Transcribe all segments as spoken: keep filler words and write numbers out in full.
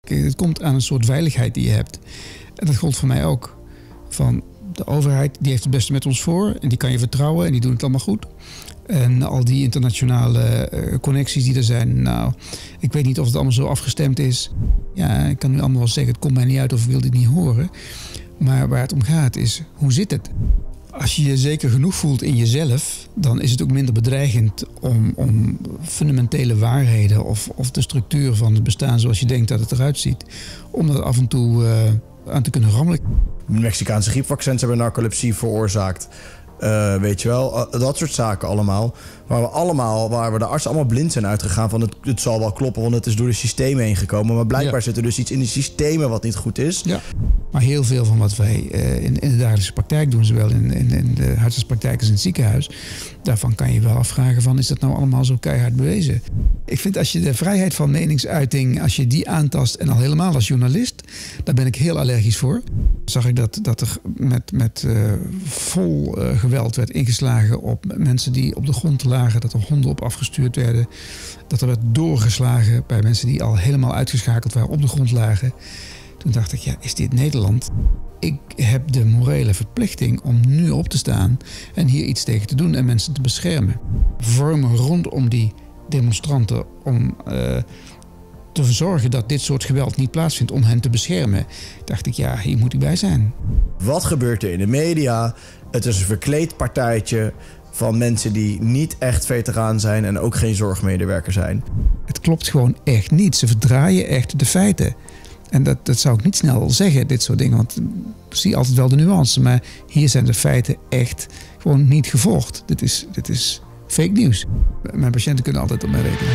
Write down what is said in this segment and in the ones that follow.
Kijk, het komt aan een soort veiligheid die je hebt. En dat gold voor mij ook. Van de overheid, die heeft het beste met ons voor. En die kan je vertrouwen en die doen het allemaal goed. En al die internationale uh, connecties die er zijn. Nou, ik weet niet of het allemaal zo afgestemd is. Ja, ik kan nu allemaal wel zeggen, het komt mij niet uit of ik wil dit niet horen. Maar waar het om gaat is, hoe zit het? Als je je zeker genoeg voelt in jezelf, dan is het ook minder bedreigend om, om fundamentele waarheden of, of de structuur van het bestaan zoals je denkt dat het eruit ziet, om dat af en toe uh, aan te kunnen rammelen. Mexicaanse griepvaccins hebben narcolepsie veroorzaakt. Uh, weet je wel, uh, dat soort zaken allemaal. Waar we allemaal, waar we de artsen allemaal blind zijn uitgegaan van het, het zal wel kloppen, want het is door de systemen heen gekomen. Maar blijkbaar ja. zit er dus iets in de systemen wat niet goed is. Ja. Maar heel veel van wat wij uh, in, in de dagelijkse praktijk doen, zowel in, in, in de huisartspraktijk als in het ziekenhuis, daarvan kan je wel afvragen van, is dat nou allemaal zo keihard bewezen? Ik vind als je de vrijheid van meningsuiting, als je die aantast en al helemaal als journalist, daar ben ik heel allergisch voor. Zag ik dat, dat er met, met uh, vol uh, geweld werd ingeslagen op mensen die op de grond lagen, dat er honden op afgestuurd werden, dat er werd doorgeslagen bij mensen die al helemaal uitgeschakeld waren op de grond lagen. Toen dacht ik, ja, is dit Nederland? Ik heb de morele verplichting om nu op te staan en hier iets tegen te doen en mensen te beschermen. Vormen rondom die demonstranten om uh, te verzorgen dat dit soort geweld niet plaatsvindt, om hen te beschermen. Dacht ik, ja, hier moet ik bij zijn. Wat gebeurt er in de media? Het is een verkleed partijtje van mensen die niet echt veteraan zijn en ook geen zorgmedewerker zijn. Het klopt gewoon echt niet. Ze verdraaien echt de feiten. En dat, dat zou ik niet snel zeggen, dit soort dingen. Want ik zie altijd wel de nuance. Maar hier zijn de feiten echt gewoon niet gevolgd. Dit is, dit is fake nieuws. Mijn patiënten kunnen altijd op mij rekenen.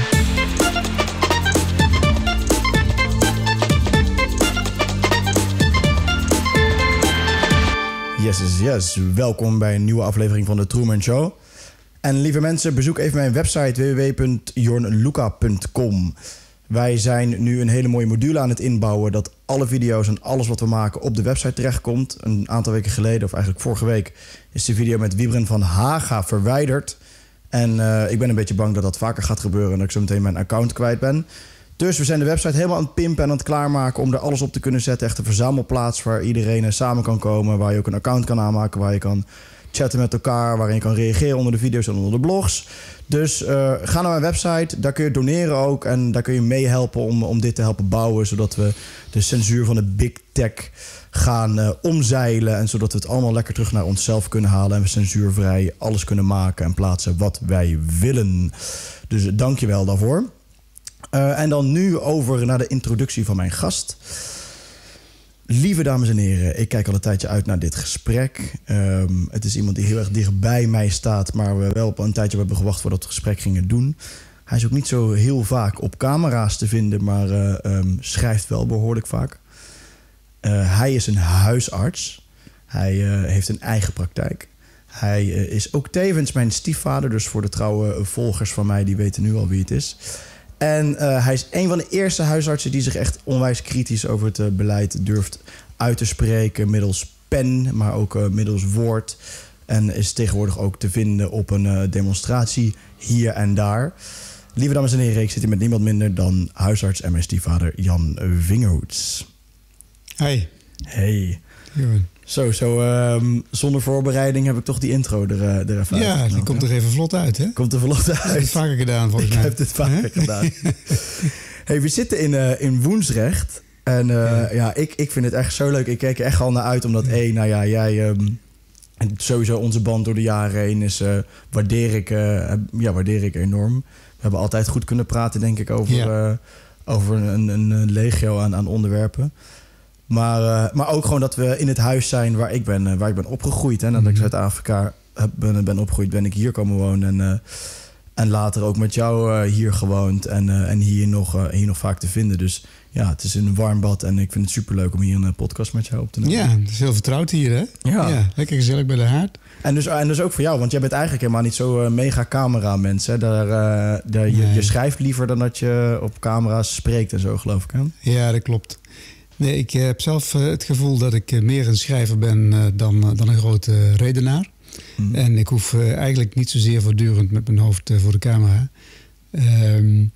Yes, yes, yes. Welkom bij een nieuwe aflevering van de Truman Show. En lieve mensen, bezoek even mijn website w w w punt jornluca punt com. Wij zijn nu een hele mooie module aan het inbouwen dat alle video's en alles wat we maken op de website terechtkomt. Een aantal weken geleden, of eigenlijk vorige week, is de video met Wiebren van Haga verwijderd. En uh, ik ben een beetje bang dat dat vaker gaat gebeuren en dat ik zo meteen mijn account kwijt ben. Dus we zijn de website helemaal aan het pimpen en aan het klaarmaken om er alles op te kunnen zetten. Echt een verzamelplaats waar iedereen samen kan komen, waar je ook een account kan aanmaken, waar je kan chatten met elkaar, waarin je kan reageren onder de video's en onder de blogs. Dus uh, ga naar mijn website, daar kun je doneren ook en daar kun je meehelpen om, om dit te helpen bouwen, zodat we de censuur van de big tech gaan uh, omzeilen en zodat we het allemaal lekker terug naar onszelf kunnen halen en we censuurvrij alles kunnen maken en plaatsen wat wij willen. Dus dank je wel daarvoor. Uh, en dan nu over naar de introductie van mijn gast. Lieve dames en heren, ik kijk al een tijdje uit naar dit gesprek. Um, het is iemand die heel erg dichtbij mij staat, maar we wel op een tijdje hebben gewacht voordat we het gesprek gingen doen. Hij is ook niet zo heel vaak op camera's te vinden, maar uh, um, schrijft wel behoorlijk vaak. Uh, hij is een huisarts. Hij uh, heeft een eigen praktijk. Hij uh, is ook tevens mijn stiefvader, dus voor de trouwe volgers van mij, die weten nu al wie het is. En uh, hij is een van de eerste huisartsen die zich echt onwijs kritisch over het uh, beleid durft uit te spreken. Middels pen, maar ook uh, middels woord. En is tegenwoordig ook te vinden op een uh, demonstratie hier en daar. Lieve dames en heren, ik zit hier met niemand minder dan huisarts en mijn stiefvader Jan Vingerhoets. Hey. Hey. Goeie. Zo, zo um, zonder voorbereiding heb ik toch die intro er, uh, er even Ja, uit. die komt er even vlot uit, hè? Komt er vlot uit. Ik heb het vaker gedaan, volgens mij. Ik heb het vaker gedaan. Hey, we zitten in, uh, in Woensdrecht. En uh, ja, ja ik, ik vind het echt zo leuk. Ik keek er echt al naar uit, omdat... Ja. Hey, nou ja, jij... Um, en sowieso onze band door de jaren heen is... Uh, waardeer, ik, uh, ja, waardeer ik enorm. We hebben altijd goed kunnen praten, denk ik, over, ja. uh, over een, een legio aan, aan onderwerpen. Maar, uh, maar ook gewoon dat we in het huis zijn waar ik ben, uh, waar ik ben opgegroeid. Hè. Nadat mm-hmm. ik Zuid-Afrika heb, ben, ben opgegroeid, ben ik hier komen wonen. En, uh, en later ook met jou uh, hier gewoond. En, uh, en hier, nog, uh, hier nog vaak te vinden. Dus ja, het is een warm bad. En ik vind het superleuk om hier een podcast met jou op te nemen. Ja, het is heel vertrouwd hier, hè? Ja. ja lekker gezellig bij de haard. En dus, en dus ook voor jou, want jij bent eigenlijk helemaal niet zo uh, mega camera-mens. Hè? Daar, uh, daar, nee. je, je schrijft liever dan dat je op camera's spreekt en zo, geloof ik. Hè? Ja, dat klopt. Nee, ik heb zelf uh, het gevoel dat ik uh, meer een schrijver ben uh, dan, uh, dan een grote uh, redenaar. Mm. En ik hoef uh, eigenlijk niet zozeer voortdurend met mijn hoofd uh, voor de camera. Um,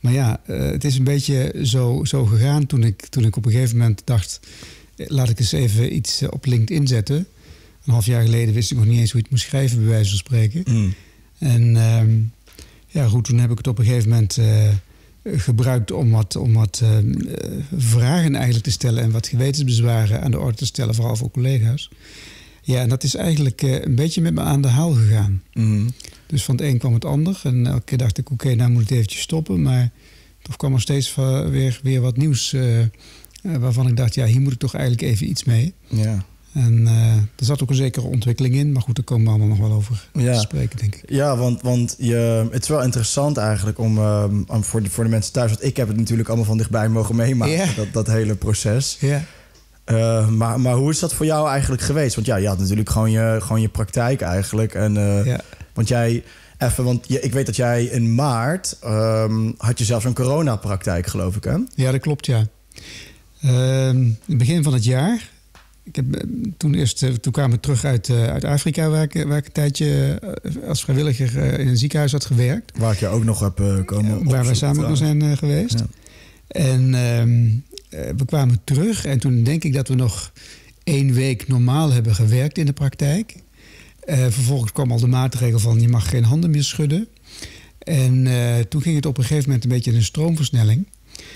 Maar ja, uh, het is een beetje zo, zo gegaan toen ik, toen ik op een gegeven moment dacht... laat ik eens even iets op LinkedIn zetten. Een half jaar geleden wist ik nog niet eens hoe je het moest schrijven, bij wijze van spreken. Mm. En uh, ja, goed, toen heb ik het op een gegeven moment uh, gebruikt om wat, om wat uh, vragen eigenlijk te stellen... en wat gewetensbezwaren aan de orde te stellen, vooral voor collega's. Ja, en dat is eigenlijk uh, een beetje met me aan de haal gegaan. Mm. Dus van het een kwam het ander. En elke keer dacht ik, oké, okay, nou moet ik het eventjes stoppen. Maar toch kwam er steeds weer, weer wat nieuws... Uh, waarvan ik dacht, ja, hier moet ik toch eigenlijk even iets mee. Ja. En uh, er zat ook een zekere ontwikkeling in. Maar goed, daar komen we allemaal nog wel over ja. te spreken, denk ik. Ja, want, want je, het is wel interessant eigenlijk om, um, om voor, de, voor de mensen thuis... want ik heb het natuurlijk allemaal van dichtbij mogen meemaken, ja. dat, dat hele proces. Ja. Uh, maar, maar hoe is dat voor jou eigenlijk geweest? Want ja, je had natuurlijk gewoon je, gewoon je praktijk eigenlijk. En, uh, ja. Want jij... Even, want je, ik weet dat jij in maart... Um, had je zelfs een coronapraktijk, geloof ik, hè? Ja, dat klopt, ja. Uh, in het begin van het jaar. Ik heb, toen, eerst, uh, toen kwamen we terug uit, uh, uit Afrika, waar ik, waar ik een tijdje uh, als vrijwilliger uh, in een ziekenhuis had gewerkt. Waar ik je ook nog heb uh, komen uh, Waar wij samen ook nog zijn uh, geweest. Ja. En uh, uh, we kwamen terug en toen denk ik dat we nog één week normaal hebben gewerkt in de praktijk. Uh, vervolgens kwam al de maatregel van je mag geen handen meer schudden. En uh, toen ging het op een gegeven moment een beetje in een stroomversnelling.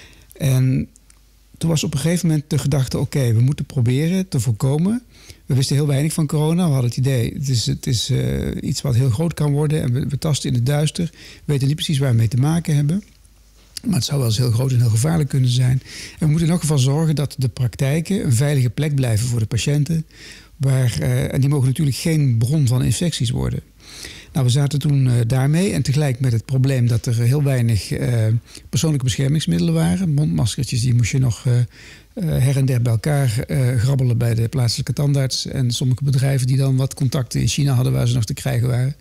En toen was op een gegeven moment de gedachte... oké, okay, we moeten proberen te voorkomen. We wisten heel weinig van corona. We hadden het idee, het is, het is uh, iets wat heel groot kan worden... en we, we tasten in het duister. We weten niet precies waar we mee te maken hebben. Maar het zou wel eens heel groot en heel gevaarlijk kunnen zijn. En we moeten in elk geval zorgen dat de praktijken... een veilige plek blijven voor de patiënten. Waar, uh, en die mogen natuurlijk geen bron van infecties worden. Nou, we zaten toen uh, daarmee en tegelijk met het probleem dat er heel weinig uh, persoonlijke beschermingsmiddelen waren. Mondmaskertjes, die moest je nog uh, uh, her en der bij elkaar uh, grabbelen bij de plaatselijke tandarts. En sommige bedrijven die dan wat contacten in China hadden waar ze nog te krijgen waren.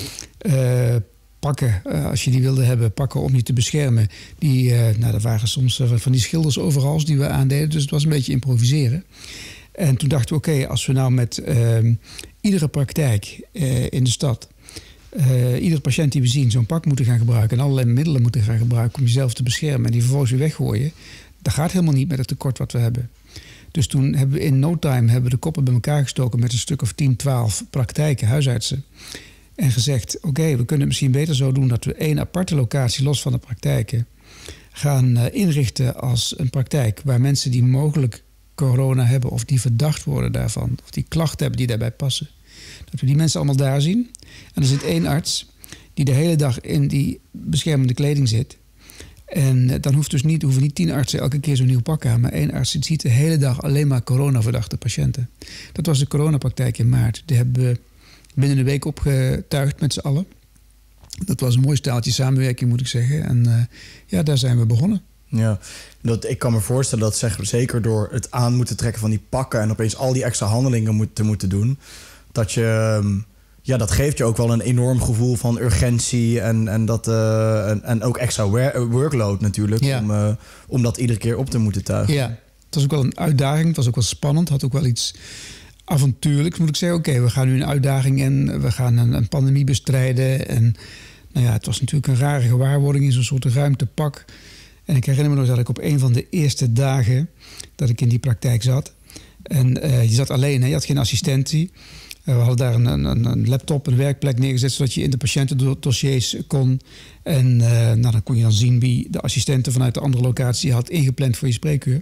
Uh, pakken, uh, als je die wilde hebben, pakken om je te beschermen. Die, uh, nou, er waren soms uh, van die schilders overal die we aandeden, dus het was een beetje improviseren. En toen dachten we, oké, okay, als we nou met uh, iedere praktijk uh, in de stad... Uh, iedere patiënt die we zien zo'n pak moeten gaan gebruiken... en allerlei middelen moeten gaan gebruiken om jezelf te beschermen... en die vervolgens weer weggooien... dat gaat helemaal niet met het tekort wat we hebben. Dus toen hebben we in no time hebben we de koppen bij elkaar gestoken... met een stuk of tien, twaalf praktijken, huisartsen... en gezegd, oké, okay, we kunnen het misschien beter zo doen... dat we één aparte locatie los van de praktijken... gaan uh, inrichten als een praktijk... waar mensen die mogelijk corona hebben... of die verdacht worden daarvan... of die klachten hebben die daarbij passen... dat we die mensen allemaal daar zien... En er zit één arts die de hele dag in die beschermende kleding zit. En dan hoeft dus niet, hoeven niet tien artsen elke keer zo'n nieuw pak aan. Maar één arts ziet de hele dag alleen maar coronaverdachte patiënten. Dat was de coronapraktijk in maart. Die hebben we binnen een week opgetuigd met z'n allen. Dat was een mooi staaltje samenwerking, moet ik zeggen. En uh, ja, daar zijn we begonnen. Ja, dat, ik kan me voorstellen dat zeg, zeker door het aan moeten trekken van die pakken... en opeens al die extra handelingen moet, te moeten doen... dat je... Ja, dat geeft je ook wel een enorm gevoel van urgentie... en, en, dat, uh, en, en ook extra workload natuurlijk... Ja. Om, uh, om dat iedere keer op te moeten tuigen. Ja, het was ook wel een uitdaging. Het was ook wel spannend. Het had ook wel iets avontuurlijks, moet ik zeggen. Oké, okay, we gaan nu een uitdaging in. We gaan een, een pandemie bestrijden. En nou ja, het was natuurlijk een rare gewaarwording... in zo'n soort ruimtepak. En ik herinner me nog dat ik op een van de eerste dagen... dat ik in die praktijk zat. En uh, je zat alleen, hè? Je had geen assistentie... We hadden daar een, een, een laptop, een werkplek neergezet... zodat je in de patiëntendossiers kon. En uh, nou, dan kon je dan zien wie de assistenten vanuit de andere locatie had ingepland voor je spreekuur.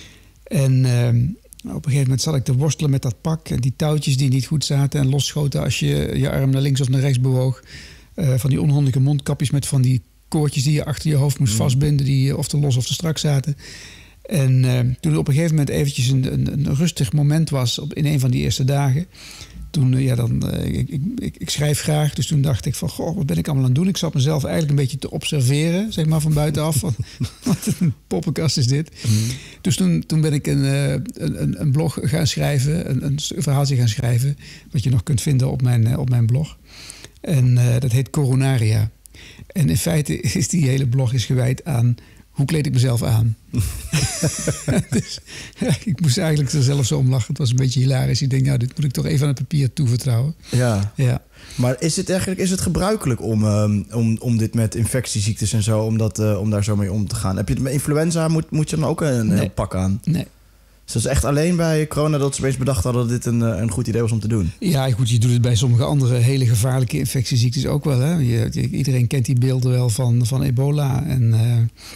En uh, op een gegeven moment zat ik te worstelen met dat pak... en die touwtjes die niet goed zaten en losschoten... als je je arm naar links of naar rechts bewoog. Uh, van die onhandige mondkapjes met van die koordjes... die je achter je hoofd moest mm. vastbinden... die of te los of te strak zaten... En uh, toen er op een gegeven moment eventjes een, een, een rustig moment was... Op, in een van die eerste dagen... Toen, uh, ja, dan, uh, ik, ik, ik, ik schrijf graag, dus toen dacht ik van... goh, wat ben ik allemaal aan het doen? Ik zat mezelf eigenlijk een beetje te observeren, zeg maar, van buitenaf. Van, wat een poppenkast is dit. Mm. Dus toen, toen ben ik een, uh, een, een blog gaan schrijven, een, een verhaaltje gaan schrijven... wat je nog kunt vinden op mijn, uh, op mijn blog. En uh, dat heet Coronaria. En in feite is die hele blog is gewijd aan... hoe kleed ik mezelf aan? Dus, ja, ik moest eigenlijk er zelf zo om lachen. Het was een beetje hilarisch. Ik denk, nou, dit moet ik toch even aan het papier toevertrouwen. Ja. Ja. Maar is het eigenlijk is het gebruikelijk om, um, om, om dit met infectieziektes en zo, om, dat, uh, om daar zo mee om te gaan? Heb je het met influenza, moet, moet je dan ook een, nee. een pak aan? Nee. Dus dat is echt alleen bij corona dat ze opeens bedacht hadden dat dit een, een goed idee was om te doen? Ja, goed, je doet het bij sommige andere hele gevaarlijke infectieziektes ook wel. Hè? Je, je, iedereen kent die beelden wel van, van ebola en, uh,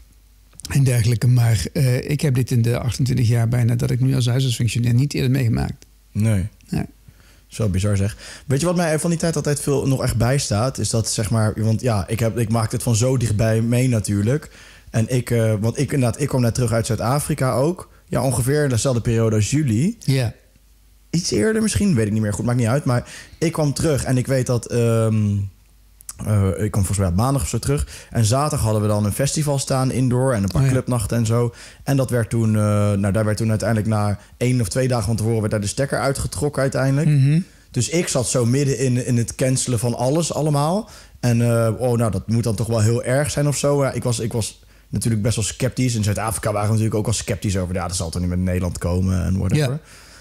en dergelijke. Maar uh, ik heb dit in de achtentwintig jaar bijna dat ik nu als huisartsfunctionair niet eerder meegemaakt. Nee. Nee. Zo bizar zeg. Weet je wat mij van die tijd altijd veel nog echt bijstaat? Is dat zeg maar, want ja, ik, heb, ik maak het van zo dichtbij mee natuurlijk. En ik, uh, want ik inderdaad, ik kwam net terug uit Zuid-Afrika ook. Ja, ongeveer dezelfde periode als jullie. Ja. Yeah. Iets eerder misschien, weet ik niet meer goed, maakt niet uit. Maar ik kwam terug en ik weet dat... Um, uh, ik kwam volgens mij op maandag of zo terug. En zaterdag hadden we dan een festival staan indoor en een paar oh, ja. clubnachten en zo. En dat werd toen, uh, nou daar werd toen uiteindelijk na één of twee dagen van tevoren werd daar de stekker uitgetrokken uiteindelijk. Mm-hmm. Dus ik zat zo midden in, in het cancelen van alles allemaal. En uh, oh, nou dat moet dan toch wel heel erg zijn of zo. Ja, ik was... Ik was natuurlijk best wel sceptisch. In Zuid-Afrika waren we natuurlijk ook wel sceptisch over... ja, dat zal toch niet met Nederland komen en whatever.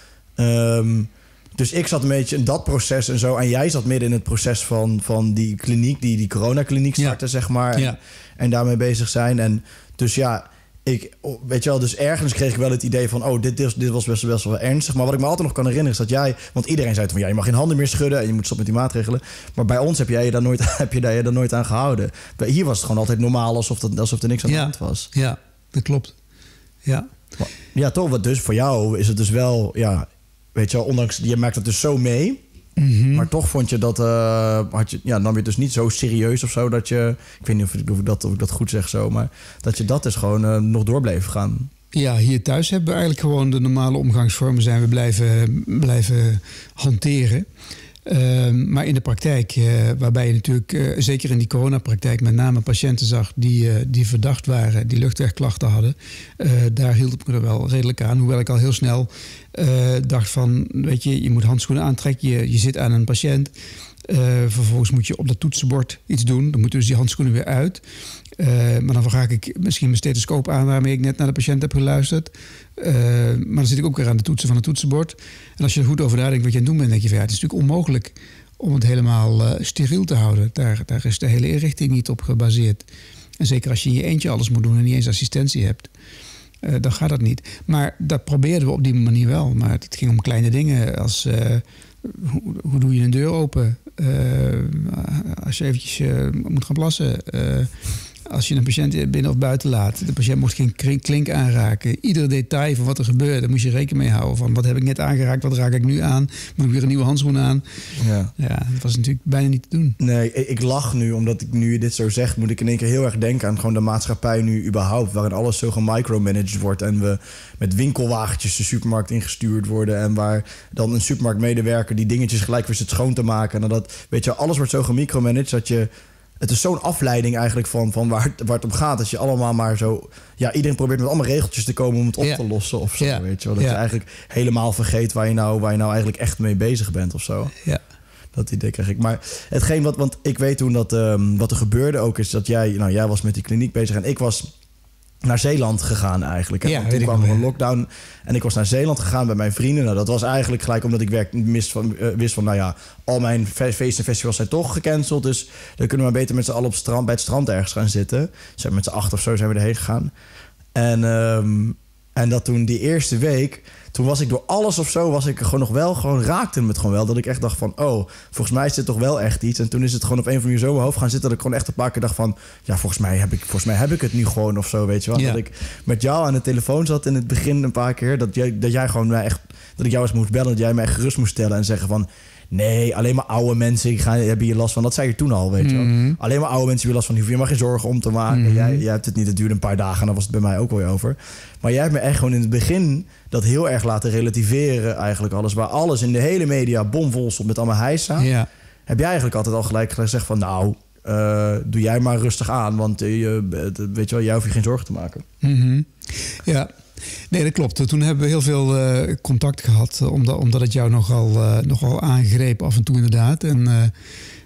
Ja. Um, dus ik zat een beetje in dat proces en zo. En jij zat midden in het proces van, van die kliniek... die, die coronakliniek starten, ja. zeg maar. Ja. En, en daarmee bezig zijn. En dus ja... Ik, weet je wel, dus ergens kreeg ik wel het idee van... oh, dit, dit, dit was best, best wel ernstig. Maar wat ik me altijd nog kan herinneren is dat jij... want iedereen zei van, ja, je mag geen handen meer schudden... en je moet stoppen met die maatregelen. Maar bij ons heb jij je daar nooit, heb je daar, je daar nooit aan gehouden. Hier was het gewoon altijd normaal... alsof, dat, alsof er niks aan de hand was. Ja, dat klopt. Ja, ja toch. Wat dus voor jou is het dus wel... ja, weet je wel, ondanks... je maakt het dus zo mee... Mm-hmm. Maar toch vond je dat, uh, had je, ja, nam je het dus niet zo serieus of zo dat je, ik weet niet of ik, of ik, dat, of ik dat goed zeg zo, maar dat je dat dus gewoon uh, nog door bleef gaan. Ja, hier thuis hebben we eigenlijk gewoon de normale omgangsvormen zijn we blijven, blijven hanteren. Uh, maar in de praktijk, uh, waarbij je natuurlijk, uh, zeker in die coronapraktijk, met name patiënten zag die, uh, die verdacht waren, die luchtwegklachten hadden, uh, daar hield ik me er wel redelijk aan. Hoewel ik al heel snel uh, dacht van, weet je, je moet handschoenen aantrekken, je, je zit aan een patiënt. Uh, vervolgens moet je op dat toetsenbord iets doen. Dan moeten dus die handschoenen weer uit. Uh, maar dan vraag ik misschien mijn stethoscoop aan waarmee ik net naar de patiënt heb geluisterd. Uh, maar dan zit ik ook weer aan de toetsen van het toetsenbord. En als je er goed over nadenkt wat je aan het doen bent, denk je van ja, het is natuurlijk onmogelijk om het helemaal uh, steriel te houden. Daar, daar is de hele inrichting niet op gebaseerd. En zeker als je in je eentje alles moet doen en niet eens assistentie hebt, uh, dan gaat dat niet. Maar dat probeerden we op die manier wel. Maar het ging om kleine dingen als uh, hoe, hoe doe je een deur open? Uh, als je eventjes uh, moet gaan plassen. Uh, als je een patiënt binnen of buiten laat. De patiënt mocht geen klink aanraken. Ieder detail van wat er gebeurt, daar moest je rekening mee houden. Van wat heb ik net aangeraakt, wat raak ik nu aan? Moet ik weer een nieuwe handschoen aan? Ja, ja dat was natuurlijk bijna niet te doen. Nee, ik lach nu, omdat ik nu dit zo zeg, moet ik in één keer heel erg denken aan gewoon de maatschappij nu überhaupt. Waarin alles zo gemicromanaged wordt. En we met winkelwagentjes de supermarkt ingestuurd worden. En waar dan een supermarktmedewerker die dingetjes gelijk weer zit schoon te maken. En dat, weet je, alles wordt zo gemicromanaged dat je... Het is zo'n afleiding eigenlijk van, van waar, het, waar het om gaat. Dat je allemaal maar zo... Ja, iedereen probeert met allemaal regeltjes te komen om het op ja. te lossen of zo. Ja. Weet je wel. Dat ja. je eigenlijk helemaal vergeet waar je, nou, waar je nou eigenlijk echt mee bezig bent of zo. Ja. Dat idee krijg ik. Maar hetgeen wat... Want ik weet toen dat... Um, wat er gebeurde ook is dat jij... Nou, jij was met die kliniek bezig en ik was naar Zeeland gegaan eigenlijk. Ja, en toen kwam er een lockdown en ik was naar Zeeland gegaan bij mijn vrienden. Nou, dat was eigenlijk gelijk omdat ik werk, mist van, uh, wist van... nou ja, al mijn feesten en festivals zijn toch gecanceld. Dus dan kunnen we maar beter met z'n allen op het strand, bij het strand ergens gaan zitten. Dus met z'n acht of zo zijn we erheen gegaan. En, um, en dat toen die eerste week... Toen was ik door alles of zo, was ik gewoon nog wel, gewoon raakte me het gewoon wel. Dat ik echt dacht van, oh, volgens mij is dit toch wel echt iets. En toen is het gewoon op een of andere manier zo in mijn hoofd gaan zitten... dat ik gewoon echt een paar keer dacht van, ja, volgens mij heb ik, volgens mij heb ik het nu gewoon of zo, weet je wel. Ja. Dat ik met jou aan de telefoon zat in het begin een paar keer. Dat jij, dat jij gewoon mij echt, dat ik jou eens moest bellen, dat jij mij echt gerust moest stellen en zeggen van... Nee, alleen maar oude mensen gaan, hebben hier last van. Dat zei je toen al, weet je wel. Mm-hmm. Alleen maar oude mensen hebben last van. Hoef je maar geen zorgen om te maken. Mm-hmm. Jij, jij hebt het niet, het duurde een paar dagen en dan was het bij mij ook weer over. Maar jij hebt me echt gewoon in het begin dat heel erg laten relativeren eigenlijk alles. Waar alles in de hele media bomvol stond met allemaal heisa. Ja. Heb jij eigenlijk altijd al gelijk gezegd van nou, uh, doe jij maar rustig aan. Want uh, je, weet je wel, jij hoeft je geen zorgen te maken. Mm-hmm. Ja. Nee, dat klopt. Toen hebben we heel veel uh, contact gehad, omdat, omdat het jou nogal, uh, nogal aangreep af en toe inderdaad. En uh,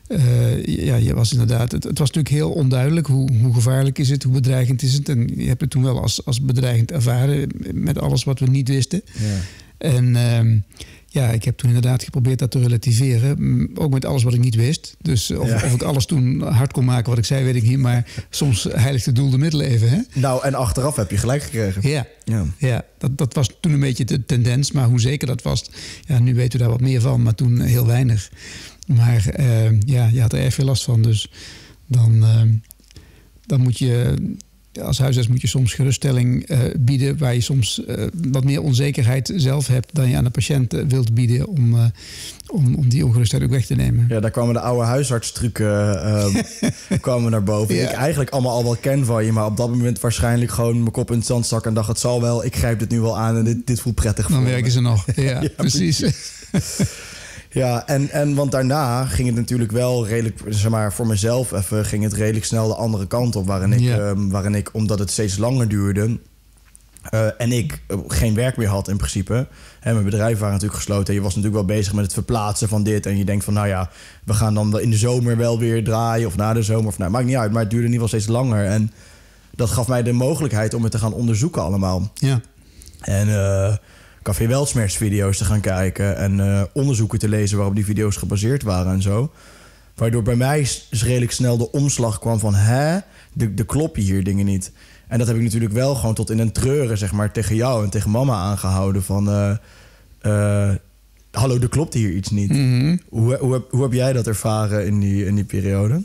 Uh, ja, je was inderdaad, het, het was natuurlijk heel onduidelijk. Hoe, hoe gevaarlijk is het? Hoe bedreigend is het? En je hebt het toen wel als, als bedreigend ervaren met alles wat we niet wisten. Ja. En uh, ja, ik heb toen inderdaad geprobeerd dat te relativeren. Ook met alles wat ik niet wist. Dus of, ja. of ik alles toen hard kon maken wat ik zei, weet ik niet. Maar soms heiligt het doel de middelen even. Hè? Nou, en achteraf heb je gelijk gekregen. Ja, ja. ja dat, dat was toen een beetje de tendens. Maar hoe zeker dat was, ja, nu weten we daar wat meer van. Maar toen heel weinig. Maar uh, ja, je had er erg veel last van. Dus dan, uh, dan moet je... Als huisarts moet je soms geruststelling uh, bieden... waar je soms uh, wat meer onzekerheid zelf hebt... dan je aan de patiënt uh, wilt bieden... Om, uh, om, om die ongerustheid ook weg te nemen. Ja, daar kwamen de oude huisartstrucken uh, kwamen naar boven. Ja. Ik eigenlijk allemaal al wel ken van je... maar op dat moment waarschijnlijk gewoon mijn kop in het zand stak... en dacht, het zal wel, ik grijp dit nu wel aan... en dit, dit voelt prettig voor Dan me. werken ze nog, ja, ja precies. Ja, en, en want daarna ging het natuurlijk wel redelijk, zeg maar, voor mezelf even ging het redelijk snel de andere kant op. Waarin ik, ja. um, waarin ik omdat het steeds langer duurde uh, en ik uh, geen werk meer had in principe. En mijn bedrijven waren natuurlijk gesloten. En je was natuurlijk wel bezig met het verplaatsen van dit. En je denkt van, nou ja, we gaan dan in de zomer wel weer draaien. Of na de zomer, of nou, maakt niet uit. Maar het duurde in ieder geval steeds langer. En dat gaf mij de mogelijkheid om het te gaan onderzoeken allemaal. Ja. En... Uh, Café Weltschmerz video's te gaan kijken en uh, onderzoeken te lezen waarop die video's gebaseerd waren en zo. Waardoor bij mij redelijk snel de omslag kwam van, hè, de, de kloppen hier dingen niet. En dat heb ik natuurlijk wel gewoon tot in een treuren, zeg maar, tegen jou en tegen mama aangehouden van, uh, uh, hallo, er klopt hier iets niet. Mm-hmm. Hoe, hoe, hoe heb jij dat ervaren in die, in die periode?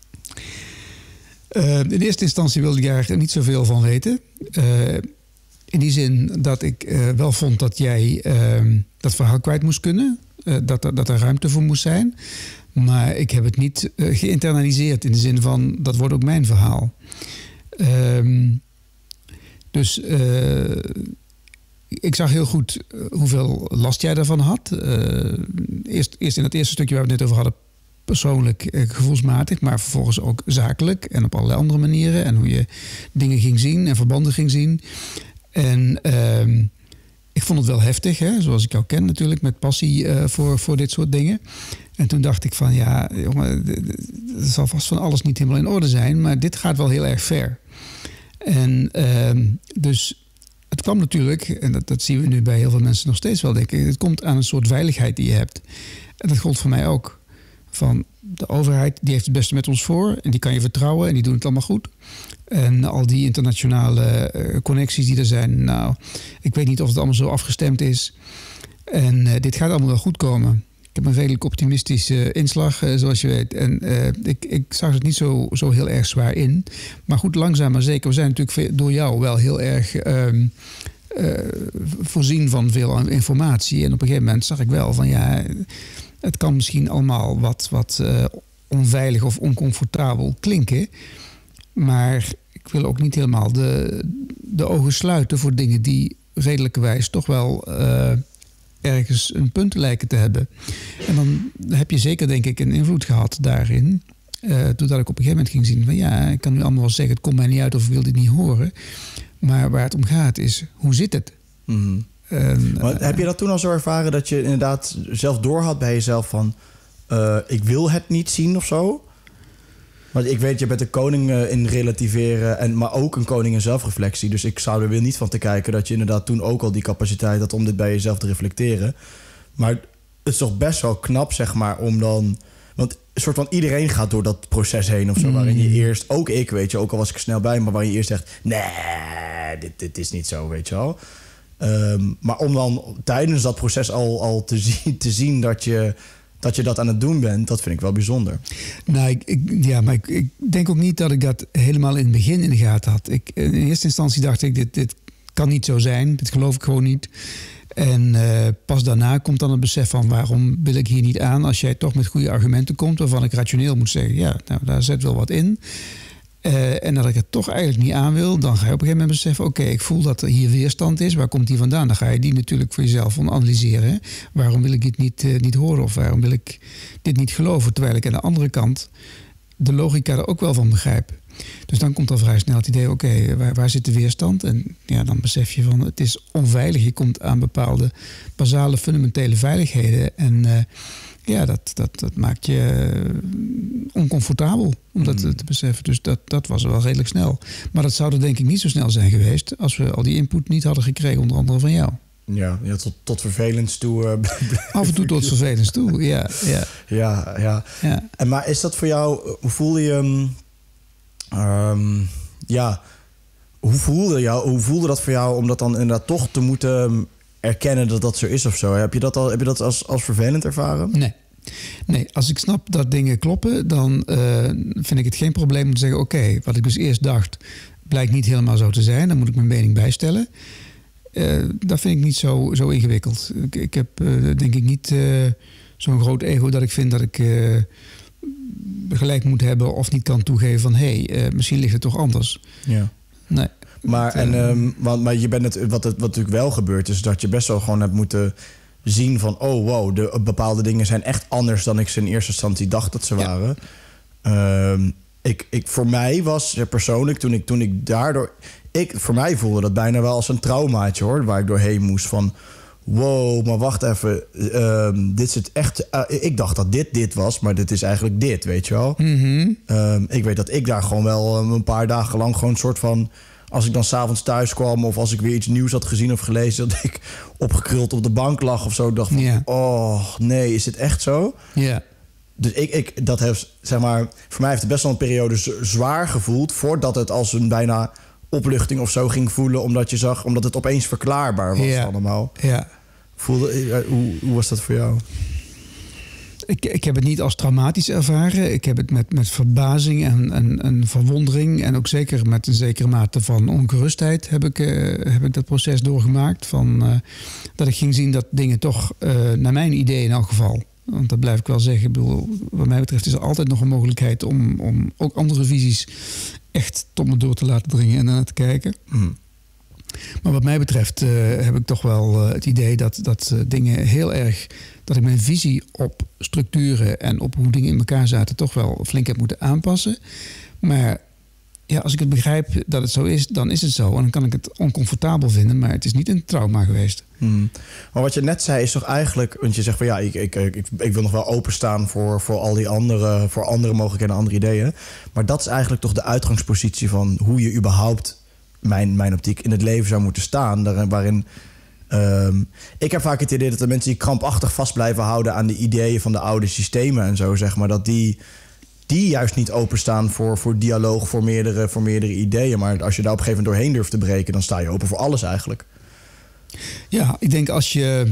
Uh, in eerste instantie wilde ik daar niet zoveel van weten. Uh, In die zin dat ik uh, wel vond dat jij uh, dat verhaal kwijt moest kunnen. Uh, dat, er, dat er ruimte voor moest zijn. Maar ik heb het niet uh, geïnternaliseerd in de zin van, dat wordt ook mijn verhaal. Uh, dus uh, ik zag heel goed hoeveel last jij daarvan had. Uh, eerst, eerst in het eerste stukje waar we het net over hadden, persoonlijk, uh, gevoelsmatig, maar vervolgens ook zakelijk en op allerlei andere manieren. En hoe je dingen ging zien en verbanden ging zien. En uh, ik vond het wel heftig, hè? Zoals ik jou ken natuurlijk, met passie uh, voor, voor dit soort dingen. En toen dacht ik van, ja, jongen, er zal vast van alles niet helemaal in orde zijn, maar dit gaat wel heel erg ver. En uh, dus het kwam natuurlijk, en dat, dat zien we nu bij heel veel mensen nog steeds wel, denk ik, het komt aan een soort veiligheid die je hebt. En dat gold voor mij ook. Van de overheid, die heeft het beste met ons voor en die kan je vertrouwen en die doen het allemaal goed. En al die internationale uh, connecties die er zijn, nou, ik weet niet of het allemaal zo afgestemd is. En uh, dit gaat allemaal wel goed komen. Ik heb een redelijk optimistische inslag, uh, zoals je weet. En uh, ik, ik zag het niet zo, zo heel erg zwaar in. Maar goed, langzaam maar zeker. We zijn natuurlijk door jou wel heel erg uh, uh, voorzien van veel informatie. En op een gegeven moment zag ik wel van, ja, het kan misschien allemaal wat, wat uh, onveilig of oncomfortabel klinken. Maar ik wil ook niet helemaal de, de ogen sluiten voor dingen die redelijkerwijs toch wel uh, ergens een punt lijken te hebben. En dan heb je zeker, denk ik, een invloed gehad daarin. Uh, doordat ik op een gegeven moment ging zien van, ja, ik kan nu allemaal wel zeggen, het komt mij niet uit of ik wil dit niet horen. Maar waar het om gaat is, hoe zit het? Mm-hmm. En, maar heb je dat toen al zo ervaren dat je inderdaad zelf doorhad bij jezelf van, uh, ik wil het niet zien of zo? Want ik weet, je bent een koning uh, in relativeren, en, maar ook een koning in zelfreflectie. Dus ik zou er weer niet van te kijken dat je inderdaad toen ook al die capaciteit had om dit bij jezelf te reflecteren. Maar het is toch best wel knap, zeg maar, om dan... Want een soort van iedereen gaat door dat proces heen of zo. Mm. Waarin je eerst, ook ik, weet je, ook al was ik er snel bij, maar waarin je eerst zegt, nee, dit, dit is niet zo, weet je wel. Um, maar om dan tijdens dat proces al, al te, zien, te zien dat je... dat je dat aan het doen bent, dat vind ik wel bijzonder. Nou, ik, ik, ja, maar ik, ik denk ook niet dat ik dat helemaal in het begin in de gaten had. Ik, in eerste instantie dacht ik, dit, dit kan niet zo zijn. Dit geloof ik gewoon niet. En uh, pas daarna komt dan het besef van, waarom wil ik hier niet aan als jij toch met goede argumenten komt, waarvan ik rationeel moet zeggen, ja, nou, daar zit wel wat in. Uh, en dat ik het toch eigenlijk niet aan wil, dan ga je op een gegeven moment beseffen, oké, okay, ik voel dat er hier weerstand is. Waar komt die vandaan? Dan ga je die natuurlijk voor jezelf analyseren. Hè? Waarom wil ik dit niet, uh, niet horen of waarom wil ik dit niet geloven? Terwijl ik aan de andere kant de logica er ook wel van begrijp. Dus dan komt al vrij snel het idee, oké, okay, waar, waar zit de weerstand? En ja, dan besef je van, het is onveilig. Je komt aan bepaalde basale, fundamentele veiligheden. En uh, ja, dat, dat, dat maakt je oncomfortabel om dat mm. te beseffen. Dus dat, dat was wel redelijk snel. Maar dat zou er denk ik niet zo snel zijn geweest als we al die input niet hadden gekregen, onder andere van jou. Ja, ja tot, tot vervelends toe. Uh, Af en toe tot vervelends toe, ja. Ja, ja. ja. ja. En, maar is dat voor jou, hoe voelde je... Um, ja, hoe voelde, jou, hoe voelde dat voor jou om dat dan inderdaad toch te moeten erkennen dat dat zo is of zo? Heb je dat, al, heb je dat als, als vervelend ervaren? Nee. Nee, als ik snap dat dingen kloppen, dan uh, vind ik het geen probleem om te zeggen, oké, okay, wat ik dus eerst dacht, blijkt niet helemaal zo te zijn. Dan moet ik mijn mening bijstellen. Uh, dat vind ik niet zo, zo ingewikkeld. Ik, ik heb uh, denk ik niet uh, zo'n groot ego dat ik vind dat ik uh, gelijk moet hebben of niet kan toegeven van hé, hey, uh, misschien ligt het toch anders. Ja. Nee. Maar, en, um, want, maar je bent het, wat, het, wat natuurlijk wel gebeurt, is dat je best wel gewoon hebt moeten zien van oh wow, de, bepaalde dingen zijn echt anders dan ik ze in eerste instantie dacht dat ze waren. Ja. Um, ik, ik, voor mij was ja, persoonlijk, toen ik, toen ik daardoor... Ik, voor mij voelde dat bijna wel als een traumaatje, hoor. Waar ik doorheen moest van... Wow, maar wacht even. Uh, dit is het echt... Uh, ik dacht dat dit dit was, maar dit is eigenlijk dit, weet je wel. Mm-hmm. Uh, ik weet dat ik daar gewoon wel um, een paar dagen lang gewoon een soort van... Als ik dan 's avonds thuis kwam of als ik weer iets nieuws had gezien of gelezen... dat ik opgekruld op de bank lag of zo. Dacht van, yeah. oh nee, is dit echt zo? Ja. Yeah. Dus ik, ik, dat heeft, zeg maar... Voor mij heeft het best wel een periode z- zwaar gevoeld... voordat het als een bijna... opluchting of zo ging voelen, omdat je zag, omdat het opeens verklaarbaar was. Ja. Allemaal. Ja. Voelde, hoe, hoe was dat voor jou? Ik, ik heb het niet als traumatisch ervaren. Ik heb het met, met verbazing en, en, en verwondering en ook zeker met een zekere mate van ongerustheid heb ik, uh, heb ik dat proces doorgemaakt. Van, uh, dat ik ging zien dat dingen toch, uh, naar mijn idee in elk geval, want dat blijf ik wel zeggen, ik bedoel, wat mij betreft is er altijd nog een mogelijkheid om, om ook andere visies echt tot me door te laten dringen en naar te kijken. Mm. Maar wat mij betreft uh, heb ik toch wel uh, het idee dat, dat uh, dingen heel erg... dat ik mijn visie op structuren en op hoe dingen in elkaar zaten... toch wel flink heb moeten aanpassen. Maar ja, als ik het begrijp dat het zo is, dan is het zo. En dan kan ik het oncomfortabel vinden, maar het is niet een trauma geweest. Hmm. Maar wat je net zei is toch eigenlijk... want je zegt van ja, ik, ik, ik, ik wil nog wel openstaan voor, voor al die andere... voor andere mogelijkheden en andere ideeën. Maar dat is eigenlijk toch de uitgangspositie van... hoe je überhaupt, mijn, mijn optiek, in het leven zou moeten staan. Daarin, waarin... Um, ik heb vaak het idee dat de mensen die krampachtig vast blijven houden... aan de ideeën van de oude systemen en zo, zeg maar... dat die... die juist niet openstaan voor, voor dialoog, voor meerdere, voor meerdere ideeën. Maar als je daar op een gegeven moment doorheen durft te breken... dan sta je open voor alles eigenlijk. Ja, ik denk als je,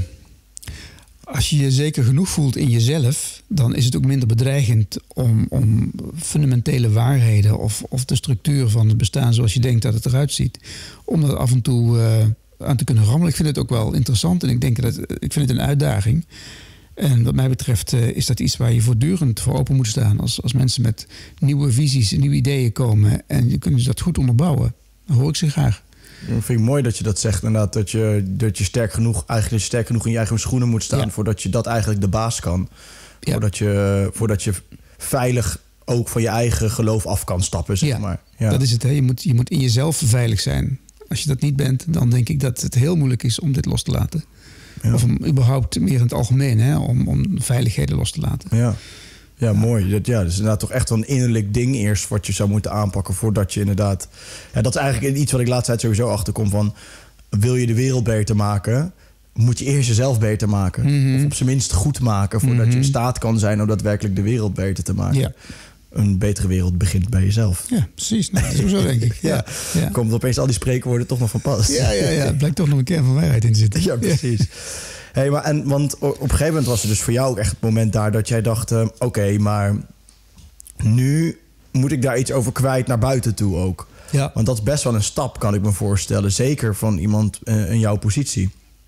als je je zeker genoeg voelt in jezelf... dan is het ook minder bedreigend om, om fundamentele waarheden... Of, of de structuur van het bestaan zoals je denkt dat het eruit ziet... om dat af en toe uh, aan te kunnen rammelen. Ik vind het ook wel interessant en ik denk dat ik vind het een uitdaging... En wat mij betreft uh, is dat iets waar je voortdurend voor open moet staan. Als, als mensen met nieuwe visies en nieuwe ideeën komen... en je kunt dat goed onderbouwen, dan hoor ik ze graag. Ja, ik vind het mooi dat je dat zegt. Inderdaad, dat je, dat je sterk genoeg, eigenlijk sterk genoeg in je eigen schoenen moet staan... Ja. voordat je dat eigenlijk de baas kan. Ja. Voordat, je, voordat je veilig ook van je eigen geloof af kan stappen, zeg ja, maar. Ja, dat is het. Hè. Je moet, je moet in jezelf veilig zijn. Als je dat niet bent, dan denk ik dat het heel moeilijk is om dit los te laten. Ja. Of om überhaupt meer in het algemeen, hè, om, om veiligheden los te laten. Ja, ja, ja. Mooi. Dat, ja, dat is inderdaad toch echt wel een innerlijk ding eerst... wat je zou moeten aanpakken voordat je inderdaad... Ja, dat is eigenlijk iets wat ik laatst tijd sowieso achterkom van... wil je de wereld beter maken... moet je eerst jezelf beter maken. Mm-hmm. Of op zijn minst goed maken... voordat mm-hmm. je in staat kan zijn om daadwerkelijk de wereld beter te maken. Ja. Een betere wereld begint bij jezelf. Ja, precies. Nou, dat is zo, denk ik. Ja. Ja. Komt opeens al die spreekwoorden toch nog van pas. Ja, ja, ja. Het blijkt toch nog een kern van waarheid in te zitten. Ja, precies. Ja. Hey, maar en, want op een gegeven moment was er dus voor jou ook echt het moment daar... dat jij dacht, uh, oké, okay, maar nu moet ik daar iets over kwijt naar buiten toe ook. Ja. Want dat is best wel een stap, kan ik me voorstellen. Zeker van iemand uh, in jouw positie.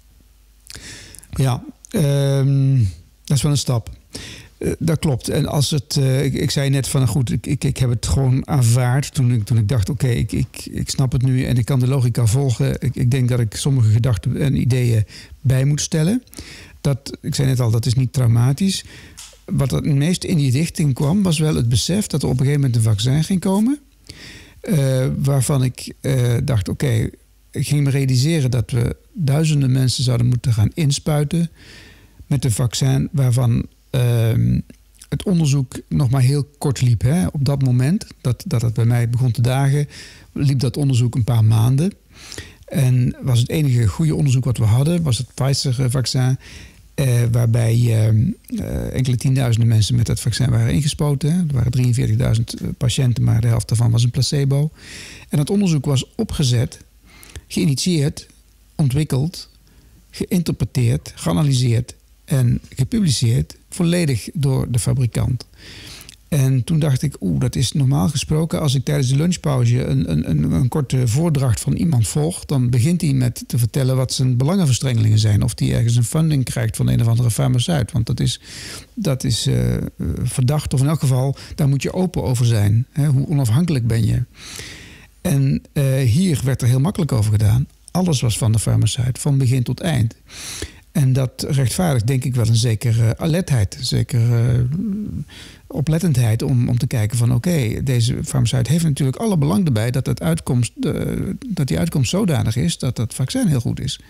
Ja, um, dat is wel een stap. Uh, dat klopt. En als het, uh, ik, ik zei net van, goed, ik, ik, ik heb het gewoon aanvaard toen ik, toen ik dacht, oké, okay, ik, ik, ik snap het nu en ik kan de logica volgen. Ik, ik denk dat ik sommige gedachten en ideeën bij moet stellen. Dat, ik zei net al, dat is niet traumatisch. Wat het meest in die richting kwam, was wel het besef dat er op een gegeven moment een vaccin ging komen. Uh, waarvan ik uh, dacht, oké, okay, ik ging me realiseren dat we duizenden mensen zouden moeten gaan inspuiten met een vaccin waarvan uh, het onderzoek nog maar heel kort liep. Hè. Op dat moment dat, dat het bij mij begon te dagen, liep dat onderzoek een paar maanden. En was het enige goede onderzoek wat we hadden, was het Pfizer-vaccin. Uh, waarbij uh, uh, enkele tienduizenden mensen met dat vaccin waren ingespoten. Er waren drieënveertigduizend patiënten, maar de helft daarvan was een placebo. En dat onderzoek was opgezet, geïnitieerd, ontwikkeld, geïnterpreteerd, geanalyseerd en gepubliceerd volledig door de fabrikant. En toen dacht ik, oeh, dat is normaal gesproken. Als ik tijdens de lunchpauze een, een, een, een korte voordracht van iemand volg, dan begint hij met te vertellen wat zijn belangenverstrengelingen zijn. Of hij ergens een funding krijgt van een of andere farmaceut. Want dat is, dat is uh, verdacht. Of in elk geval, daar moet je open over zijn. Hè? Hoe onafhankelijk ben je? En uh, hier werd er heel makkelijk over gedaan. Alles was van de farmaceut, van begin tot eind. En dat rechtvaardigt denk ik wel een zekere alertheid, een zekere uh, oplettendheid om, om te kijken van oké, okay, deze farmaceut heeft natuurlijk alle belang erbij dat, het uitkomst, uh, dat die uitkomst zodanig is dat dat vaccin heel goed is.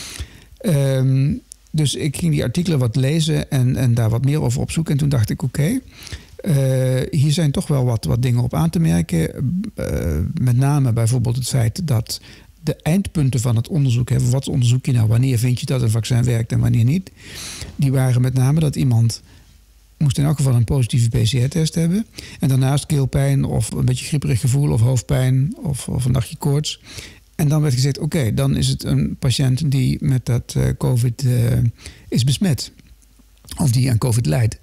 Um, dus ik ging die artikelen wat lezen en, en daar wat meer over opzoeken. En toen dacht ik oké, okay, uh, hier zijn toch wel wat, wat dingen op aan te merken. Uh, met name bijvoorbeeld het feit dat de eindpunten van het onderzoek hebben. Wat onderzoek je nou? Wanneer vind je dat een vaccin werkt en wanneer niet? Die waren met name dat iemand moest in elk geval een positieve P C R-test hebben. En daarnaast keelpijn of een beetje grieperig gevoel of hoofdpijn of, of een nachtje koorts. En dan werd gezegd, oké, okay, dan is het een patiënt die met dat uh, COVID uh, is besmet. Of die aan COVID lijdt.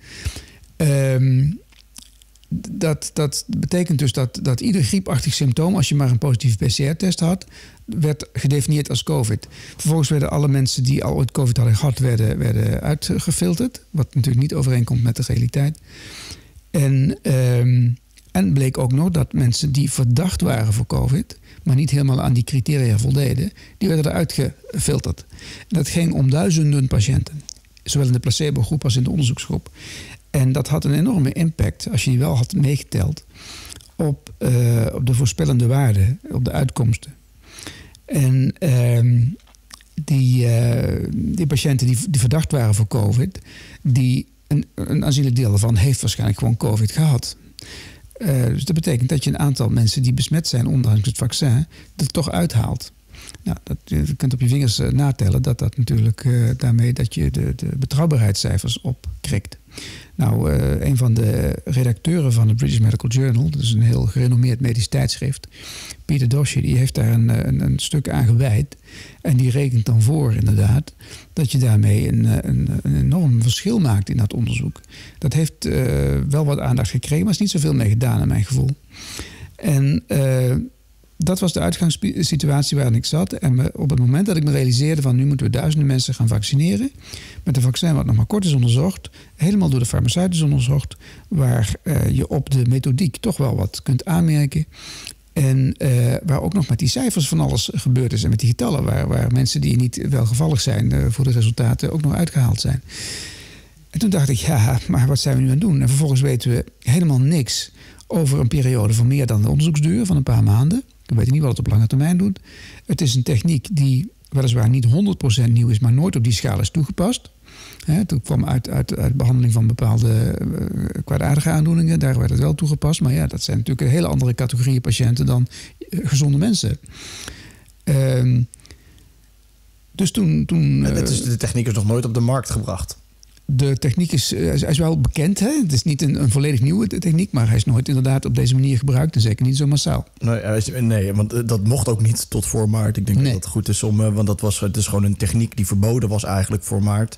Um, Dat, dat betekent dus dat, dat ieder griepachtig symptoom, als je maar een positieve P C R-test had, werd gedefinieerd als COVID. Vervolgens werden alle mensen die al ooit COVID hadden gehad, werden, werden uitgefilterd. Wat natuurlijk niet overeenkomt met de realiteit. En, um, en bleek ook nog dat mensen die verdacht waren voor COVID, maar niet helemaal aan die criteria voldeden, die werden eruit gefilterd. En dat ging om duizenden patiënten. Zowel in de placebo-groep als in de onderzoeksgroep. En dat had een enorme impact, als je die wel had meegeteld, op, uh, op de voorspellende waarden, op de uitkomsten. En uh, die, uh, die patiënten die, die verdacht waren voor COVID, die, een, een aanzienlijk deel daarvan heeft waarschijnlijk gewoon COVID gehad. Uh, dus dat betekent dat je een aantal mensen die besmet zijn, ondanks het vaccin, er toch uithaalt. Nou, dat, je kunt op je vingers uh, natellen dat dat natuurlijk uh, daarmee dat je de, de betrouwbaarheidscijfers opkrikt. Nou, uh, een van de redacteuren van de British Medical Journal, dat is een heel gerenommeerd medisch tijdschrift, Peter Doshi, die heeft daar een, een, een stuk aan gewijd. En die rekent dan voor, inderdaad, dat je daarmee een, een, een enorm verschil maakt in dat onderzoek. Dat heeft uh, wel wat aandacht gekregen, maar er is niet zoveel mee gedaan, naar mijn gevoel. En uh, dat was de uitgangssituatie waarin ik zat. En op het moment dat ik me realiseerde van nu moeten we duizenden mensen gaan vaccineren, met een vaccin wat nog maar kort is onderzocht, helemaal door de farmaceut is onderzocht, waar uh, je op de methodiek toch wel wat kunt aanmerken. En uh, waar ook nog met die cijfers van alles gebeurd is. En met die getallen, waar, waar mensen die niet welgevallig zijn uh, voor de resultaten ook nog uitgehaald zijn. En toen dacht ik, ja, maar wat zijn we nu aan het doen? En vervolgens weten we helemaal niks over een periode van meer dan de onderzoeksduur van een paar maanden. We weten niet wat het op lange termijn doet. Het is een techniek die weliswaar niet honderd procent nieuw is, maar nooit op die schaal is toegepast. He, toen kwam uit, uit, uit behandeling van bepaalde uh, kwaadaardige aandoeningen. Daar werd het wel toegepast. Maar ja, dat zijn natuurlijk een hele andere categorieën patiënten dan uh, gezonde mensen. Uh, dus toen... toen uh, het is, de techniek is nog nooit op de markt gebracht. De techniek is, uh, is wel bekend. Hè? Het is niet een, een volledig nieuwe techniek, maar hij is nooit inderdaad op deze manier gebruikt. En zeker niet zo massaal. Nee, nee, want dat mocht ook niet tot voor maart. Ik denk nee. dat dat goed is om... Want dat was, het is gewoon een techniek die verboden was eigenlijk voor maart.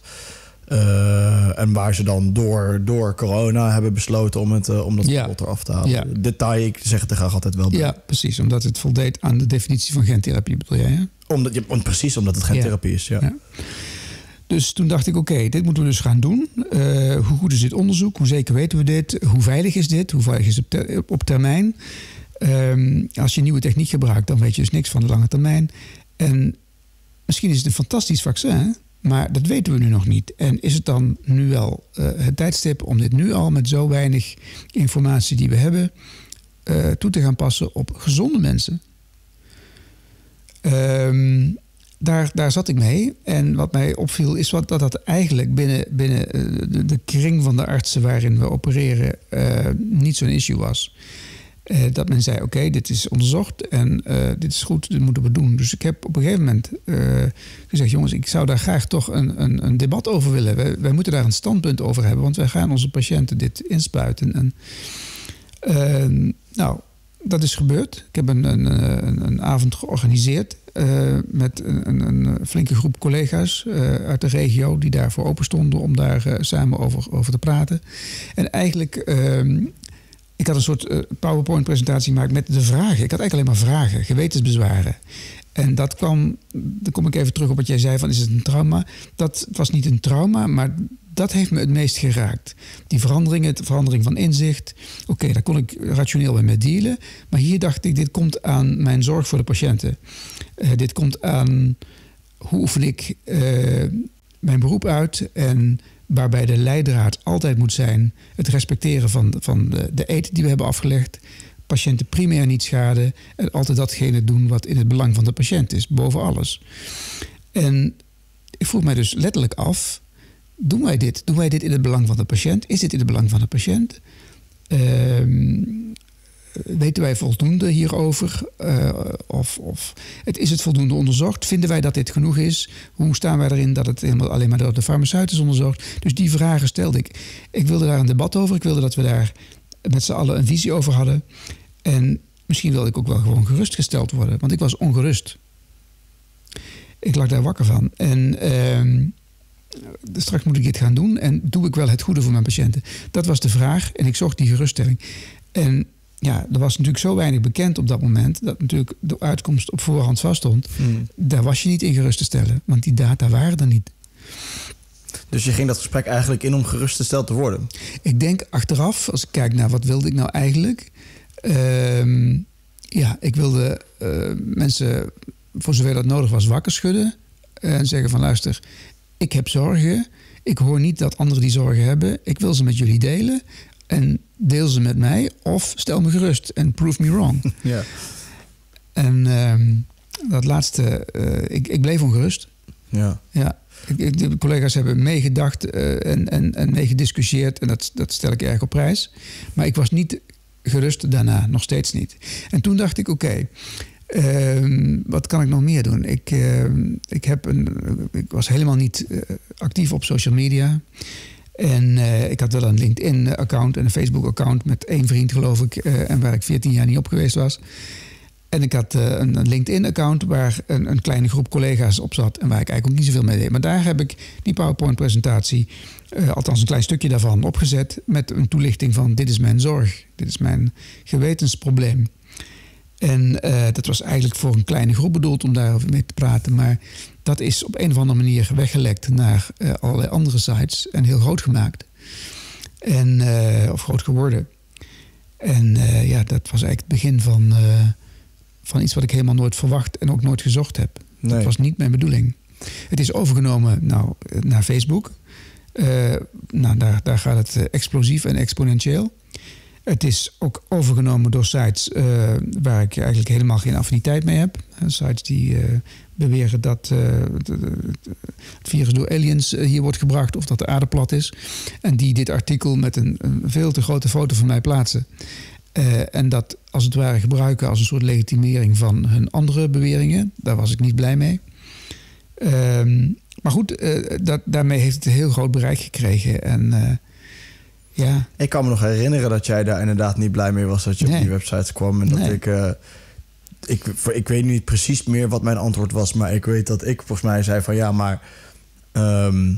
Uh, en waar ze dan door, door corona hebben besloten om, het, uh, om dat verbod ja. eraf te halen. Ja. Detail, ik zeg het er graag altijd wel bij. Ja, precies. Omdat het voldeed aan de definitie van gentherapie, bedoel jij? Hè? Omdat, ja, precies, omdat het gentherapie ja. is, ja. ja. Dus toen dacht ik, oké, okay, dit moeten we dus gaan doen. Uh, hoe goed is dit onderzoek? Hoe zeker weten we dit? Hoe veilig is dit? Hoe veilig is het op, ter, op termijn? Um, als je nieuwe techniek gebruikt, dan weet je dus niks van de lange termijn. En misschien is het een fantastisch vaccin, maar dat weten we nu nog niet. En is het dan nu wel uh, het tijdstip om dit nu al met zo weinig informatie die we hebben uh, toe te gaan passen op gezonde mensen. Um, daar, daar zat ik mee. En wat mij opviel is wat, dat dat eigenlijk binnen, binnen de, de kring van de artsen waarin we opereren uh, niet zo'n issue was. Uh, dat men zei, oké, okay, dit is onderzocht en uh, dit is goed, dit moeten we doen. Dus ik heb op een gegeven moment uh, gezegd, jongens, ik zou daar graag toch een, een, een debat over willen. Wij, wij moeten daar een standpunt over hebben, want wij gaan onze patiënten dit inspuiten. En, uh, nou, dat is gebeurd. Ik heb een, een, een, een avond georganiseerd uh, met een, een flinke groep collega's uh, uit de regio die daarvoor open stonden om daar uh, samen over, over te praten. En eigenlijk... Uh, Ik had een soort uh, PowerPoint-presentatie gemaakt met de vragen. Ik had eigenlijk alleen maar vragen, gewetensbezwaren. En dat kwam, dan kom ik even terug op wat jij zei van is het een trauma? Dat was niet een trauma, maar dat heeft me het meest geraakt. Die veranderingen, de verandering van inzicht. Oké, okay, daar kon ik rationeel bij mee dealen. Maar hier dacht ik, dit komt aan mijn zorg voor de patiënten. Uh, dit komt aan hoe oefen ik uh, mijn beroep uit en... waarbij de leidraad altijd moet zijn het respecteren van, van de, de eed die we hebben afgelegd. Patiënten primair niet schaden. En altijd datgene doen wat in het belang van de patiënt is, boven alles. En ik vroeg mij dus letterlijk af, doen wij dit? Doen wij dit in het belang van de patiënt? Is dit in het belang van de patiënt? Uh, weten wij voldoende hierover? Uh, of, of het, is het voldoende onderzocht? Vinden wij dat dit genoeg is? Hoe staan wij erin dat het helemaal alleen maar door de farmaceut is onderzocht? Dus die vragen stelde ik. Ik wilde daar een debat over. Ik wilde dat we daar met z'n allen een visie over hadden. En misschien wilde ik ook wel gewoon gerustgesteld worden. Want ik was ongerust. Ik lag daar wakker van. En uh, straks moet ik dit gaan doen. En doe ik wel het goede voor mijn patiënten? Dat was de vraag. En ik zocht die geruststelling. En ja, er was natuurlijk zo weinig bekend op dat moment... dat natuurlijk de uitkomst op voorhand vaststond. Mm. Daar was je niet in gerust te stellen. Want die data waren er niet. Dus je ging dat gesprek eigenlijk in om gerustgesteld te worden? Ik denk achteraf, als ik kijk naar wat wilde ik nou eigenlijk... Uh, ja, ik wilde uh, mensen, voor zover dat nodig was, wakker schudden. En zeggen van luister, ik heb zorgen. Ik hoor niet dat anderen die zorgen hebben. Ik wil ze met jullie delen. En deel ze met mij of stel me gerust en prove me wrong. Ja. En uh, dat laatste, uh, ik, ik bleef ongerust. Ja. Ja. Ik, de collega's hebben meegedacht uh, en, en, en meegediscussieerd. En dat, dat stel ik erg op prijs. Maar ik was niet gerust daarna, nog steeds niet. En toen dacht ik, oké, okay, uh, wat kan ik nog meer doen? Ik, uh, ik, heb een, ik was helemaal niet uh, actief op social media. En uh, ik had wel een LinkedIn-account en een Facebook-account met één vriend, geloof ik. Uh, en waar ik veertien jaar niet op geweest was. En ik had uh, een, een LinkedIn-account waar een, een kleine groep collega's op zat. En waar ik eigenlijk ook niet zoveel mee deed. Maar daar heb ik die PowerPoint-presentatie, uh, althans een klein stukje daarvan, opgezet. Met een toelichting van dit is mijn zorg. Dit is mijn gewetensprobleem. En uh, dat was eigenlijk voor een kleine groep bedoeld om daarover mee te praten. Maar dat is op een of andere manier weggelekt naar uh, allerlei andere sites. En heel groot gemaakt. En, uh, of groot geworden. En uh, ja, dat was eigenlijk het begin van, uh, van iets wat ik helemaal nooit verwacht en ook nooit gezocht heb. Nee. Dat was niet mijn bedoeling. Het is overgenomen nou, naar Facebook. Uh, nou, daar, daar gaat het uh, explosief en exponentieel. Het is ook overgenomen door sites uh, waar ik eigenlijk helemaal geen affiniteit mee heb. Sites die uh, beweren dat uh, het, het virus door aliens hier wordt gebracht of dat de aarde plat is. En die dit artikel met een, een veel te grote foto van mij plaatsen. Uh, en dat als het ware gebruiken als een soort legitimering van hun andere beweringen. Daar was ik niet blij mee. Uh, maar goed, uh, dat, daarmee heeft het een heel groot bereik gekregen. En uh, ja. Ik kan me nog herinneren dat jij daar inderdaad niet blij mee was dat je nee. op die website kwam. En dat nee. ik, uh, ik... Ik weet niet precies meer wat mijn antwoord was, maar ik weet dat ik volgens mij zei van ja, maar um,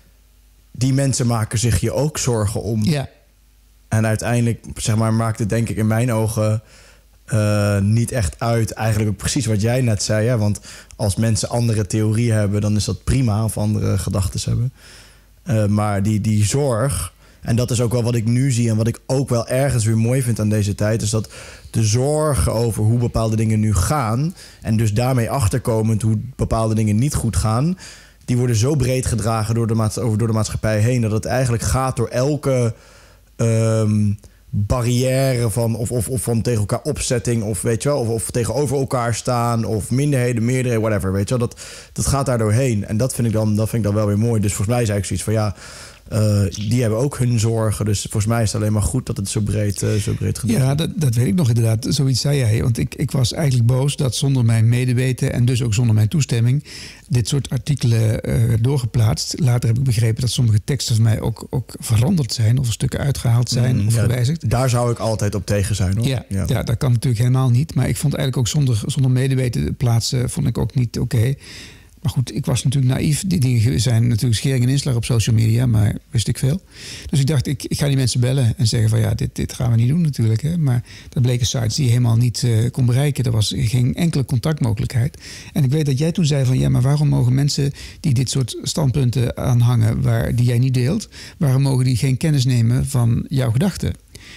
die mensen maken zich hier ook zorgen om. Ja. En uiteindelijk, zeg maar, maakt het denk ik in mijn ogen uh, niet echt uit. Eigenlijk ook precies wat jij net zei. Hè? Want als mensen andere theorieën hebben, dan is dat prima. Of andere gedachten hebben. Uh, maar die, die zorg, en dat is ook wel wat ik nu zie en wat ik ook wel ergens weer mooi vind aan deze tijd, is dat de zorgen over hoe bepaalde dingen nu gaan, en dus daarmee achterkomend hoe bepaalde dingen niet goed gaan, die worden zo breed gedragen door de, maats- over, door de maatschappij heen, dat het eigenlijk gaat door elke um, barrière van of, of, of van tegen elkaar opzetting of weet je wel, of, of tegenover elkaar staan of minderheden, meerderheden, whatever, weet je wel, dat, dat gaat daar doorheen en dat vind ik dan, dat vind ik dan wel weer mooi. Dus volgens mij is eigenlijk zoiets van ja, Uh, die hebben ook hun zorgen. Dus volgens mij is het alleen maar goed dat het zo breed, uh, zo breed gedaan is. Ja, dat, dat weet ik nog inderdaad. Zoiets zei jij. Want ik, ik was eigenlijk boos dat zonder mijn medeweten en dus ook zonder mijn toestemming dit soort artikelen uh, werd doorgeplaatst. Later heb ik begrepen dat sommige teksten van mij ook, ook veranderd zijn of stukken uitgehaald zijn mm, of ja, gewijzigd. Daar zou ik altijd op tegen zijn, hoor. Ja, ja. ja, dat kan natuurlijk helemaal niet. Maar ik vond eigenlijk ook zonder, zonder medeweten plaatsen vond ik ook niet oké. Okay. Maar goed, ik was natuurlijk naïef. Die dingen zijn natuurlijk schering en inslag op social media, maar wist ik veel. Dus ik dacht, ik, ik ga die mensen bellen en zeggen van ja, dit, dit gaan we niet doen natuurlijk. Hè. Maar dat bleken sites die je helemaal niet uh, kon bereiken. Er was geen enkele contactmogelijkheid. En ik weet dat jij toen zei van ja, maar waarom mogen mensen die dit soort standpunten aanhangen, waar, die jij niet deelt, waarom mogen die geen kennis nemen van jouw gedachten?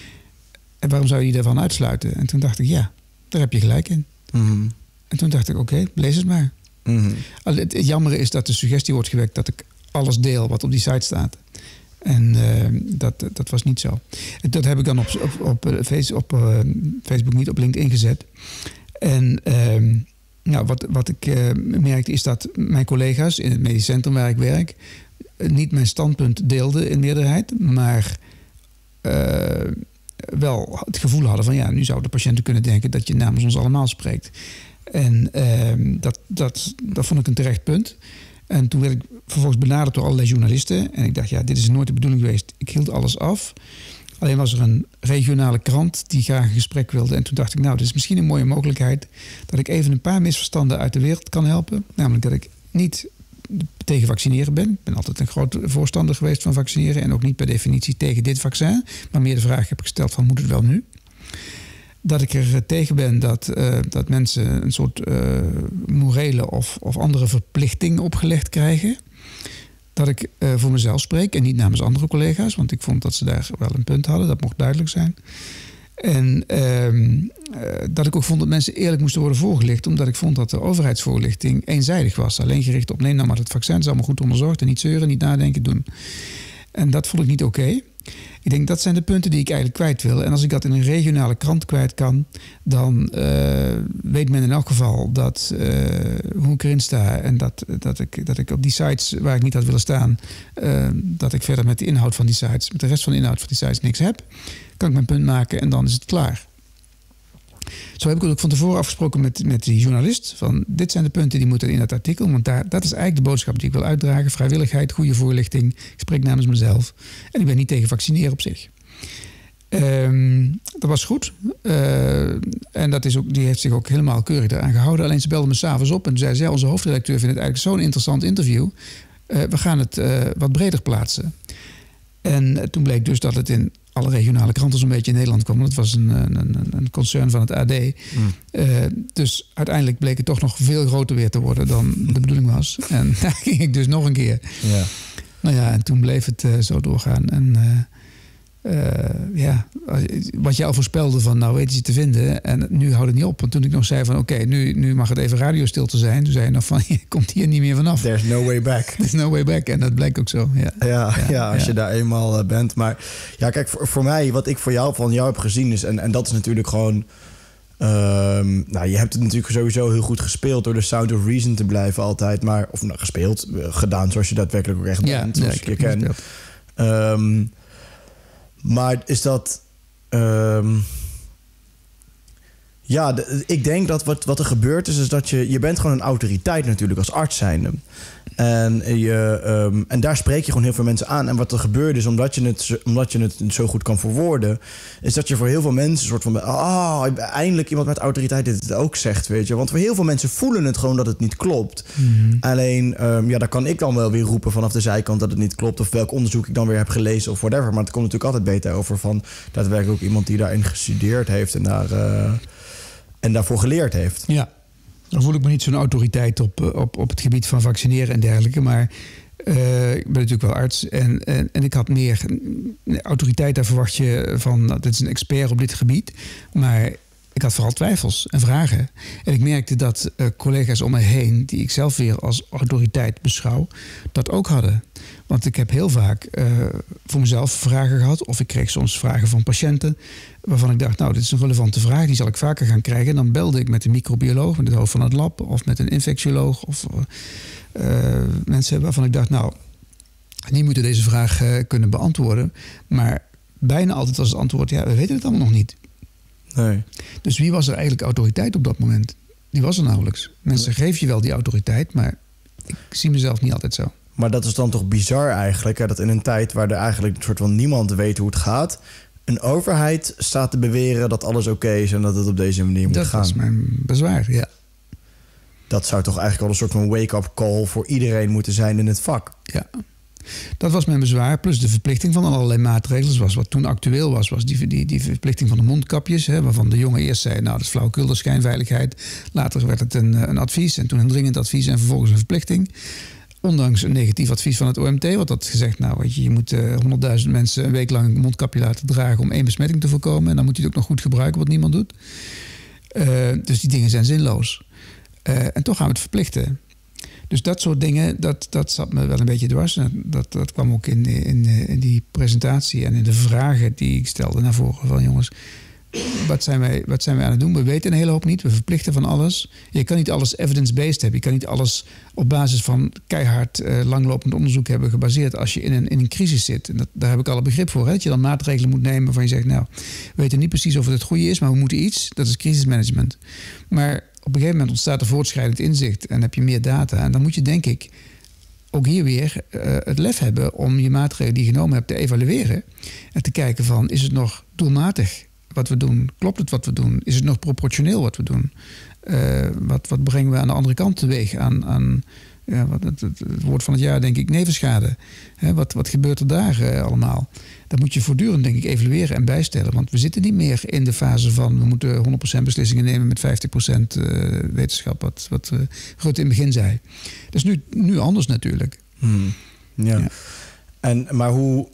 En waarom zou je die daarvan uitsluiten? En toen dacht ik, ja, daar heb je gelijk in. Mm-hmm. En toen dacht ik, oké, okay, lees het maar. Mm-hmm. Het jammer is dat de suggestie wordt gewekt dat ik alles deel wat op die site staat. En uh, dat, dat was niet zo. Dat heb ik dan op, op, op, face, op uh, Facebook, niet op LinkedIn gezet. En uh, nou, wat, wat ik uh, merkte is dat mijn collega's in het medisch centrum waar ik werk niet mijn standpunt deelden in meerderheid, maar uh, wel het gevoel hadden van ja, nu zouden patiënten kunnen denken dat je namens ons allemaal spreekt. En uh, dat, dat, dat vond ik een terecht punt. En toen werd ik vervolgens benaderd door allerlei journalisten. En ik dacht, ja, dit is nooit de bedoeling geweest. Ik hield alles af. Alleen was er een regionale krant die graag een gesprek wilde. En toen dacht ik, nou, dit is misschien een mooie mogelijkheid dat ik even een paar misverstanden uit de wereld kan helpen. Namelijk dat ik niet tegen vaccineren ben. Ik ben altijd een groot voorstander geweest van vaccineren. En ook niet per definitie tegen dit vaccin. Maar meer de vraag heb ik gesteld van, moet het wel nu? Dat ik er tegen ben dat, uh, dat mensen een soort uh, morele of, of andere verplichting opgelegd krijgen. Dat ik uh, voor mezelf spreek en niet namens andere collega's. Want ik vond dat ze daar wel een punt hadden. Dat mocht duidelijk zijn. En uh, uh, dat ik ook vond dat mensen eerlijk moesten worden voorgelicht. Omdat ik vond dat de overheidsvoorlichting eenzijdig was. Alleen gericht op, nee, nou maar het vaccin is allemaal goed onderzocht. En niet zeuren, niet nadenken, doen. En dat vond ik niet oké. Okay. Ik denk, dat zijn de punten die ik eigenlijk kwijt wil. En als ik dat in een regionale krant kwijt kan, dan uh, weet men in elk geval dat uh, hoe ik erin sta en dat, dat, ik, dat ik op die sites waar ik niet had willen staan, uh, dat ik verder met de inhoud van die sites, met de rest van de inhoud van die sites niks heb. Kan ik mijn punt maken en dan is het klaar. Zo heb ik ook van tevoren afgesproken met, met die journalist. Van, dit zijn de punten die moeten in dat artikel. Want daar, dat is eigenlijk de boodschap die ik wil uitdragen. Vrijwilligheid, goede voorlichting. Ik spreek namens mezelf. En ik ben niet tegen vaccineren op zich. Um, dat was goed. Uh, en dat is ook, die heeft zich ook helemaal keurig daaraan gehouden. Alleen ze belde me s'avonds op en zei ze, onze hoofdredacteur vindt het eigenlijk zo'n interessant interview. Uh, we gaan het uh, wat breder plaatsen. En uh, toen bleek dus dat het in alle regionale kranten zo'n beetje in Nederland kwam. Dat was een, een, een concern van het A D. Mm. Uh, dus uiteindelijk bleek het toch nog veel groter weer te worden dan de bedoeling was. En daar ging ik dus nog een keer. Ja. Nou ja, en toen bleef het uh, zo doorgaan. En uh, uh, ja, wat je al voorspelde van nou weten ze te vinden. En nu houdt het niet op. Want toen ik nog zei van oké, okay, nu, nu mag het even radiostilte zijn. Toen zei je nog van je komt hier niet meer vanaf. There's no way back. There's no way back. En dat blijkt ook zo. Ja, ja, ja, ja als ja. je daar eenmaal uh, bent. Maar ja, kijk, voor, voor mij, wat ik voor jou van jou heb gezien is, en, en dat is natuurlijk gewoon, um, nou, je hebt het natuurlijk sowieso heel goed gespeeld door de Sound of Reason te blijven altijd. Maar, of nou, gespeeld, gedaan zoals je daadwerkelijk ook echt ja, bent. Zoals ja, ik je ken. Um, maar is dat... Um, ja, de, ik denk dat wat, wat er gebeurt is, is dat je... Je bent gewoon een autoriteit natuurlijk als arts zijnde. En, je, um, en daar spreek je gewoon heel veel mensen aan. En wat er gebeurt is, omdat je het, omdat je het zo goed kan verwoorden, is dat je voor heel veel mensen een soort van... Ah, oh, eindelijk iemand met autoriteit dit het ook zegt, weet je. Want voor heel veel mensen voelen het gewoon dat het niet klopt. Mm-hmm. Alleen, um, ja, daar kan ik dan wel weer roepen vanaf de zijkant dat het niet klopt. Of welk onderzoek ik dan weer heb gelezen of whatever. Maar het komt natuurlijk altijd beter over van daadwerkelijk ook iemand die daarin gestudeerd heeft en, daar, uh, en daarvoor geleerd heeft. Ja. Dan voel ik me niet zo'n autoriteit op, op, op het gebied van vaccineren en dergelijke. Maar uh, ik ben natuurlijk wel arts. En, en, en ik had meer autoriteit. Daar verwacht je van, nou, dit is een expert op dit gebied. Maar ik had vooral twijfels en vragen. En ik merkte dat uh, collega's om me heen, die ik zelf weer als autoriteit beschouw, dat ook hadden. Want ik heb heel vaak uh, voor mezelf vragen gehad. Of ik kreeg soms vragen van patiënten waarvan ik dacht, nou, dit is een relevante vraag. Die zal ik vaker gaan krijgen. En dan belde ik met een microbioloog, met het hoofd van het lab, of met een infectioloog. Of uh, mensen waarvan ik dacht, nou, die moeten deze vraag uh, kunnen beantwoorden. Maar bijna altijd was het antwoord, ja, we weten het allemaal nog niet. Nee. Dus wie was er eigenlijk autoriteit op dat moment? Die was er nauwelijks. Mensen geven je wel die autoriteit, maar ik zie mezelf niet altijd zo. Maar dat is dan toch bizar eigenlijk, hè? Dat in een tijd waar er eigenlijk een soort van niemand weet hoe het gaat, een overheid staat te beweren dat alles oké is en dat het op deze manier moet dat gaan. Dat is mijn bezwaar, ja. Dat zou toch eigenlijk wel een soort van wake-up call voor iedereen moeten zijn in het vak. Ja. Dat was mijn bezwaar, plus de verplichting van allerlei maatregelen. Was wat toen actueel was, was die, die, die verplichting van de mondkapjes. Hè, waarvan de jongen eerst zei, nou, dat is flauwekul, dat is schijnveiligheid. Later werd het een, een advies en toen een dringend advies en vervolgens een verplichting. Ondanks een negatief advies van het O M T. Want dat had gezegd, nou, weet je, je moet uh, honderdduizend mensen een week lang een mondkapje laten dragen om één besmetting te voorkomen. En dan moet je het ook nog goed gebruiken, wat niemand doet. Uh, dus die dingen zijn zinloos. Uh, en toch gaan we het verplichten. Dus dat soort dingen, dat, dat zat me wel een beetje dwars. Dat, dat kwam ook in, in, in die presentatie en in de vragen die ik stelde naar voren. Van jongens, wat zijn, wij, wat zijn wij aan het doen? We weten een hele hoop niet. We verplichten van alles. Je kan niet alles evidence-based hebben. Je kan niet alles op basis van keihard uh, langlopend onderzoek hebben gebaseerd als je in een, in een crisis zit. En dat, daar heb ik alle begrip voor. Hè? Dat je dan maatregelen moet nemen waarvan je zegt, nou, we weten niet precies of het het goede is, maar we moeten iets. Dat is crisismanagement. Maar op een gegeven moment ontstaat er voortschrijdend inzicht en heb je meer data. En dan moet je, denk ik, ook hier weer uh, het lef hebben om je maatregelen die je genomen hebt te evalueren. En te kijken van, is het nog doelmatig wat we doen? Klopt het wat we doen? Is het nog proportioneel wat we doen? Uh, wat, wat brengen we aan de andere kant teweeg aan, aan ja, wat, het, het, het woord van het jaar, denk ik, nevenschade. Hè, wat, wat gebeurt er daar uh, allemaal? Dat moet je voortdurend, denk ik, evalueren en bijstellen. Want we zitten niet meer in de fase van we moeten honderd procent beslissingen nemen met vijftig procent uh, wetenschap, wat, wat uh, Rutte in het begin zei. Dat is nu, nu anders natuurlijk. Hmm. Ja. Ja. En, maar hoe,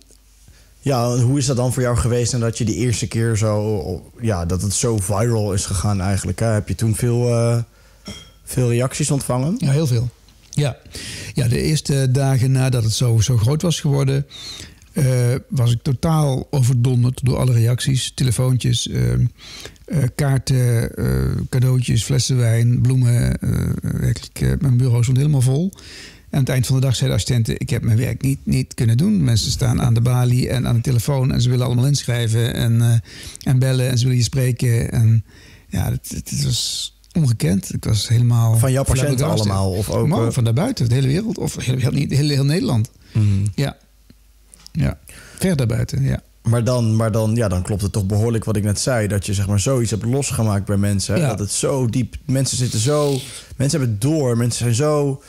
ja, hoe is dat dan voor jou geweest en dat je die eerste keer zo, ja, dat het zo viral is gegaan eigenlijk? Hè? Heb je toen veel, uh, veel reacties ontvangen? Ja, heel veel. Ja. Ja, de eerste dagen nadat het zo, zo groot was geworden, Uh, was ik totaal overdonderd door alle reacties. Telefoontjes, uh, uh, kaarten, uh, cadeautjes, flessen wijn, bloemen. Uh, werkelijk, uh, mijn bureau stond helemaal vol. En aan het eind van de dag zei de assistente, ik heb mijn werk niet, niet kunnen doen. Mensen staan aan de balie en aan de telefoon en ze willen allemaal inschrijven en, uh, en bellen en ze willen je spreken. En ja, het, het was ongekend. Ik was helemaal... Van jouw patiënten allemaal? Of ook, maar, van daarbuiten, de hele wereld. Of heel, heel, heel, heel Nederland. Mm-hmm. Ja. Ja, ver daarbuiten, ja. Maar, dan, maar dan, ja, dan klopt het toch behoorlijk wat ik net zei. Dat je zeg maar zoiets hebt losgemaakt bij mensen. Hè? Ja. Dat het zo diep... Mensen zitten zo... Mensen hebben het door. Mensen zijn zo...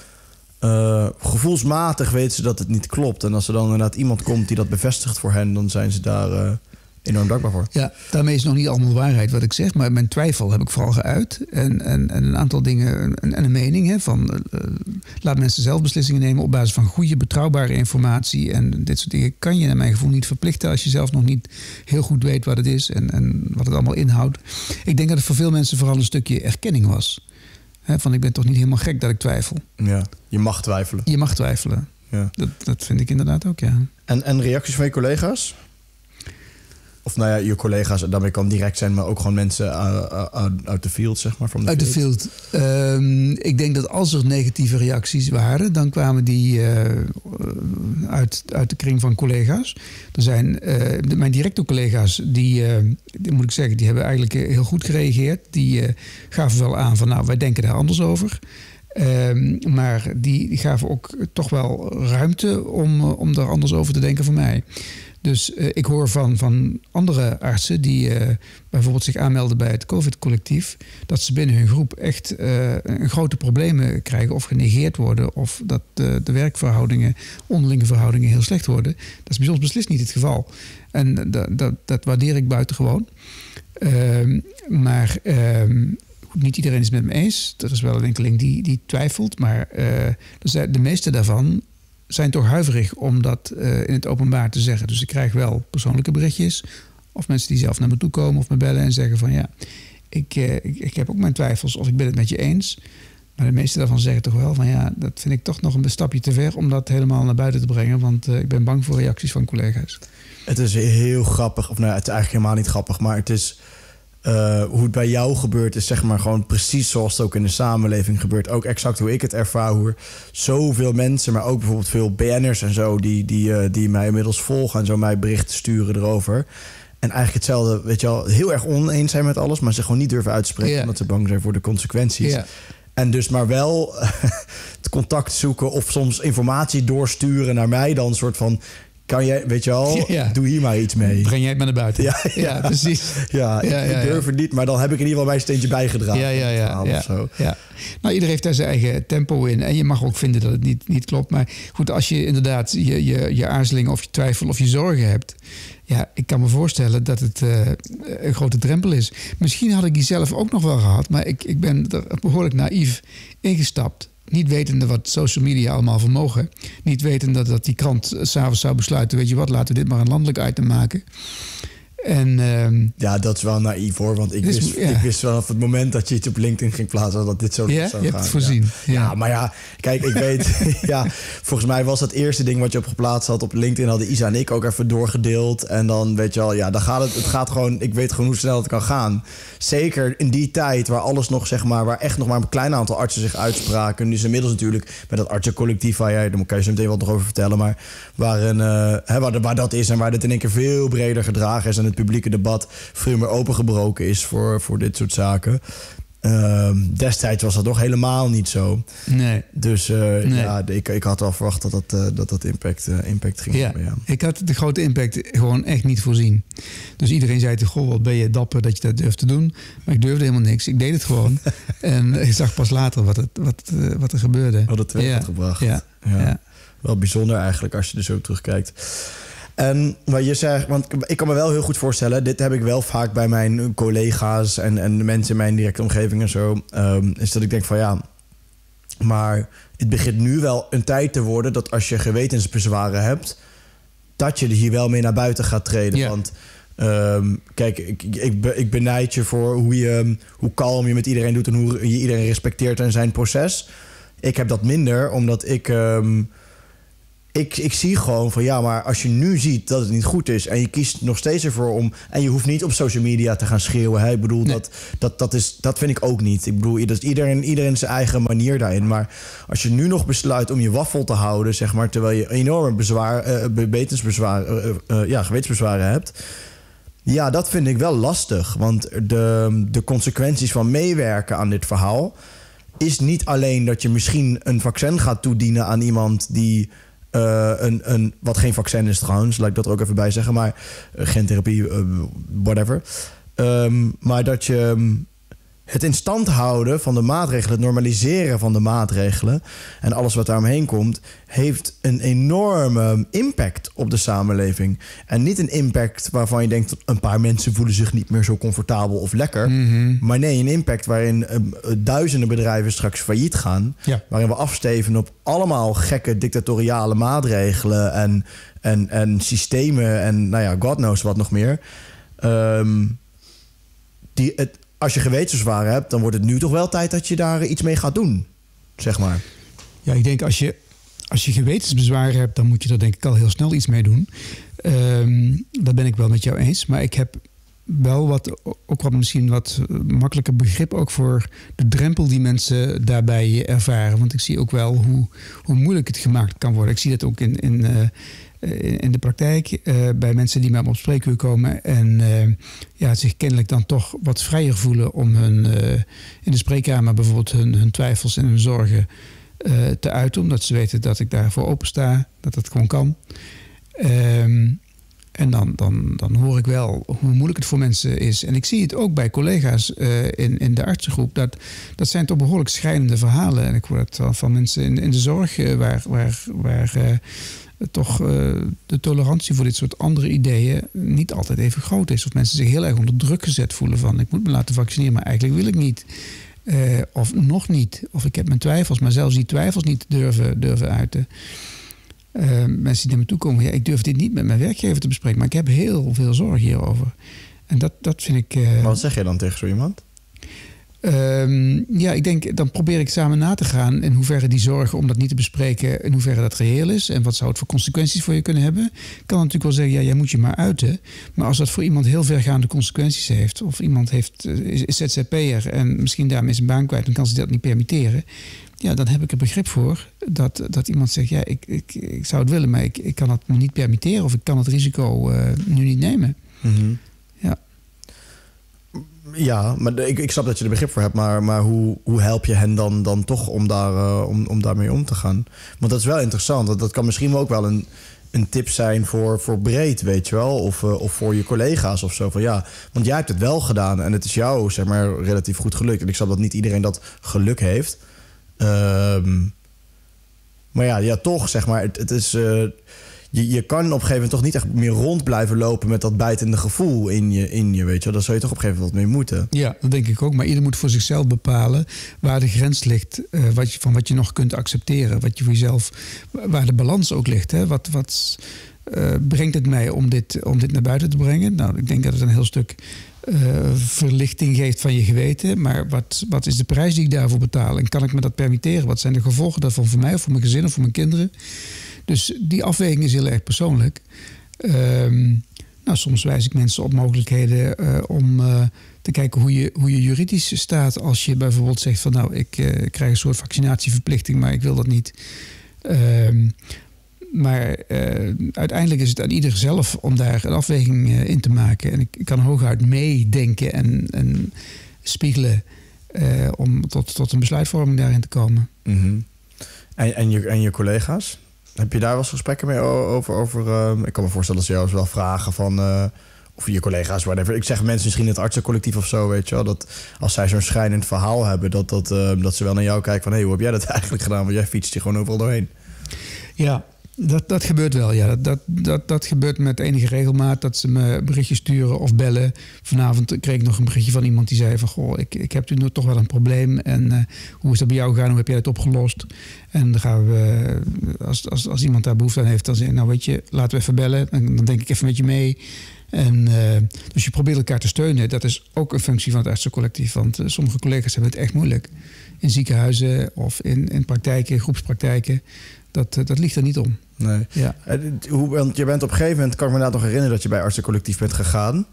Uh, gevoelsmatig weten ze dat het niet klopt. En als er dan inderdaad iemand komt die dat bevestigt voor hen, dan zijn ze daar uh, enorm dankbaar voor. Ja, daarmee is nog niet allemaal waarheid wat ik zeg. Maar mijn twijfel heb ik vooral geuit. En, en, en een aantal dingen en, en een mening. Hè, van, uh, laat mensen zelf beslissingen nemen op basis van goede, betrouwbare informatie. En dit soort dingen kan je naar mijn gevoel niet verplichten als je zelf nog niet heel goed weet wat het is en, en wat het allemaal inhoudt. Ik denk dat het voor veel mensen vooral een stukje erkenning was. He, van ik ben toch niet helemaal gek dat ik twijfel. Ja, je mag twijfelen. Je mag twijfelen. Ja. Dat, dat vind ik inderdaad ook, ja. En, en reacties van je collega's? Of nou ja, je collega's, daarmee kan direct zijn, maar ook gewoon mensen uit de field, zeg maar. Uit de field. Um, ik denk dat als er negatieve reacties waren, dan kwamen die uh, uit, uit de kring van collega's. Er zijn uh, de, mijn directe collega's, die, uh, die moet ik zeggen, die hebben eigenlijk heel goed gereageerd. Die uh, gaven wel aan van, nou, wij denken daar anders over. Um, maar die, die gaven ook toch wel ruimte om, om daar anders over te denken voor mij. Dus uh, ik hoor van, van andere artsen die uh, bijvoorbeeld zich aanmelden bij het COVID-collectief, dat ze binnen hun groep echt uh, een grote problemen krijgen of genegeerd worden, of dat de, de werkverhoudingen, onderlinge verhoudingen heel slecht worden. Dat is bij ons beslist niet het geval. En dat, dat, dat waardeer ik buitengewoon. Uh, maar uh, niet iedereen is het met me eens. Er is wel een enkeling die, die twijfelt, maar uh, de meeste daarvan zijn toch huiverig om dat uh, in het openbaar te zeggen. Dus ik krijg wel persoonlijke berichtjes of mensen die zelf naar me toe komen of me bellen en zeggen van ja, ik, uh, ik, ik heb ook mijn twijfels of ik ben het met je eens. Maar de meeste daarvan zeggen toch wel van ja, dat vind ik toch nog een stapje te ver om dat helemaal naar buiten te brengen. Want uh, ik ben bang voor reacties van collega's. Het is heel grappig, of nou ja, het is eigenlijk helemaal niet grappig, maar het is uh, hoe het bij jou gebeurt, is zeg maar gewoon precies zoals het ook in de samenleving gebeurt. Ook exact hoe ik het ervaar, hoe er zoveel mensen, maar ook bijvoorbeeld veel B N'ers en zo, die, die, uh, die mij inmiddels volgen en zo mij berichten sturen erover. En eigenlijk hetzelfde, weet je wel, heel erg oneens zijn met alles, maar ze gewoon niet durven uitspreken, yeah. omdat ze bang zijn voor de consequenties. Yeah. En dus maar wel het contact zoeken of soms informatie doorsturen naar mij dan, een soort van, kan jij, weet je wel, ja. doe hier maar iets mee. Breng jij het maar naar buiten. Ja, ja. ja precies. Ja, ik, ja, ja, ik durf het niet, maar dan heb ik in ieder geval mijn steentje bijgedragen. Ja, ja, ja. ja, of zo. ja. Nou, iedereen heeft daar zijn eigen tempo in. En je mag ook vinden dat het niet, niet klopt. Maar goed, als je inderdaad je, je, je aarzeling of je twijfel of je zorgen hebt, ja, ik kan me voorstellen dat het uh, een grote drempel is. Misschien had ik die zelf ook nog wel gehad, maar ik, ik ben er behoorlijk naïef ingestapt. Niet wetende wat social media allemaal vermogen. Niet wetende dat die krant 's avonds zou besluiten, weet je wat, laten we dit maar een landelijk item maken. En, uh, ja, dat is wel naïef hoor. Want ik, is, wist, ja. ik wist vanaf het moment dat je iets op LinkedIn ging plaatsen dat dit zo ja, zou gaan. Je hebt het voorzien. Ja. Ja. ja, maar ja, kijk, ik weet. ja, volgens mij was dat eerste ding wat je op geplaatst had op LinkedIn, hadden Isa en ik ook even doorgedeeld. En dan weet je al, ja, dan gaat het. Het gaat gewoon. Ik weet gewoon hoe snel het kan gaan. Zeker in die tijd waar alles nog, zeg maar, waar echt nog maar een klein aantal artsen zich uitspraken. Dus inmiddels natuurlijk met dat artsencollectief waar jij, daar kan je zo meteen wat nog over vertellen, maar waar, een, uh, hè, waar, waar dat is en waar dit in één keer veel breder gedragen is en het publieke debat veel meer opengebroken is voor, voor dit soort zaken. Uh, destijds was dat nog helemaal niet zo. Nee. Dus uh, nee. ja, ik, ik had wel verwacht dat dat, uh, dat, dat impact, uh, impact ging ja, hebben. Ja. Ik had de grote impact gewoon echt niet voorzien. Dus iedereen zei tegen, goh, wat ben je dapper dat je dat durft te doen. Maar ik durfde helemaal niks. Ik deed het gewoon. En ik zag pas later wat, het, wat, uh, wat er gebeurde. Wat het teweeg ja. had gebracht. Ja. Ja. Ja. Wel bijzonder eigenlijk als je er zo terugkijkt. En wat je zegt, want ik kan me wel heel goed voorstellen, dit heb ik wel vaak bij mijn collega's en, en de mensen in mijn directe omgeving en zo, um, is dat ik denk van ja, maar het begint nu wel een tijd te worden dat als je gewetensbezwaren hebt, dat je er hier wel mee naar buiten gaat treden. Ja. Want um, kijk, ik, ik, ik benijd je voor hoe, je, hoe kalm je met iedereen doet en hoe je iedereen respecteert in zijn proces. Ik heb dat minder, omdat ik... Um, Ik, ik zie gewoon van ja, maar als je nu ziet dat het niet goed is en je kiest nog steeds ervoor om, en je hoeft niet op social media te gaan schreeuwen. Hè? Ik bedoel, nee. dat, dat, dat, is, dat vind ik ook niet. Ik bedoel, dat is iedereen, iedereen zijn eigen manier daarin. Maar als je nu nog besluit om je waffel te houden, zeg maar, terwijl je enorme bezwaar, uh, gewetensbezwaren, uh, uh, ja, gewetensbezwaren hebt. Ja, dat vind ik wel lastig. Want de, de consequenties van meewerken aan dit verhaal is niet alleen dat je misschien een vaccin gaat toedienen aan iemand die Uh, een, een, wat geen vaccin is trouwens, laat ik dat er ook even bij zeggen, maar uh, gentherapie, uh, whatever. Um, maar dat je um, het in stand houden van de maatregelen, het normaliseren van de maatregelen en alles wat daaromheen komt, heeft een enorme impact op de samenleving. En niet een impact waarvan je denkt, een paar mensen voelen zich niet meer zo comfortabel of lekker. Mm-hmm. Maar nee, een impact waarin uh, duizenden bedrijven straks failliet gaan. Ja. Waarin we afsteven op allemaal gekke dictatoriale maatregelen en, en, en systemen en nou ja, God knows wat nog meer. Um, die het Als je gewetensbezwaren hebt, dan wordt het nu toch wel tijd dat je daar iets mee gaat doen, zeg maar. Ja, ik denk als je, als je gewetensbezwaren hebt, dan moet je er denk ik al heel snel iets mee doen. Um, dat ben ik wel met jou eens. Maar ik heb wel wat, ook wat misschien wat makkelijker begrip ook voor de drempel die mensen daarbij ervaren. Want ik zie ook wel hoe, hoe moeilijk het gemaakt kan worden. Ik zie dat ook in, in, uh, in de praktijk uh, bij mensen die met me op spreekuur komen en uh, ja, zich kennelijk dan toch wat vrijer voelen om hun uh, in de spreekkamer bijvoorbeeld hun, hun twijfels en hun zorgen uh, te uiten, omdat ze weten dat ik daarvoor opensta, dat dat gewoon kan. Um, En dan, dan, dan hoor ik wel hoe moeilijk het voor mensen is. En ik zie het ook bij collega's uh, in, in de artsengroep. Dat, dat zijn toch behoorlijk schrijnende verhalen. En ik hoor het wel van mensen in, in de zorg uh, waar, waar, waar uh, toch uh, de tolerantie voor dit soort andere ideeën niet altijd even groot is. Of mensen zich heel erg onder druk gezet voelen van ik moet me laten vaccineren, maar eigenlijk wil ik niet. Uh, of nog niet. Of ik heb mijn twijfels, maar zelfs die twijfels niet durven, durven uiten. Uh, mensen die naar me toe komen, ja, ik durf dit niet met mijn werkgever te bespreken, maar ik heb heel veel zorg hierover. En dat, dat vind ik... Uh... Maar wat zeg je dan tegen zo iemand? Um, ja, ik denk, dan probeer ik samen na te gaan in hoeverre die zorgen om dat niet te bespreken, in hoeverre dat reëel is en wat zou het voor consequenties voor je kunnen hebben. Ik kan natuurlijk wel zeggen, ja, jij moet je maar uiten. Maar als dat voor iemand heel vergaande consequenties heeft, of iemand heeft, is, is Z Z P'er en misschien daarmee zijn baan kwijt, dan kan ze dat niet permitteren. Ja, dan heb ik er begrip voor dat, dat iemand zegt, ja, ik, ik, ik zou het willen, maar ik, ik kan het me niet permitteren of ik kan het risico uh, nu niet nemen. Mm-hmm. Ja. Ja, maar ik, ik snap dat je er begrip voor hebt, maar, maar hoe, hoe help je hen dan, dan toch om, daar, uh, om, om daarmee om te gaan? Want dat is wel interessant. Dat, dat kan misschien ook wel een, een tip zijn voor, voor breed, weet je wel, of, uh, of voor je collega's of zo. Van, ja, want jij hebt het wel gedaan en het is jou, zeg maar, relatief goed gelukt. En ik snap dat niet iedereen dat geluk heeft. Um, maar ja, ja, toch, zeg maar, het, het is... Uh, Je, je kan op een gegeven moment toch niet echt meer rond blijven lopen met dat bijtende gevoel in je, in je, weet je wel. Daar zou je toch op een gegeven moment wat mee moeten. Ja, dat denk ik ook. Maar ieder moet voor zichzelf bepalen waar de grens ligt, uh, wat je, van wat je nog kunt accepteren. Wat je voor jezelf, waar de balans ook ligt. Hè? Wat, wat uh, brengt het mij om dit, om dit naar buiten te brengen? Nou, ik denk dat het een heel stuk uh, verlichting geeft van je geweten. Maar wat, wat is de prijs die ik daarvoor betaal? En kan ik me dat permitteren? Wat zijn de gevolgen daarvan voor mij, of voor mijn gezin, of voor mijn kinderen? Dus die afweging is heel erg persoonlijk. Um, nou, soms wijs ik mensen op mogelijkheden uh, om uh, te kijken hoe je, hoe je juridisch staat. Als je bijvoorbeeld zegt van nou, ik uh, krijg een soort vaccinatieverplichting, maar ik wil dat niet. Um, maar uh, uiteindelijk is het aan ieder zelf om daar een afweging uh, in te maken. En ik, ik kan hooguit meedenken en, en spiegelen uh, om tot, tot een besluitvorming daarin te komen. Mm-hmm. En, en, je, en je collega's? Heb je daar wel eens gesprekken mee over? over uh, ik kan me voorstellen dat ze jou wel vragen van... Uh, of je collega's, whatever. Ik zeg mensen misschien in het artsencollectief of zo, weet je wel. Dat als zij zo'n schrijnend verhaal hebben... dat, dat, uh, dat ze wel naar jou kijken van... hé, hey, hoe heb jij dat eigenlijk gedaan? Want jij fietst je gewoon overal doorheen. Ja, dat, dat gebeurt wel. Ja. Dat, dat, dat, dat gebeurt met enige regelmaat. Dat ze me berichtjes sturen of bellen. Vanavond kreeg ik nog een berichtje van iemand die zei van... goh, ik, ik heb nu toch wel een probleem. En uh, hoe is dat bij jou gegaan? Hoe heb jij het opgelost? En dan gaan we, als, als, als iemand daar behoefte aan heeft... dan zeg ik, nou weet je, laten we even bellen. En dan denk ik even met je mee. En, uh, dus je probeert elkaar te steunen. Dat is ook een functie van het artsencollectief. Want uh, sommige collega's hebben het echt moeilijk. In ziekenhuizen of in, in praktijken, groepspraktijken. Dat, dat ligt er niet om. Nee. Ja. Hoe, want je bent op een gegeven moment, kan ik me inderdaad nog herinneren... dat je bij artsencollectief bent gegaan.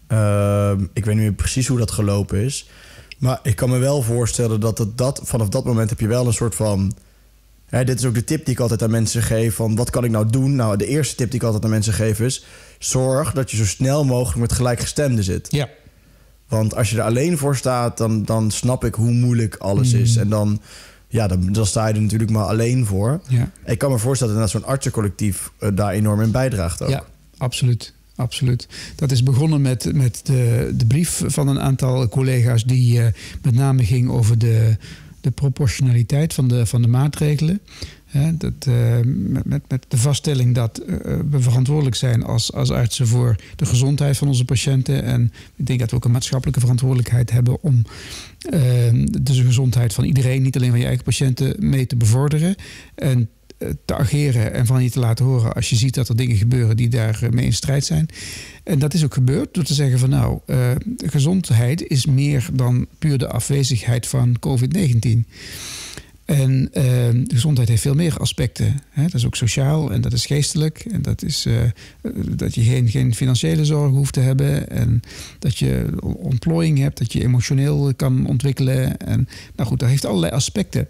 Uh, ik weet niet meer precies hoe dat gelopen is. Maar ik kan me wel voorstellen dat, het, dat vanaf dat moment heb je wel een soort van... Hè, dit is ook de tip die ik altijd aan mensen geef. Van wat kan ik nou doen? Nou, de eerste tip die ik altijd aan mensen geef is... zorg dat je zo snel mogelijk met gelijkgestemden zit. Ja. Want als je er alleen voor staat, dan, dan snap ik hoe moeilijk alles mm. is. En dan... Ja, dan, dan sta je er natuurlijk maar alleen voor. Ja. Ik kan me voorstellen dat zo'n artsencollectief uh, daar enorm in bijdraagt ook. Ja, absoluut. Absoluut. Dat is begonnen met, met de, de brief van een aantal collega's... die uh, met name ging over de, de proportionaliteit van de, van de maatregelen. He, dat, uh, met, met, met de vaststelling dat uh, we verantwoordelijk zijn als, als artsen... voor de gezondheid van onze patiënten. En ik denk dat we ook een maatschappelijke verantwoordelijkheid hebben... om uh, de gezondheid van iedereen, niet alleen van je eigen patiënten... mee te bevorderen en uh, te ageren en van je te laten horen... als je ziet dat er dingen gebeuren die daarmee in strijd zijn. En dat is ook gebeurd door te zeggen van nou... Uh, gezondheid is meer dan puur de afwezigheid van covid negentien... En uh, de gezondheid heeft veel meer aspecten. Hè? Dat is ook sociaal en dat is geestelijk. En dat is uh, dat je geen, geen financiële zorgen hoeft te hebben. En dat je ontplooiing hebt, dat je emotioneel kan ontwikkelen. En nou goed, dat heeft allerlei aspecten.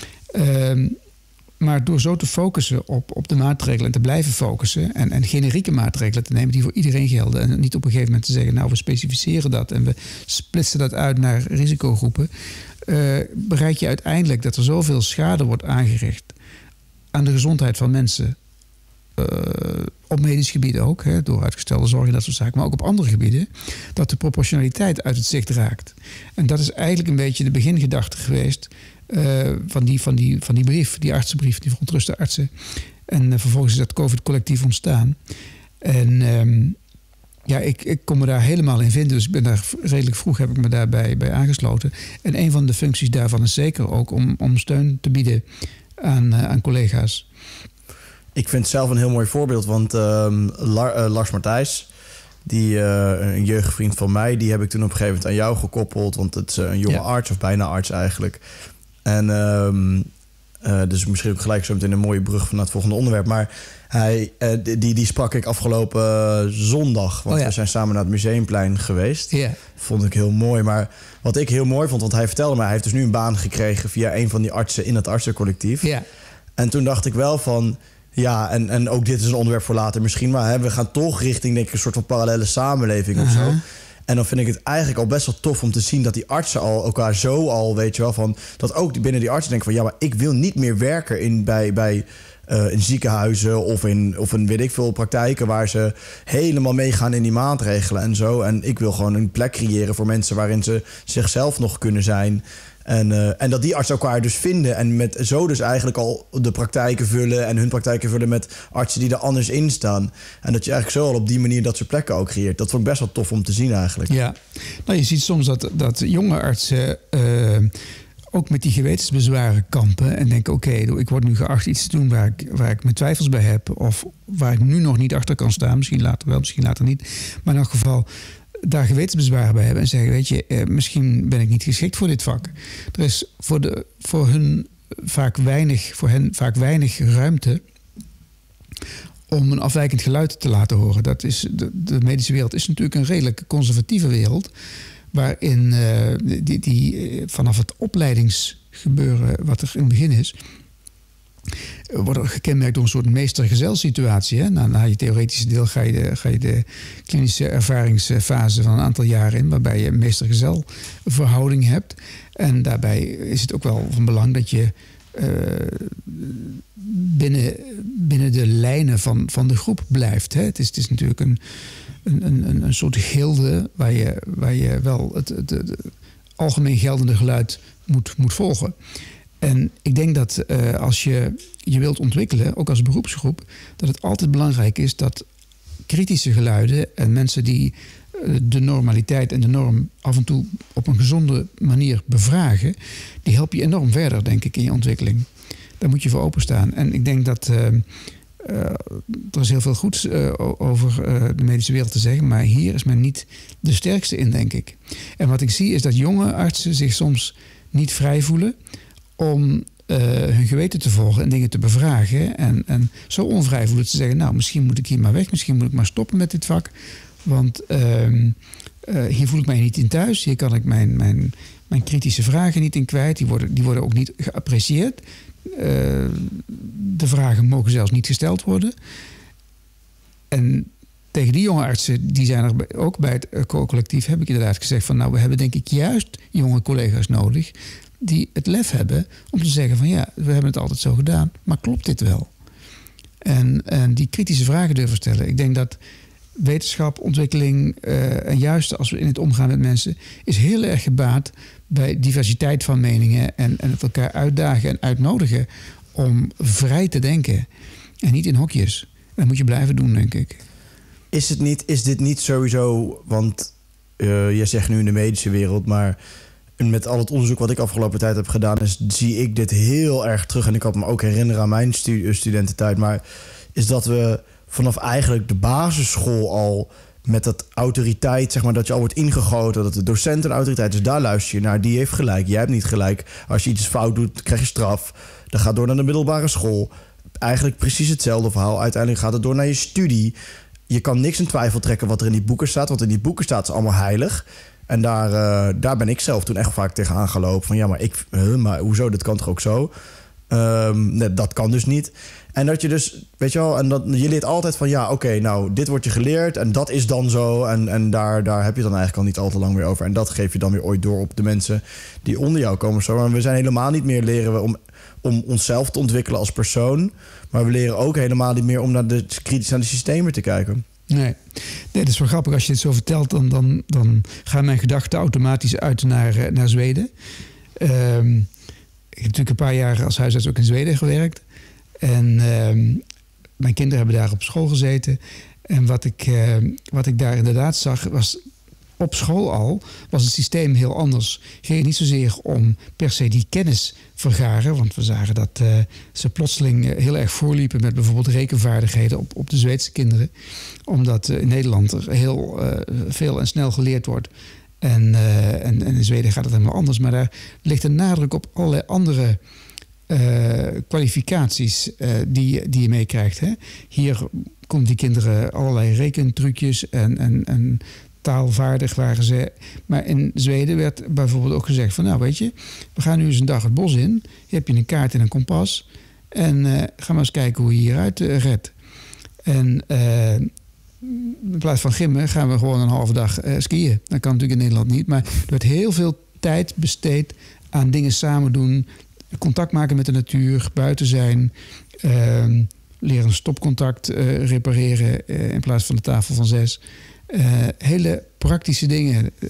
Uh, maar door zo te focussen op, op de maatregelen en te blijven focussen... En, en generieke maatregelen te nemen die voor iedereen gelden... en niet op een gegeven moment te zeggen, nou we specificeren dat... en we splitsen dat uit naar risicogroepen... Uh, bereik je uiteindelijk dat er zoveel schade wordt aangericht... aan de gezondheid van mensen... Uh, op medisch gebied ook, hè, door uitgestelde zorg en dat soort zaken... maar ook op andere gebieden, dat de proportionaliteit uit het zicht raakt. En dat is eigenlijk een beetje de begingedachte geweest... Uh, van, die, van, die, van die brief, die artsenbrief, die verontruste artsen. En uh, vervolgens is dat COVID-collectief ontstaan. En... Um, Ja, ik, ik kon me daar helemaal in vinden. Dus ik ben daar redelijk vroeg heb ik me daarbij bij aangesloten. En een van de functies daarvan is zeker ook om, om steun te bieden aan, uh, aan collega's. Ik vind het zelf een heel mooi voorbeeld. Want uh, Lar, uh, Lars Matthijs, Die, uh, een jeugdvriend van mij, die heb ik toen op een gegeven moment aan jou gekoppeld. Want het is een jonge ja. arts, of bijna arts eigenlijk. En um, uh, dus misschien ook gelijk zo meteen een mooie brug van het volgende onderwerp. Maar hij, uh, die, die sprak ik afgelopen uh, zondag. Want oh ja. we zijn samen naar het Museumplein geweest. Yeah. Vond ik heel mooi. Maar wat ik heel mooi vond, want hij vertelde me... hij heeft dus nu een baan gekregen via een van die artsen in het artsencollectief. Yeah. En toen dacht ik wel van... ja, en, en ook dit is een onderwerp voor later misschien... maar hè, we gaan toch richting denk ik een soort van parallele samenleving uh-huh. of zo... En dan vind ik het eigenlijk al best wel tof om te zien... dat die artsen al elkaar zo al, weet je wel... van dat ook binnen die artsen denken van... ja, maar ik wil niet meer werken in, bij, bij uh, in ziekenhuizen... of in, of in weet ik veel praktijken... waar ze helemaal meegaan in die maatregelen en zo. En ik wil gewoon een plek creëren voor mensen... waarin ze zichzelf nog kunnen zijn... En, uh, en dat die artsen elkaar dus vinden... en met zo dus eigenlijk al de praktijken vullen... en hun praktijken vullen met artsen die er anders in staan. En dat je eigenlijk zo al op die manier dat soort plekken ook creëert. Dat vond ik best wel tof om te zien eigenlijk. Ja, nou je ziet soms dat, dat jonge artsen... Uh, ook met die gewetensbezwaren kampen... en denken, oké, okay, ik word nu geacht iets te doen... Waar ik, waar ik mijn twijfels bij heb... of waar ik nu nog niet achter kan staan. Misschien later wel, misschien later niet. Maar in elk geval... daar gewetensbezwaren bij hebben en zeggen... weet je, eh, misschien ben ik niet geschikt voor dit vak. Er is voor, de, voor, hun vaak weinig, voor hen vaak weinig ruimte... om een afwijkend geluid te laten horen. Dat is, de, de medische wereld is natuurlijk een redelijk conservatieve wereld... waarin uh, die, die, vanaf het opleidingsgebeuren wat er in het begin is... wordt gekenmerkt door een soort meester-gezel-situatie. Hè? Na, na je theoretische deel ga je, de, ga je de klinische ervaringsfase van een aantal jaren in... waarbij je een meester-gezel-verhouding hebt. En daarbij is het ook wel van belang dat je uh, binnen, binnen de lijnen van, van de groep blijft. Hè? Het, is, het is natuurlijk een, een, een, een soort gilde waar je, waar je wel het, het, het, het algemeen geldende geluid moet, moet volgen. En ik denk dat uh, als je je wilt ontwikkelen, ook als beroepsgroep... dat het altijd belangrijk is dat kritische geluiden... en mensen die uh, de normaliteit en de norm af en toe op een gezonde manier bevragen... die helpen je enorm verder, denk ik, in je ontwikkeling. Daar moet je voor openstaan. En ik denk dat... Uh, uh, er is heel veel goeds uh, over uh, de medische wereld te zeggen... maar hier is men niet de sterkste in, denk ik. En wat ik zie is dat jonge artsen zich soms niet vrij voelen... om uh, hun geweten te volgen en dingen te bevragen. En, en zo onvrij voelen te zeggen... nou, misschien moet ik hier maar weg. Misschien moet ik maar stoppen met dit vak. Want uh, uh, hier voel ik mij niet in thuis. Hier kan ik mijn, mijn, mijn kritische vragen niet in kwijt. Die worden, die worden ook niet geapprecieerd. Uh, de vragen mogen zelfs niet gesteld worden. En tegen die jonge artsen, die zijn er ook bij het co-collectief... heb ik inderdaad gezegd van... nou, we hebben denk ik juist jonge collega's nodig... die het lef hebben om te zeggen van... ja, we hebben het altijd zo gedaan, maar klopt dit wel? En, en die kritische vragen durven stellen. Ik denk dat wetenschap, ontwikkeling... Uh, en juist als we in het omgaan met mensen... is heel erg gebaat bij diversiteit van meningen... en, en het elkaar uitdagen en uitnodigen om vrij te denken. En niet in hokjes. Dat moet je blijven doen, denk ik. Is, het niet, is dit niet sowieso... want uh, je zegt nu in de medische wereld... maar met al het onderzoek wat ik afgelopen tijd heb gedaan... is, zie ik dit heel erg terug. En ik had me ook herinneren aan mijn stu- studententijd. Maar is dat we vanaf eigenlijk de basisschool al... met dat autoriteit, zeg maar, dat je al wordt ingegoten... dat de docent een autoriteit is, daar luister je naar. Die heeft gelijk, jij hebt niet gelijk. Als je iets fout doet, krijg je straf. Dan gaat door naar de middelbare school. Eigenlijk precies hetzelfde verhaal. Uiteindelijk gaat het door naar je studie. Je kan niks in twijfel trekken wat er in die boeken staat... want in die boeken staat het allemaal heilig... En daar, uh, daar ben ik zelf toen echt vaak tegenaan gelopen. Van ja, maar, ik, uh, maar hoezo? Dat kan toch ook zo? Um, nee, dat kan dus niet. En dat je dus, weet je wel... en dat, je leert altijd van ja, oké, okay, nou, dit wordt je geleerd... en dat is dan zo. En, en daar, daar heb je dan eigenlijk al niet al te lang meer over. En dat geef je dan weer ooit door op de mensen die onder jou komen. Zo. Maar we zijn helemaal niet meer leren we om, om onszelf te ontwikkelen als persoon... maar we leren ook helemaal niet meer om naar de, kritisch naar de systemen te kijken. Nee. nee, dat is wel grappig. Als je het zo vertelt, dan, dan, dan gaan mijn gedachten automatisch uit naar, naar Zweden. Um, ik heb natuurlijk een paar jaar als huisarts ook in Zweden gewerkt. En um, mijn kinderen hebben daar op school gezeten. En wat ik, uh, wat ik daar inderdaad zag, was op school al was het systeem heel anders. Het ging niet zozeer om per se die kennis vergaren. Want we zagen dat uh, ze plotseling uh, heel erg voorliepen met bijvoorbeeld rekenvaardigheden op, op de Zweedse kinderen. Omdat uh, in Nederland er heel uh, veel en snel geleerd wordt. En, uh, en, en in Zweden gaat het helemaal anders. Maar daar ligt een nadruk op allerlei andere uh, kwalificaties uh, die, die je meekrijgt. Hè? Hier konden die kinderen allerlei rekentrucjes en, en, en taalvaardig waren ze. Maar in Zweden werd bijvoorbeeld ook gezegd van nou weet je, we gaan nu eens een dag het bos in. Je hebt je een kaart en een kompas. En uh, ga maar eens kijken hoe je hieruit uh, redt. En uh, in plaats van gimmen gaan we gewoon een halve dag uh, skiën. Dat kan natuurlijk in Nederland niet. Maar er werd heel veel tijd besteed aan dingen samen doen. Contact maken met de natuur, buiten zijn. Uh, leren stopcontact uh, repareren uh, in plaats van de tafel van zes. Uh, hele praktische dingen. Uh,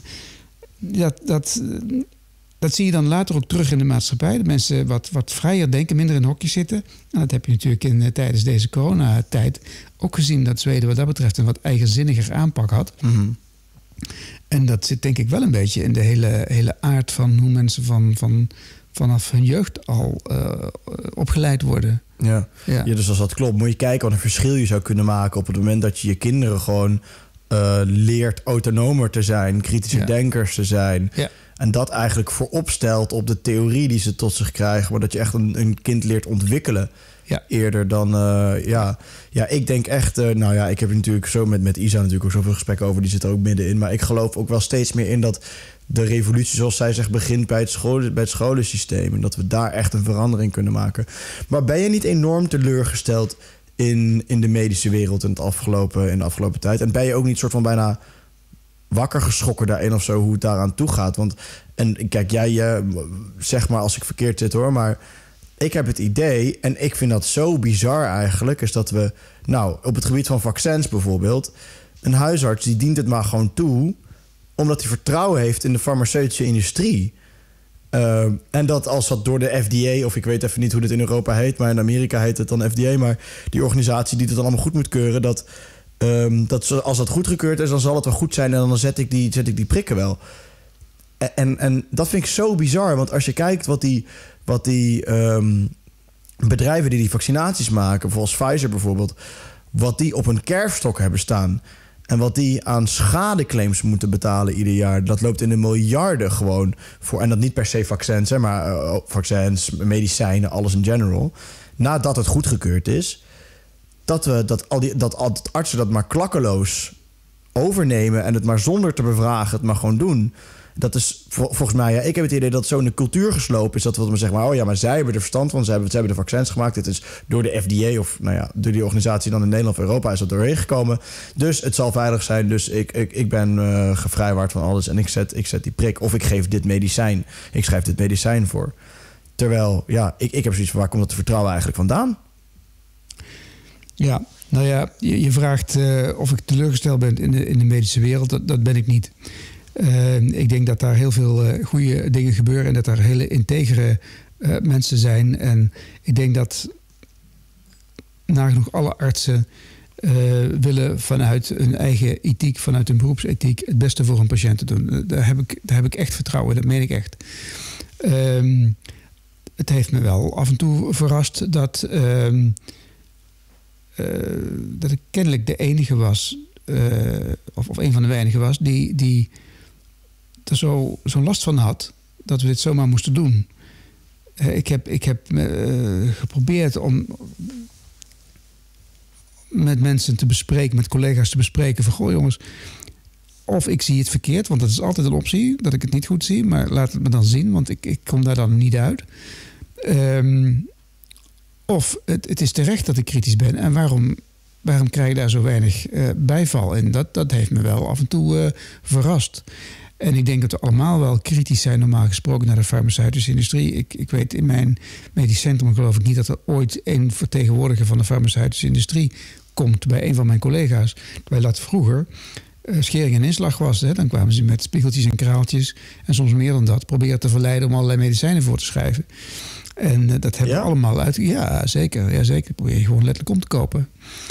dat, dat, dat zie je dan later ook terug in de maatschappij. Dat mensen wat, wat vrijer denken, minder in hokjes zitten. En dat heb je natuurlijk in, uh, tijdens deze coronatijd ook gezien. Dat Zweden wat dat betreft een wat eigenzinniger aanpak had. Mm-hmm. En dat zit denk ik wel een beetje in de hele, hele aard van hoe mensen van, van, vanaf hun jeugd al uh, opgeleid worden. Ja. Ja. ja, dus als dat klopt, moet je kijken wat een verschil je zou kunnen maken op het moment dat je je kinderen gewoon uh, leert autonomer te zijn, kritische ja. denkers te zijn. Ja. En dat eigenlijk voorop stelt op de theorie die ze tot zich krijgen, maar dat je echt een, een kind leert ontwikkelen. Ja. Eerder dan, uh, ja. Ja, ik denk echt, uh, nou ja, ik heb natuurlijk zo met, met Isa natuurlijk ook zoveel gesprekken over, die zit er ook middenin. Maar ik geloof ook wel steeds meer in dat de revolutie, zoals zij zegt, begint bij het, scholen, bij het scholensysteem. En dat we daar echt een verandering kunnen maken. Maar ben je niet enorm teleurgesteld in, in de medische wereld in, het afgelopen, in de afgelopen tijd? En ben je ook niet soort van bijna wakker geschrokken daarin of zo, hoe het daaraan toe gaat? Want, en kijk, jij uh, zeg maar als ik verkeerd zit hoor, maar ik heb het idee, en ik vind dat zo bizar eigenlijk, is dat we, nou, op het gebied van vaccins bijvoorbeeld, een huisarts die dient het maar gewoon toe, omdat hij vertrouwen heeft in de farmaceutische industrie. Uh, en dat als dat door de F D A, of ik weet even niet hoe dit in Europa heet, maar in Amerika heet het dan F D A, maar die organisatie die het dan allemaal goed moet keuren, dat, um, dat als dat goedgekeurd is, dan zal het wel goed zijn en dan zet ik die, zet ik die prikken wel. En, en, en dat vind ik zo bizar, want als je kijkt wat die, wat die um, bedrijven die die vaccinaties maken, zoals Pfizer bijvoorbeeld, wat die op een kerfstok hebben staan en wat die aan schadeclaims moeten betalen ieder jaar, dat loopt in de miljarden gewoon voor. En dat niet per se vaccins, hè, maar uh, vaccins, medicijnen, alles in general. Nadat het goedgekeurd is, dat, we, dat, al die, dat, al, dat artsen dat maar klakkeloos overnemen en het maar zonder te bevragen, het maar gewoon doen. Dat is volgens mij, ja, ik heb het idee dat zo in de cultuur geslopen is, dat we maar zeggen, maar, oh ja, maar zij hebben er verstand van, zij hebben, zij hebben de vaccins gemaakt. Dit is door de F D A of nou ja, door die organisatie dan in Nederland of Europa is dat doorheen gekomen. Dus het zal veilig zijn. Dus ik, ik, ik ben uh, gevrijwaard van alles en ik zet, ik zet die prik. Of ik geef dit medicijn. Ik schrijf dit medicijn voor. Terwijl, ja, ik, ik heb zoiets van, waar komt dat vertrouwen eigenlijk vandaan? Ja, nou ja, je, je vraagt uh, of ik teleurgesteld ben in de, in de medische wereld. Dat, dat ben ik niet. Uh, ik denk dat daar heel veel uh, goede dingen gebeuren en dat daar hele integere uh, mensen zijn. En ik denk dat nagenoeg alle artsen uh, willen vanuit hun eigen ethiek, vanuit hun beroepsethiek, het beste voor een patiënt te doen. Daar heb ik, daar heb ik echt vertrouwen in, dat meen ik echt. Um, het heeft me wel af en toe verrast dat, um, uh, dat ik kennelijk de enige was, uh, of, of een van de weinigen was, die, die er zo, zo last van had dat we dit zomaar moesten doen. Uh, ik heb, ik heb uh, geprobeerd om met mensen te bespreken, met collega's te bespreken van, goh jongens, of ik zie het verkeerd, want dat is altijd een optie, dat ik het niet goed zie, maar laat het me dan zien, want ik, ik kom daar dan niet uit. Um, of het, het is terecht dat ik kritisch ben en waarom, waarom krijg ik daar zo weinig uh, bijval? En dat, dat heeft me wel af en toe uh, verrast. En ik denk dat we allemaal wel kritisch zijn, normaal gesproken, naar de farmaceutische industrie. Ik, ik weet in mijn medisch centrum geloof ik niet dat er ooit een vertegenwoordiger van de farmaceutische industrie komt bij een van mijn collega's. Terwijl dat vroeger uh, schering en inslag was. Hè. Dan kwamen ze met spiegeltjes en kraaltjes en soms meer dan dat, proberen te verleiden om allerlei medicijnen voor te schrijven. En uh, dat hebben ja? we allemaal uit. Ja, zeker. Ja, zeker. Probeer je gewoon letterlijk om te kopen.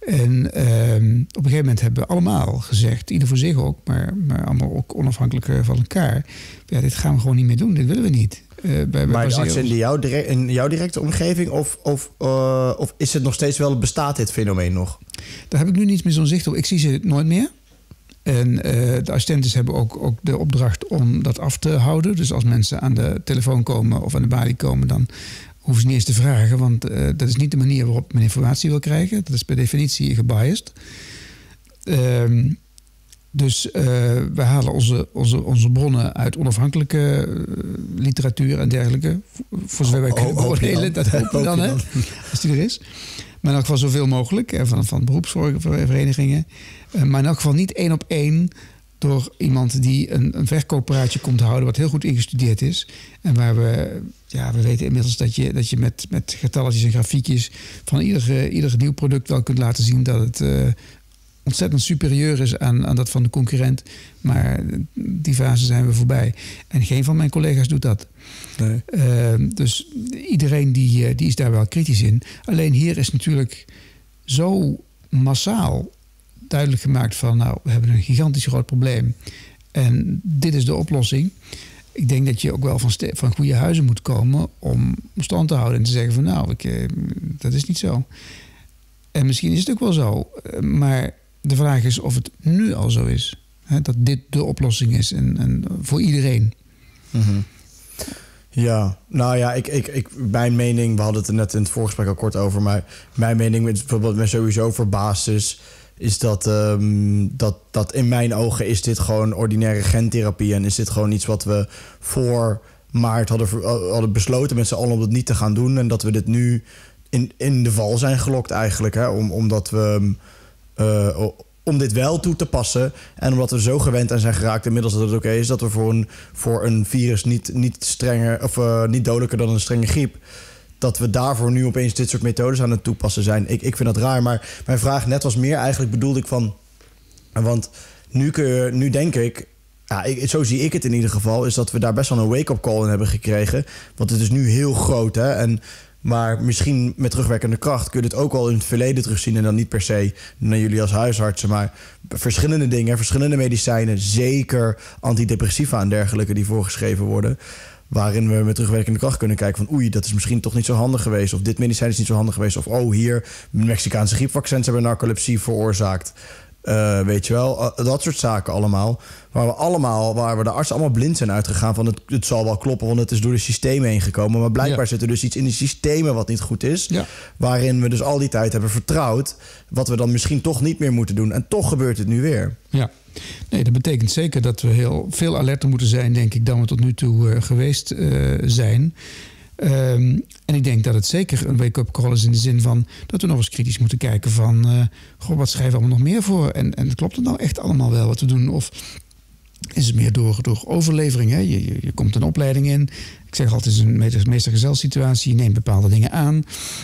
En uh, op een gegeven moment hebben we allemaal gezegd, ieder voor zich ook, maar, maar allemaal ook onafhankelijk van elkaar. Ja, dit gaan we gewoon niet meer doen, dit willen we niet. Uh, bij, maar de artsen in jouw, direct, in jouw directe omgeving of, of, uh, of is het nog steeds wel, bestaat dit fenomeen nog? Daar heb ik nu niets meer zo'n zicht op. Ik zie ze nooit meer. En uh, de assistenten hebben ook, ook de opdracht om dat af te houden. Dus als mensen aan de telefoon komen of aan de balie komen, dan hoeven ze niet eens te vragen. Want uh, dat is niet de manier waarop men informatie wil krijgen. Dat is per definitie gebiased. Uh, dus uh, we halen onze, onze, onze bronnen uit onafhankelijke uh, literatuur en dergelijke. Voor zover wij kunnen beoordelen. Dat hopen we dan, hè, als die er is. Maar in elk geval zoveel mogelijk, van, van beroepsverenigingen. Maar in elk geval niet één op één door iemand die een, een verkooppraatje komt houden, wat heel goed ingestudeerd is. En waar we, ja, we weten inmiddels dat je, dat je met, met getalletjes en grafiekjes van ieder, ieder nieuw product wel kunt laten zien dat het uh, ontzettend superieur is aan, aan dat van de concurrent. Maar die fase zijn we voorbij. En geen van mijn collega's doet dat. Nee. Uh, dus iedereen die, die is daar wel kritisch in. Alleen hier is natuurlijk zo massaal duidelijk gemaakt van, nou, we hebben een gigantisch groot probleem. En dit is de oplossing. Ik denk dat je ook wel van, ste- van goede huizen moet komen om stand te houden en te zeggen van, nou, ik, uh, dat is niet zo. En misschien is het ook wel zo. Uh, maar de vraag is of het nu al zo is. Hè, dat dit de oplossing is en, en voor iedereen. Mm-hmm. Ja, nou ja, ik, ik, ik, mijn mening, we hadden het er net in het voorgesprek al kort over, maar mijn mening, bijvoorbeeld me sowieso verbaasd is, is dat, um, dat, dat in mijn ogen is dit gewoon ordinaire gentherapie en is dit gewoon iets wat we voor maart hadden, hadden besloten met z'n allen om het niet te gaan doen en dat we dit nu in, in de val zijn gelokt eigenlijk, hè, om, omdat we uh, om dit wel toe te passen en omdat we zo gewend aan zijn geraakt inmiddels dat het oké is dat we voor een, voor een virus niet, niet strenger of uh, niet dodelijker dan een strenge griep, dat we daarvoor nu opeens dit soort methodes aan het toepassen zijn. Ik, ik vind dat raar, maar mijn vraag net was meer eigenlijk bedoelde ik van, want nu, kun je, nu denk ik, ja, ik, zo zie ik het in ieder geval, is dat we daar best wel een wake-up call in hebben gekregen, want het is nu heel groot, hè, en maar misschien met terugwerkende kracht kun je het ook al in het verleden terugzien en dan niet per se naar jullie als huisartsen, maar verschillende dingen, verschillende medicijnen, zeker antidepressiva en dergelijke die voorgeschreven worden, waarin we met terugwerkende kracht kunnen kijken van oei, dat is misschien toch niet zo handig geweest, of dit medicijn is niet zo handig geweest, of oh, hier Mexicaanse griepvaccins hebben narcolepsie veroorzaakt. Uh, weet je wel, uh, dat soort zaken allemaal. Waar we allemaal, waar we de artsen allemaal blind zijn uitgegaan van het, het zal wel kloppen, want het is door de systemen heen gekomen. Maar blijkbaar ja. zit er dus iets in die systemen wat niet goed is. Ja. Waarin we dus al die tijd hebben vertrouwd, wat we dan misschien toch niet meer moeten doen. En toch gebeurt het nu weer. Ja, nee, dat betekent zeker dat we heel veel alerter moeten zijn, denk ik, dan we tot nu toe uh, geweest uh, zijn. Um, en ik denk dat het zeker een wake-up call is in de zin van dat we nog eens kritisch moeten kijken van uh, goh, wat schrijven we allemaal nog meer voor? En, en klopt het nou echt allemaal wel wat we doen? Of is het meer door, door overlevering? Hè? Je, je, je komt een opleiding in. Ik zeg altijd, het is een meester-gezelsituatie. Je neemt bepaalde dingen aan.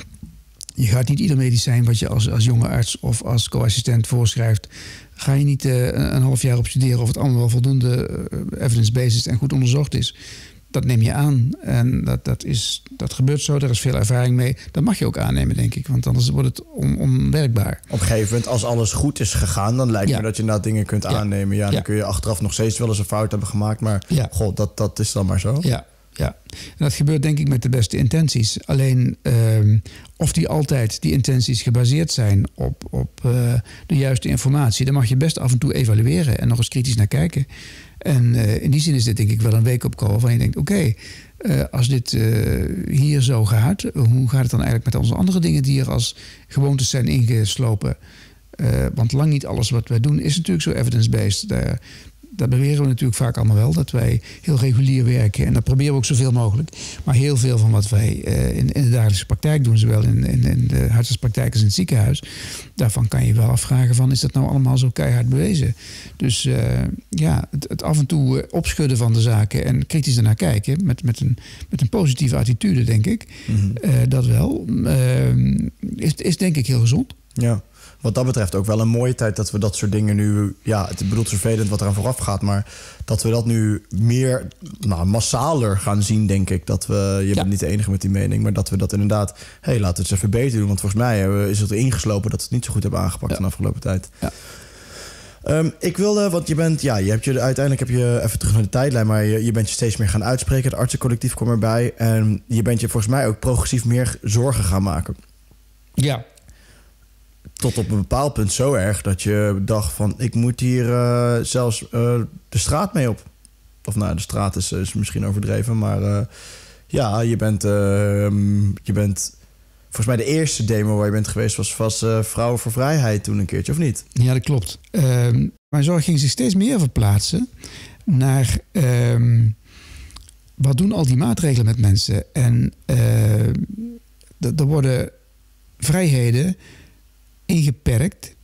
Je gaat niet ieder medicijn wat je als, als jonge arts of als co-assistent voorschrijft, ga je niet uh, een half jaar op studeren of het allemaal wel voldoende uh, evidence-based en goed onderzocht is. Dat neem je aan en dat, dat, is, dat gebeurt zo. Er is veel ervaring mee. Dat mag je ook aannemen, denk ik. Want anders wordt het on, onwerkbaar. Op een gegeven moment, als alles goed is gegaan, dan lijkt ja. me dat je inderdaad dingen kunt ja. aannemen. Ja, dan ja. kun je achteraf nog steeds wel eens een fout hebben gemaakt. Maar ja. god, dat, dat is dan maar zo. Ja, ja. En dat gebeurt denk ik met de beste intenties. Alleen uh, of die altijd, die intenties gebaseerd zijn op, op uh, de juiste informatie, dan mag je best af en toe evalueren en nog eens kritisch naar kijken. En uh, in die zin is dit denk ik wel een wake-up call waarvan je denkt, oké, okay, uh, als dit uh, hier zo gaat, hoe gaat het dan eigenlijk met onze andere dingen die er als gewoontes zijn ingeslopen? Uh, want lang niet alles wat wij doen is natuurlijk zo evidence-based. Daar, daar beweren we natuurlijk vaak allemaal wel, dat wij heel regulier werken. En dat proberen we ook zoveel mogelijk. Maar heel veel van wat wij uh, in, in de dagelijkse praktijk doen, zowel in, in, in de huisartspraktijk als in het ziekenhuis, daarvan kan je wel afvragen van, is dat nou allemaal zo keihard bewezen? Dus uh, ja, het, het af en toe uh, opschudden van de zaken en kritisch ernaar kijken, met, met, een, met een positieve attitude, denk ik, mm-hmm. uh, dat wel, uh, is, is denk ik heel gezond. Ja, wat dat betreft ook wel een mooie tijd dat we dat soort dingen nu... Ja, het bedoelt vervelend wat eraan vooraf gaat... maar dat we dat nu meer nou, massaler gaan zien, denk ik. Dat we, je ja. bent niet de enige met die mening... maar dat we dat inderdaad... hé, hey, laten we het eens even beter doen. Want volgens mij is het ingeslopen dat we het niet zo goed hebben aangepakt... Ja. in de afgelopen tijd. Ja. Um, ik wilde, want je bent... Ja, je hebt je, uiteindelijk heb je even terug naar de tijdlijn... maar je, je bent je steeds meer gaan uitspreken. Het artsencollectief kwam erbij. En je bent je volgens mij ook progressief meer zorgen gaan maken. Ja. Tot op een bepaald punt zo erg dat je dacht van... ik moet hier uh, zelfs uh, de straat mee op. Of nou, de straat is, is misschien overdreven. Maar uh, ja, je bent, uh, je bent... Volgens mij de eerste demo waar je bent geweest... was, was uh, Vrouwen voor Vrijheid toen een keertje, of niet? Ja, dat klopt. Uh, mijn zorg ging zich steeds meer verplaatsen... naar... Uh, wat doen al die maatregelen met mensen? En uh, er worden vrijheden... ingeperkt,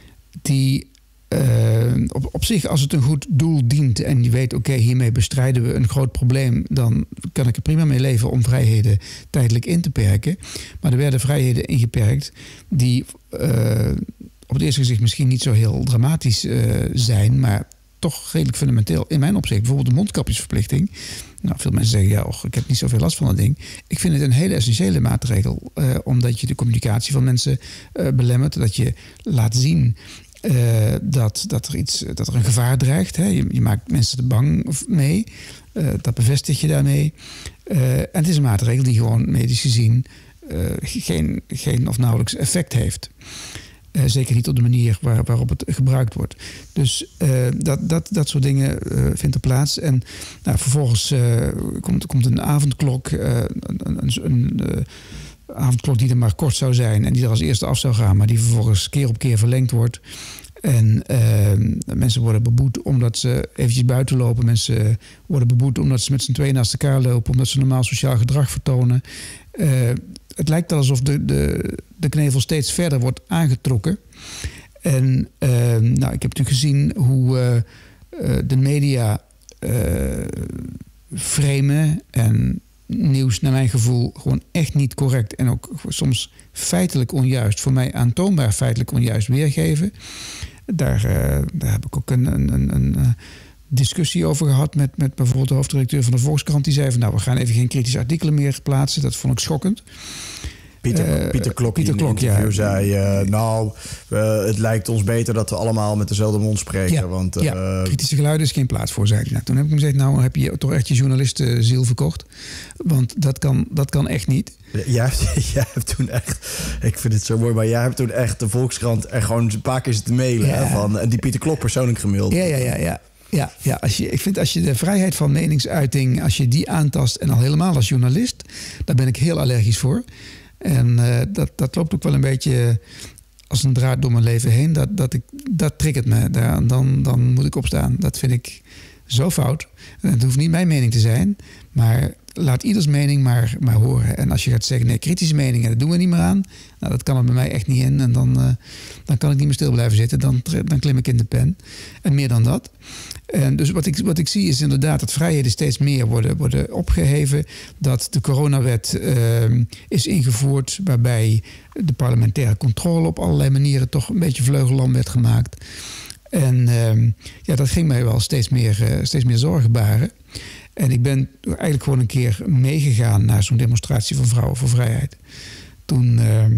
die uh, op, op zich als het een goed doel dient en je weet, oké, okay, hiermee bestrijden we een groot probleem, dan kan ik er prima mee leven om vrijheden tijdelijk in te perken. Maar er werden vrijheden ingeperkt die uh, op het eerste gezicht misschien niet zo heel dramatisch uh, zijn, maar toch redelijk fundamenteel in mijn opzicht. Bijvoorbeeld de mondkapjesverplichting. Nou, veel mensen zeggen, ja, och, ik heb niet zoveel last van dat ding. Ik vind het een hele essentiële maatregel. Uh, omdat je de communicatie van mensen uh, belemmert. Dat je laat zien uh, dat, dat, er iets, dat er een gevaar dreigt. Hè. Je, je maakt mensen er bang mee. Uh, dat bevestig je daarmee. Uh, en het is een maatregel die gewoon medisch gezien uh, geen, geen of nauwelijks effect heeft. Uh, zeker niet op de manier waar, waarop het gebruikt wordt. Dus uh, dat, dat, dat soort dingen uh, vindt er plaats. En nou, vervolgens uh, komt, komt een avondklok. Uh, een een, een uh, avondklok die er maar kort zou zijn. En die er als eerste af zou gaan. Maar die vervolgens keer op keer verlengd wordt. En uh, mensen worden beboet omdat ze eventjes buiten lopen. Mensen worden beboet omdat ze met z'n tweeën naast elkaar lopen. Omdat ze normaal sociaal gedrag vertonen. Uh, het lijkt alsof de, de, de knevel steeds verder wordt aangetrokken. En uh, nou, ik heb natuurlijk gezien hoe uh, uh, de media uh, framen en nieuws naar mijn gevoel gewoon echt niet correct en ook soms feitelijk onjuist, voor mij aantoonbaar feitelijk onjuist weergeven. Daar, uh, daar heb ik ook een, een, een, een discussie over gehad met, met bijvoorbeeld de hoofdredacteur van de Volkskrant. Die zei van nou, we gaan even geen kritische artikelen meer plaatsen. Dat vond ik schokkend. Pieter, uh, Pieter Klok Pieter die in een interview ja. zei... Uh, nou, uh, het lijkt ons beter dat we allemaal met dezelfde mond spreken. Ja, want, uh, ja. kritische geluiden is geen plaats voor, zei hij. Nou, toen heb ik hem gezegd, nou heb je toch echt je journalistenziel verkocht. Want dat kan, dat kan echt niet. Jij hebt, jij hebt toen echt... Ik vind het zo mooi, maar jij hebt toen echt de Volkskrant... er gewoon een paar keer zitten mailen. Ja. Hè, van, en die Pieter Klok persoonlijk gemaild. Ja, ja, ja, ja. Ja, ja als je, ik vind als je de vrijheid van meningsuiting... als je die aantast en al helemaal als journalist... daar ben ik heel allergisch voor. En uh, dat, dat loopt ook wel een beetje als een draad door mijn leven heen. Dat, dat, ik, dat triggert me. Daar, dan, dan moet ik opstaan. Dat vind ik zo fout. En het hoeft niet mijn mening te zijn. Maar laat ieders mening maar, maar horen. En als je gaat zeggen, nee, kritische meningen, dat doen we niet meer aan. Nou, dat kan er bij mij echt niet in. En dan, uh, dan kan ik niet meer stil blijven zitten. Dan, dan klim ik in de pen. En meer dan dat. En dus wat ik, wat ik zie is inderdaad dat vrijheden steeds meer worden, worden opgeheven. Dat de coronawet uh, is ingevoerd waarbij de parlementaire controle op allerlei manieren toch een beetje vleugellam werd gemaakt. En uh, ja, dat ging mij wel steeds meer, uh, steeds meer zorgen baren. En ik ben eigenlijk gewoon een keer meegegaan naar zo'n demonstratie van Vrouwen voor Vrijheid. Toen,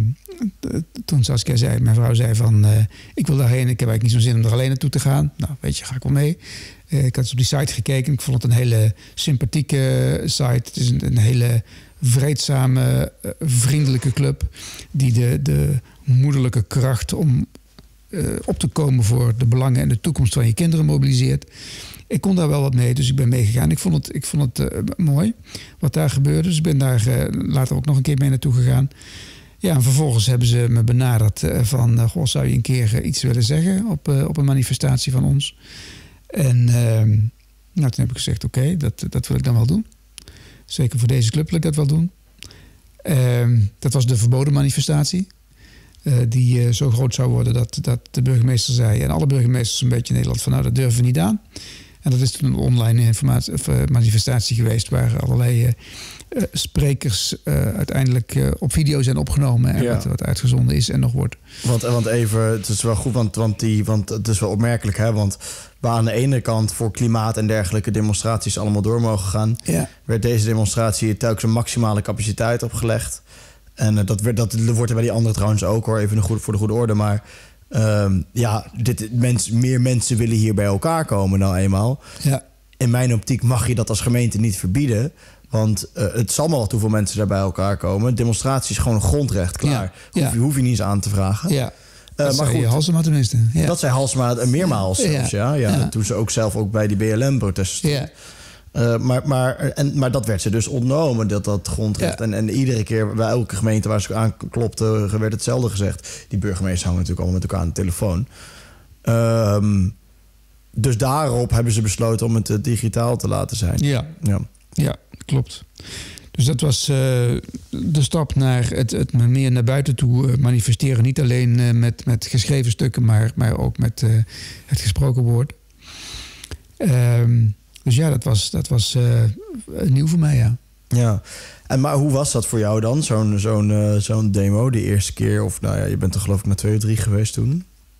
uh, toen Saskia zei, mijn vrouw zei van... Uh, ik wil daarheen, ik heb eigenlijk niet zo'n zin om er alleen naartoe te gaan. Nou, weet je, ga ik wel mee. Uh, ik had eens op die site gekeken. Ik vond het een hele sympathieke site. Het is een, een hele vreedzame, uh, vriendelijke club... die de, de moederlijke kracht om uh, op te komen voor de belangen en de toekomst van je kinderen mobiliseert. Ik kon daar wel wat mee, dus ik ben meegegaan. Ik vond het, ik vond het uh, mooi wat daar gebeurde. Dus ik ben daar uh, later ook nog een keer mee naartoe gegaan. Ja, en vervolgens hebben ze me benaderd uh, van... Uh, goh, zou je een keer uh, iets willen zeggen op, uh, op een manifestatie van ons? En uh, nou, toen heb ik gezegd, oké, okay, dat, dat wil ik dan wel doen. Zeker voor deze club wil ik dat wel doen. Uh, dat was de verboden manifestatie. Uh, die uh, zo groot zou worden dat, dat de burgemeester zei... en alle burgemeesters een beetje in Nederland van... nou, dat durven we niet aan. En dat is toen een online informatie, of, uh, manifestatie geweest... waar allerlei uh, sprekers uh, uiteindelijk uh, op video zijn opgenomen en ja. wat, wat uitgezonden is en nog wordt. Want, want even, het is wel goed, want, want, die, want het is wel opmerkelijk, hè? Want waar aan de ene kant voor klimaat en dergelijke demonstraties allemaal door mogen gaan, ja. werd deze demonstratie telkens een maximale capaciteit opgelegd. En uh, dat, werd, dat wordt er bij die andere trouwens ook, hoor, even goed, voor de goede orde, maar um, ja, dit, mens, meer mensen willen hier bij elkaar komen nou eenmaal. Ja. In mijn optiek mag je dat als gemeente niet verbieden. Want uh, het zal maar wat hoeveel mensen daar bij elkaar komen. Demonstratie is gewoon een grondrecht, klaar. Ja, ja. Hoef, je, hoef je niet eens aan te vragen. Ja. Uh, dat maar zei goed, Halsema tenminste. Ja. Dat zei Halsema meermaals ja. zelfs, ja. Ja, ja. Toen ze ook zelf ook bij die B L M-protesten stond. Ja. Uh, maar, maar, en, maar dat werd ze dus ontnomen, dat, dat grondrecht. Ja. En, en iedere keer, bij elke gemeente waar ze aanklopte, werd hetzelfde gezegd. Die burgemeesters hangen natuurlijk allemaal met elkaar aan de telefoon. Um, dus daarop hebben ze besloten om het uh, digitaal te laten zijn. Ja, ja. ja klopt. Dus dat was uh, de stap naar het, het meer naar buiten toe uh, manifesteren. Niet alleen uh, met, met geschreven stukken, maar, maar ook met uh, het gesproken woord. Um, dus ja, dat was, dat was uh, nieuw voor mij, ja. Ja, en maar hoe was dat voor jou dan, zo'n, zo'n, uh, zo'n demo, de eerste keer? Of nou ja, je bent er geloof ik naar twee of drie geweest toen.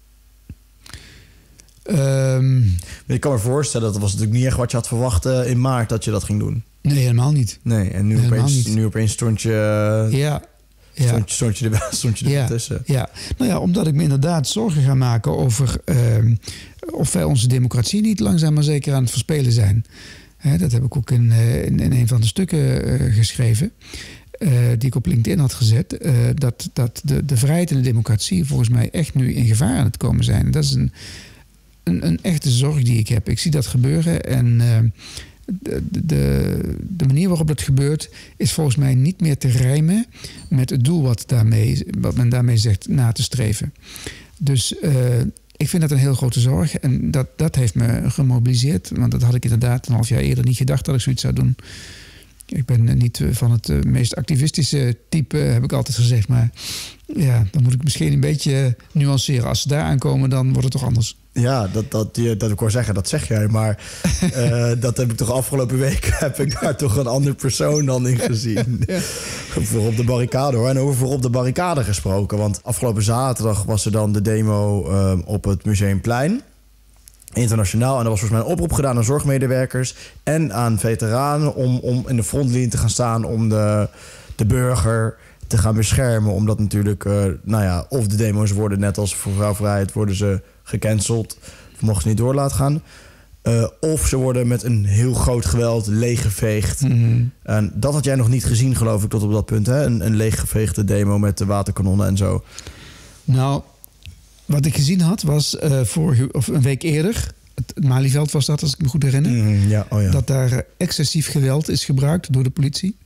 Um, ik kan me voorstellen, dat was natuurlijk niet echt wat je had verwacht uh, in maart dat je dat ging doen. Nee, helemaal niet. Nee, en nu, helemaal opeens, niet. nu opeens stond je... Uh, ja. Ja. Stond, stond je er, stond je er ja, tussen? Ja, nou ja, omdat ik me inderdaad zorgen ga maken over uh, of wij onze democratie niet langzaam maar zeker aan het verspelen zijn. Hè, dat heb ik ook in, uh, in, in een van de stukken uh, geschreven, uh, die ik op LinkedIn had gezet. Uh, dat dat de, de vrijheid en de democratie volgens mij echt nu in gevaar aan het komen zijn. Dat is een, een, een echte zorg die ik heb. Ik zie dat gebeuren en... Uh, De, de, de manier waarop dat gebeurt is volgens mij niet meer te rijmen met het doel wat, daarmee, wat men daarmee zegt na te streven. Dus uh, ik vind dat een heel grote zorg en dat, dat heeft me gemobiliseerd. Want dat had ik inderdaad een half jaar eerder niet gedacht dat ik zoiets zou doen. Ik ben niet van het meest activistische type, heb ik altijd gezegd. Maar ja, dan moet ik misschien een beetje nuanceren. Als ze daar aankomen, dan wordt het toch anders. Ja, dat, dat, dat ik hoor zeggen, dat zeg jij. Maar uh, dat heb ik toch afgelopen week... heb ik daar toch een andere persoon dan in gezien. Ja. Voor op de barricade, hoor. En over voor op de barricade gesproken. Want afgelopen zaterdag was er dan de demo uh, op het Museumplein. Internationaal. En er was volgens mij een oproep gedaan aan zorgmedewerkers... en aan veteranen om, om in de frontlinie te gaan staan... om de, de burger te gaan beschermen. Omdat natuurlijk, uh, nou ja, of de demo's worden net als voor vrouwvrijheid... worden ze gecanceld, of mochten ze niet door laten gaan. Uh, of ze worden met een heel groot geweld leeggeveegd. Mm-hmm. En dat had jij nog niet gezien, geloof ik, tot op dat punt. Hè? Een, een leeggeveegde demo met de waterkanonnen en zo. Nou, wat ik gezien had was uh, vorige, of een week eerder... het Malieveld was dat, als ik me goed herinner... Mm, ja, oh ja. dat daar excessief geweld is gebruikt door de politie...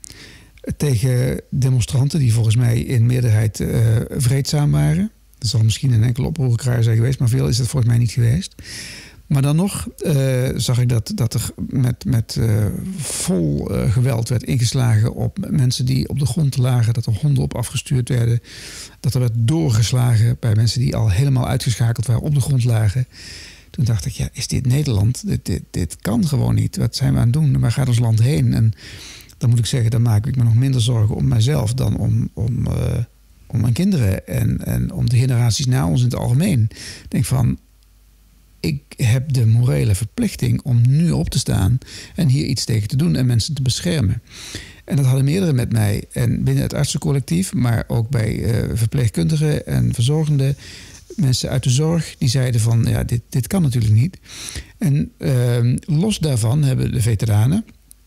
tegen demonstranten die volgens mij in meerderheid uh, vreedzaam waren. Er zal misschien een enkele oproerkraaier zijn geweest... maar veel is dat volgens mij niet geweest. Maar dan nog uh, zag ik dat, dat er met, met uh, vol uh, geweld werd ingeslagen... op mensen die op de grond lagen... dat er honden op afgestuurd werden... dat er werd doorgeslagen bij mensen die al helemaal uitgeschakeld waren... op de grond lagen. Toen dacht ik, ja, is dit Nederland? Dit, dit, dit kan gewoon niet. Wat zijn we aan het doen? Waar gaat ons land heen? En dan moet ik zeggen, dan maak ik me nog minder zorgen om mijzelf... dan om... om uh, om mijn kinderen en, en om de generaties na ons in het algemeen. Ik denk van, ik heb de morele verplichting om nu op te staan... en hier iets tegen te doen en mensen te beschermen. En dat hadden meerdere met mij. En binnen het artsencollectief, maar ook bij uh, verpleegkundigen en verzorgenden... mensen uit de zorg, die zeiden van, ja, dit, dit kan natuurlijk niet. En uh, los daarvan hebben de veteranen...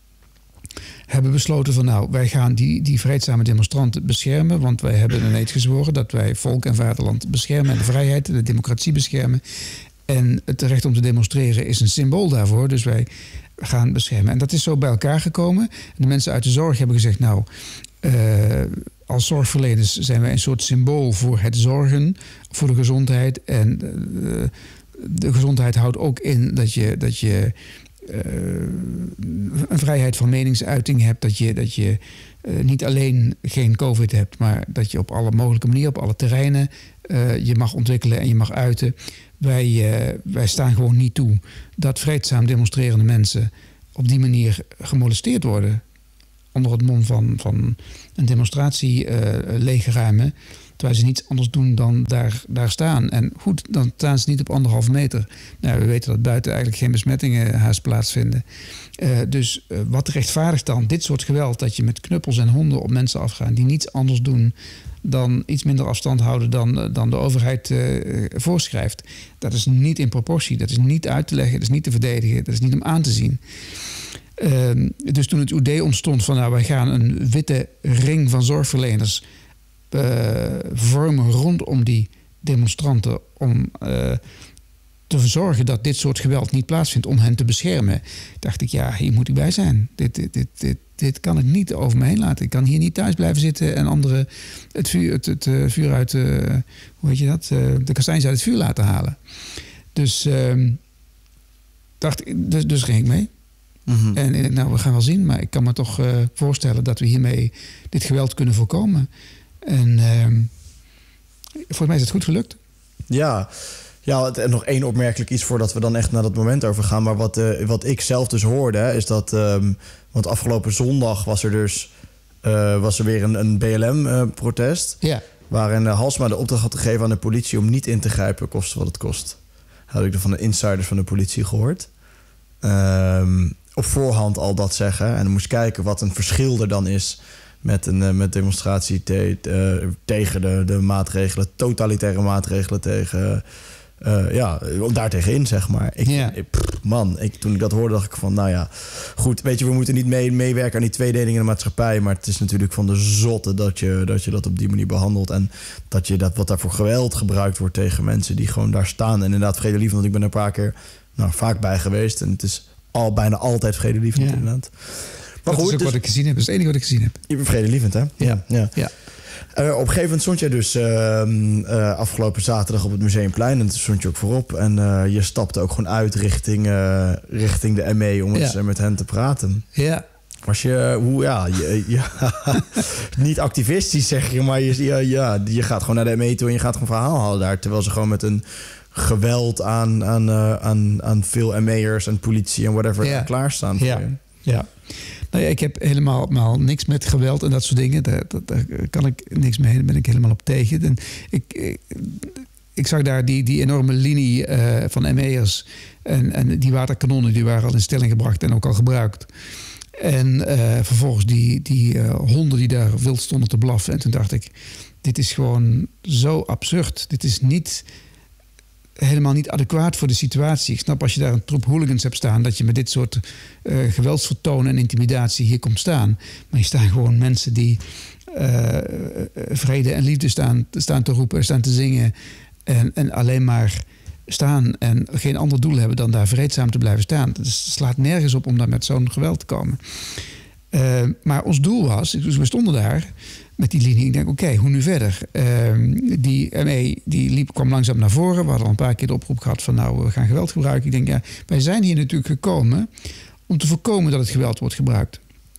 hebben besloten van nou, wij gaan die, die vreedzame demonstranten beschermen... want wij hebben een eed gezworen dat wij volk en vaderland beschermen... en de vrijheid en de democratie beschermen. En het recht om te demonstreren is een symbool daarvoor. Dus wij gaan beschermen. En dat is zo bij elkaar gekomen. En de mensen uit de zorg hebben gezegd... nou, uh, als zorgverleners zijn wij een soort symbool voor het zorgen... voor de gezondheid. En uh, de gezondheid houdt ook in dat je... Dat je Uh, een vrijheid van meningsuiting hebt. Dat je, dat je uh, niet alleen geen COVID hebt... maar dat je op alle mogelijke manieren, op alle terreinen... Uh, je mag ontwikkelen en je mag uiten. Wij, uh, wij staan gewoon niet toe... dat vreedzaam demonstrerende mensen... op die manier gemolesteerd worden. onder het mom van, van een demonstratie uh, leegruimen, terwijl ze niets anders doen dan daar, daar staan. En goed, dan staan ze niet op anderhalve meter. Nou, we weten dat buiten eigenlijk geen besmettingen haast plaatsvinden. Uh, dus uh, wat rechtvaardigt dan dit soort geweld, dat je met knuppels en honden op mensen afgaan die niets anders doen dan iets minder afstand houden dan, dan de overheid uh, voorschrijft. Dat is niet in proportie, dat is niet uit te leggen, dat is niet te verdedigen, dat is niet om aan te zien. Uh, dus toen het U D ontstond van nou, wij gaan een witte ring van zorgverleners uh, vormen rondom die demonstranten om uh, te zorgen dat dit soort geweld niet plaatsvindt, om hen te beschermen, dacht ik, ja, hier moet ik bij zijn. Dit, dit, dit, dit, dit kan ik niet over me heen laten. Ik kan hier niet thuis blijven zitten en anderen het vuur, het, het, het vuur uit, uh, hoe heet je dat, uh, de kastanjes uit het vuur laten halen. Dus, uh, dacht, dus, dus ging ik mee. Mm-hmm. En, en nou, we gaan wel zien, maar ik kan me toch uh, voorstellen dat we hiermee dit geweld kunnen voorkomen. En uh, volgens mij is het goed gelukt. Ja, ja, en nog één opmerkelijk iets voordat we dan echt naar dat moment overgaan. Maar wat, uh, wat ik zelf dus hoorde, hè, is dat, um, want afgelopen zondag was er dus uh, was er weer een, een B L M-protest. Uh, ja. Waarin uh, Halsema de opdracht had gegeven aan de politie om niet in te grijpen, koste wat het kost. Dat had ik van de insiders van de politie gehoord. Um, op voorhand al dat zeggen. En dan moest kijken wat een verschil er dan is met een uh, met demonstratie te, uh, tegen de, de maatregelen, totalitaire maatregelen tegen, uh, ja, daar tegenin, zeg maar. Ik, ja. ik, pff, man, ik, toen ik dat hoorde, dacht ik van, nou ja, goed, weet je, we moeten niet mee, meewerken aan die tweedeling in de maatschappij, maar het is natuurlijk van de zotte dat je, dat je dat op die manier behandelt en dat je dat wat daar voor geweld gebruikt wordt tegen mensen die gewoon daar staan. En inderdaad, vredelievend, want ik ben er een paar keer, nou, vaak bij geweest en het is al bijna altijd vredelievend, ja. Inderdaad. Maar dat goed, is ook dus, wat ik gezien heb. Dat is het enige wat ik gezien heb. Je bent vredelievend, hè? Ja. ja. ja. Uh, op een gegeven moment stond jij dus uh, uh, afgelopen zaterdag op het Museumplein. En toen stond je ook voorop. En uh, je stapte ook gewoon uit richting, uh, richting de M E om eens ja. met hen te praten. Ja. Was je, hoe, ja, je, ja niet activistisch zeg je, maar je, ja, ja, je gaat gewoon naar de M E toe en je gaat gewoon verhaal halen daar. Terwijl ze gewoon met een geweld aan, aan, uh, aan, aan veel M E'ers en politie en whatever ja. klaarstaan voor ja. je. Ja. Nou ja, ik heb helemaal, helemaal niks met geweld en dat soort dingen. Daar, daar, daar kan ik niks mee. Daar ben ik helemaal op tegen. En ik, ik, ik zag daar die, die enorme linie uh, van M E'ers. En, en die waterkanonnen die waren al in stelling gebracht en ook al gebruikt. En uh, vervolgens die, die uh, honden die daar wild stonden te blaffen. En toen dacht ik, dit is gewoon zo absurd. Dit is niet... helemaal niet adequaat voor de situatie. Ik snap als je daar een troep hooligans hebt staan, dat je met dit soort uh, geweldsvertoon en intimidatie hier komt staan. Maar hier staan gewoon mensen die uh, vrede en liefde staan, staan te roepen, staan te zingen. En, en alleen maar staan en geen ander doel hebben dan daar vreedzaam te blijven staan. Dus het slaat nergens op om daar met zo'n geweld te komen. Uh, maar ons doel was, dus we stonden daar met die linie. Ik denk, oké, okay, hoe nu verder? Uh, die M E die liep, kwam langzaam naar voren. We hadden al een paar keer de oproep gehad van nou, we gaan geweld gebruiken. Ik denk, ja, wij zijn hier natuurlijk gekomen om te voorkomen dat het geweld wordt gebruikt.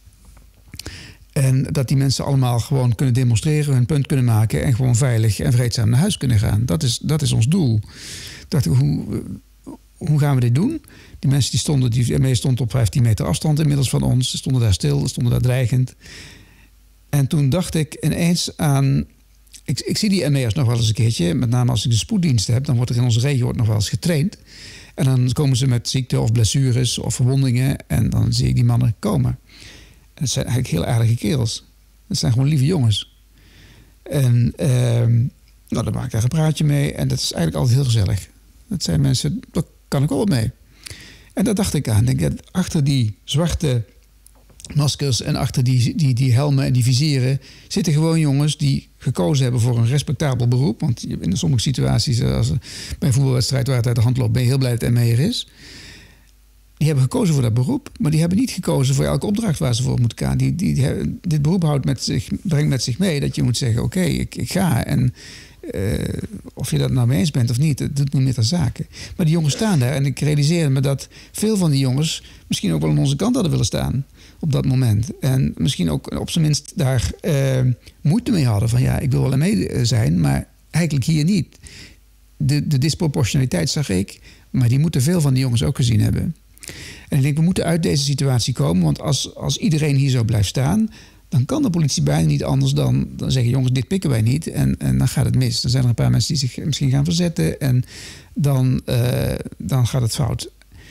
En dat die mensen allemaal gewoon kunnen demonstreren, hun punt kunnen maken en gewoon veilig en vreedzaam naar huis kunnen gaan. Dat is, dat is ons doel. Ik dacht, hoe, hoe gaan we dit doen? Die mensen die stonden, die M E stond op vijftien meter afstand inmiddels van ons. Ze stonden daar stil, stonden daar dreigend. En toen dacht ik ineens aan... Ik, ik zie die M E'ers nog wel eens een keertje. Met name als ik de spoeddienst heb. Dan wordt er in onze regio nog wel eens getraind. En dan komen ze met ziekte of blessures of verwondingen. En dan zie ik die mannen komen. En het zijn eigenlijk heel aardige kerels. Het zijn gewoon lieve jongens. En uh, nou, dan maak ik daar een praatje mee. En dat is eigenlijk altijd heel gezellig. Dat zijn mensen, daar kan ik wel wat mee. En daar dacht ik aan. Denk, achter die zwarte maskers en achter die, die, die helmen en die vizieren zitten gewoon jongens die gekozen hebben voor een respectabel beroep. Want in sommige situaties, als bij een voetbalwedstrijd waar het uit de hand loopt, ben je heel blij dat het M E er is. Die hebben gekozen voor dat beroep, maar die hebben niet gekozen voor elke opdracht waar ze voor moeten gaan. Die, die, die, dit beroep houdt met zich, brengt met zich mee dat je moet zeggen, oké, okay, ik, ik ga. En uh, of je dat nou mee eens bent of niet, dat doet niet meer ter zake. Maar die jongens staan daar en ik realiseer me dat veel van die jongens misschien ook wel aan onze kant hadden willen staan op dat moment. En misschien ook op zijn minst daar uh, moeite mee hadden van ja, ik wil wel mee zijn, maar eigenlijk hier niet. De, de disproportionaliteit zag ik, maar die moeten veel van die jongens ook gezien hebben. En ik denk, we moeten uit deze situatie komen. Want als, als iedereen hier zo blijft staan, dan kan de politie bijna niet anders dan, dan zeggen... jongens, dit pikken wij niet. En, en dan gaat het mis. Dan zijn er een paar mensen die zich misschien gaan verzetten. En dan, uh, dan gaat het fout.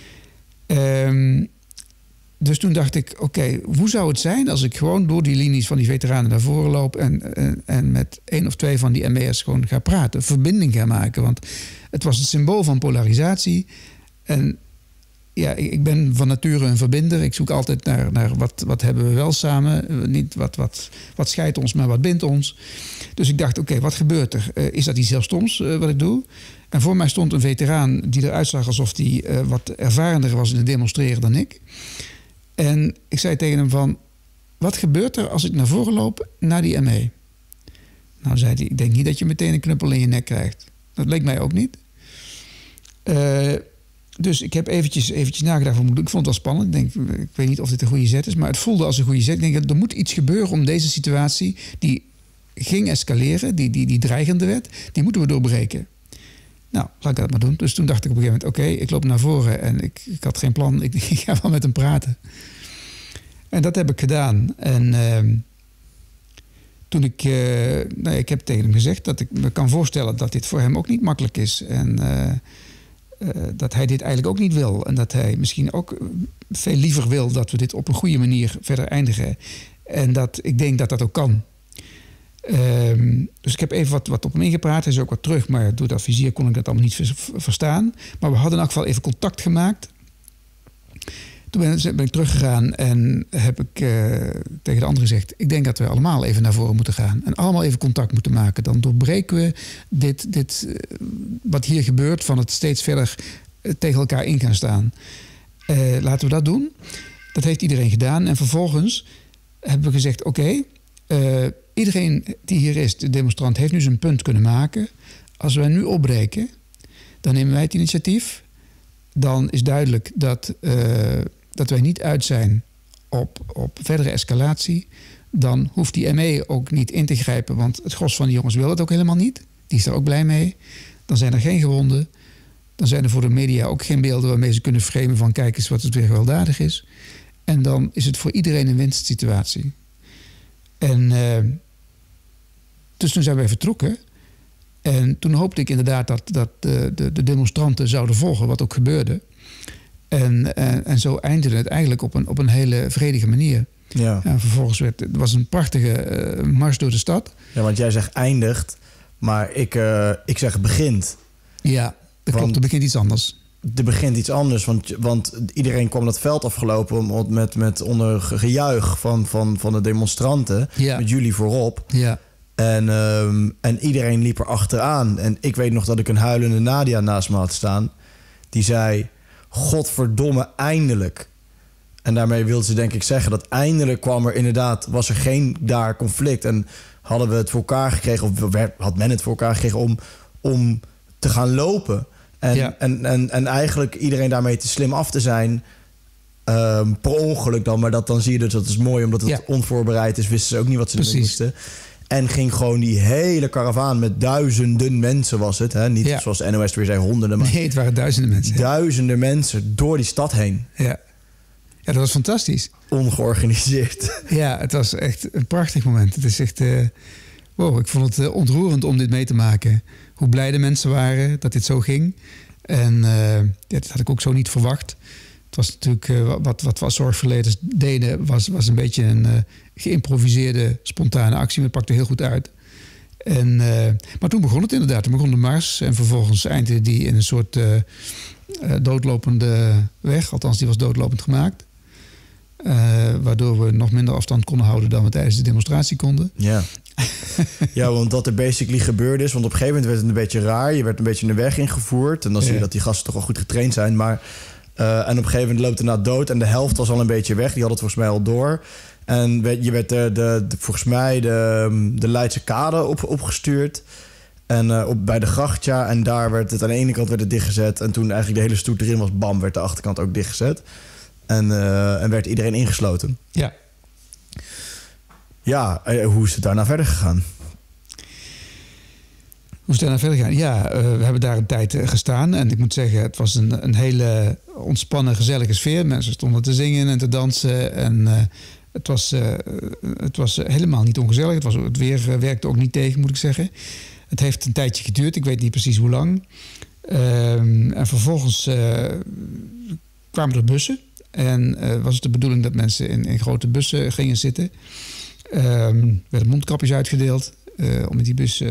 Um, dus toen dacht ik, oké, okay, hoe zou het zijn... als ik gewoon door die linies van die veteranen naar voren loop... en, en, en met één of twee van die M E'ers gewoon ga praten. Verbinding ga maken. Want het was het symbool van polarisatie. En ja, ik ben van nature een verbinder. Ik zoek altijd naar, naar wat, wat hebben we wel samen. Niet wat, wat, wat scheidt ons, maar wat bindt ons. Dus ik dacht, oké, okay, wat gebeurt er? Uh, is dat iets heel stoms uh, wat ik doe? En voor mij stond een veteraan die eruit zag... alsof hij uh, wat ervarender was in het demonstreren dan ik. En ik zei tegen hem van... wat gebeurt er als ik naar voren loop naar die M E? Nou, zei hij, ik denk niet dat je meteen een knuppel in je nek krijgt. Dat leek mij ook niet. Uh, dus ik heb eventjes, eventjes nagedacht. Ik vond het wel spannend. Ik, denk, ik weet niet of dit een goede zet is, maar het voelde als een goede zet. Ik denk, er moet iets gebeuren om deze situatie... die ging escaleren, die, die, die dreigende werd... die moeten we doorbreken. Nou, laat ik dat maar doen. Dus toen dacht ik op een gegeven moment... oké, okay, ik loop naar voren en ik, ik had geen plan. Ik, ik ga wel met hem praten. En dat heb ik gedaan. En uh, toen ik... Uh, nou ja, ik heb tegen hem gezegd dat ik me kan voorstellen... dat dit voor hem ook niet makkelijk is. En uh, uh, dat hij dit eigenlijk ook niet wil. En dat hij misschien ook veel liever wil... dat we dit op een goede manier verder eindigen. En dat ik denk dat dat ook kan. Um, dus ik heb even wat, wat op hem ingepraat. Hij is ook wat terug, maar door dat vizier kon ik dat allemaal niet vers, verstaan. Maar we hadden in elk geval even contact gemaakt. Toen ben, ben ik teruggegaan en heb ik uh, tegen de anderen gezegd... ik denk dat we allemaal even naar voren moeten gaan. En allemaal even contact moeten maken. Dan doorbreken we dit, dit uh, wat hier gebeurt... van het steeds verder uh, tegen elkaar in gaan staan. Uh, laten we dat doen. Dat heeft iedereen gedaan. En vervolgens hebben we gezegd, oké... Okay, uh, iedereen die hier is, de demonstrant, heeft nu zijn punt kunnen maken. Als wij nu opbreken, dan nemen wij het initiatief. Dan is duidelijk dat, uh, dat wij niet uit zijn op, op verdere escalatie. Dan hoeft die M E ook niet in te grijpen, want het gros van die jongens wil het ook helemaal niet. Die is er ook blij mee. Dan zijn er geen gewonden. Dan zijn er voor de media ook geen beelden waarmee ze kunnen framen van kijk eens wat het weer gewelddadig is. En dan is het voor iedereen een winstsituatie. En uh, dus toen zijn wij vertrokken. En toen hoopte ik inderdaad dat, dat de, de, de demonstranten zouden volgen, wat ook gebeurde. En, en, en zo eindigde het eigenlijk op een, op een hele vredige manier. Ja. En vervolgens werd het was een prachtige uh, mars door de stad. Ja, want jij zegt eindigt, maar ik, uh, ik zeg begint. Ja, dat klopt. Er begint iets anders. Er begint iets anders, want, want iedereen kwam dat veld afgelopen met, met onder gejuich van, van, van de demonstranten. Ja. Met jullie voorop. Ja. En, um, en iedereen liep er achteraan. En ik weet nog dat ik een huilende Nadia naast me had staan. Die zei, godverdomme, eindelijk. En daarmee wilde ze denk ik zeggen dat eindelijk kwam er inderdaad... was er geen daar conflict. En hadden we het voor elkaar gekregen... of had men het voor elkaar gekregen om, om te gaan lopen... En, ja. en, en, en eigenlijk iedereen daarmee te slim af te zijn. Um, per ongeluk dan. Maar dat, dan zie je dus, dat is mooi. Omdat het ja. onvoorbereid is, wisten ze ook niet wat ze doen moesten. En ging gewoon die hele karavaan met duizenden mensen was het. Hè? Niet ja. zoals de N O S weer zei honderden. Maar nee, het waren duizenden mensen. Duizenden ja. mensen door die stad heen. Ja. ja, dat was fantastisch. Ongeorganiseerd. Ja, het was echt een prachtig moment. Het is echt... Uh, wow, ik vond het uh, ontroerend om dit mee te maken. Hoe blij de mensen waren dat dit zo ging. En uh, ja, dat had ik ook zo niet verwacht. Het was natuurlijk uh, wat, wat we als zorgverleners deden... was, was een beetje een uh, geïmproviseerde, spontane actie. Maar het pakte heel goed uit. En, uh, maar toen begon het inderdaad. Toen begon de mars. En vervolgens eindigde die in een soort uh, uh, doodlopende weg. Althans, die was doodlopend gemaakt. Uh, waardoor we nog minder afstand konden houden... dan we tijdens de demonstratie konden. Ja. Ja, want wat er basically gebeurde is... want op een gegeven moment werd het een beetje raar. Je werd een beetje de weg ingevoerd. En dan ja. zie je dat die gasten toch al goed getraind zijn. Maar, uh, en op een gegeven moment loopt het naar dood. En de helft was al een beetje weg. Die had het volgens mij al door. En je werd de, de, de, volgens mij de, de Leidse kade op, opgestuurd. En uh, op, bij de gracht, ja. En daar werd het aan de ene kant werd het dichtgezet. En toen eigenlijk de hele stoet erin was, bam, werd de achterkant ook dichtgezet. En, uh, en werd iedereen ingesloten. Ja. Ja, hoe is het daarna verder gegaan? Hoe is het daar verder gaan? Ja, uh, we hebben daar een tijd uh, gestaan. En ik moet zeggen, het was een, een hele ontspannen, gezellige sfeer. Mensen stonden te zingen en te dansen. En uh, het, was, uh, het was helemaal niet ongezellig. Het, was, het weer uh, werkte ook niet tegen, moet ik zeggen. Het heeft een tijdje geduurd. Ik weet niet precies hoe lang. Uh, en vervolgens uh, kwamen er bussen. En uh, was het de bedoeling dat mensen in, in grote bussen gingen zitten. Uh, er werden mondkapjes uitgedeeld. Uh, om in die bus uh,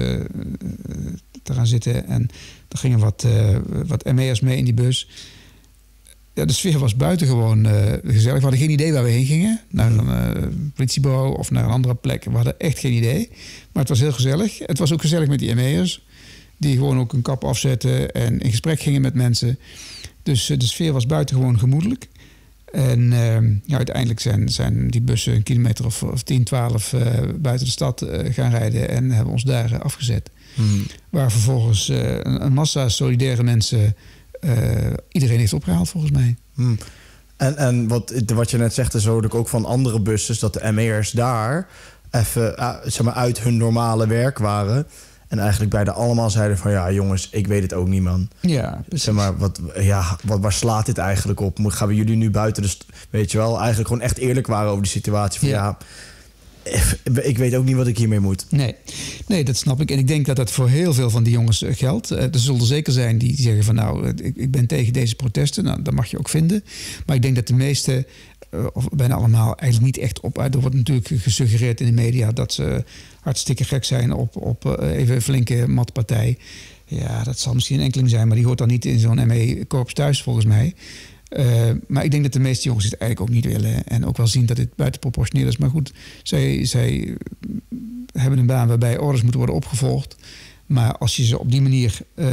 te gaan zitten. En er gingen wat, uh, wat M E'ers mee in die bus. Ja, de sfeer was buitengewoon uh, gezellig. We hadden geen idee waar we heen gingen. Naar een uh, politiebureau of naar een andere plek. We hadden echt geen idee. Maar het was heel gezellig. Het was ook gezellig met die M E'ers. Die gewoon ook een kap afzetten en in gesprek gingen met mensen. Dus uh, de sfeer was buitengewoon gemoedelijk. En uh, ja, uiteindelijk zijn, zijn die bussen een kilometer of, of tien, twaalf uh, buiten de stad uh, gaan rijden en hebben ons daar uh, afgezet. Hmm. Waar vervolgens uh, een, een massa solidaire mensen uh, iedereen heeft opgehaald volgens mij. Hmm. En, en wat, wat je net zegt is ook van andere bussen, dat de M E'ers daar even uh, zeg maar uit hun normale werk waren. En eigenlijk bijna allemaal zeiden van... ja, jongens, ik weet het ook niet, man. Ja, zeg maar, wat, ja, wat, waar slaat dit eigenlijk op? Gaan we jullie nu buiten de... St- weet je wel, eigenlijk gewoon echt eerlijk waren over de situatie. Van ja, ja ik weet ook niet wat ik hiermee moet. Nee. nee, dat snap ik. En ik denk dat dat voor heel veel van die jongens geldt. Er zullen er zeker zijn die zeggen van... nou, ik, ik ben tegen deze protesten. Nou, dat mag je ook vinden. Maar ik denk dat de meeste... of bijna allemaal eigenlijk niet echt op uit. Er wordt natuurlijk gesuggereerd in de media dat ze hartstikke gek zijn op, op even een flinke matpartij. Ja, dat zal misschien een enkeling zijn, maar die hoort dan niet in zo'n M E-korps thuis volgens mij. Uh, maar ik denk dat de meeste jongens het eigenlijk ook niet willen. En ook wel zien dat dit buitenproportioneel is. Maar goed, zij, zij hebben een baan waarbij orders moeten worden opgevolgd. Maar als je ze op die manier uh,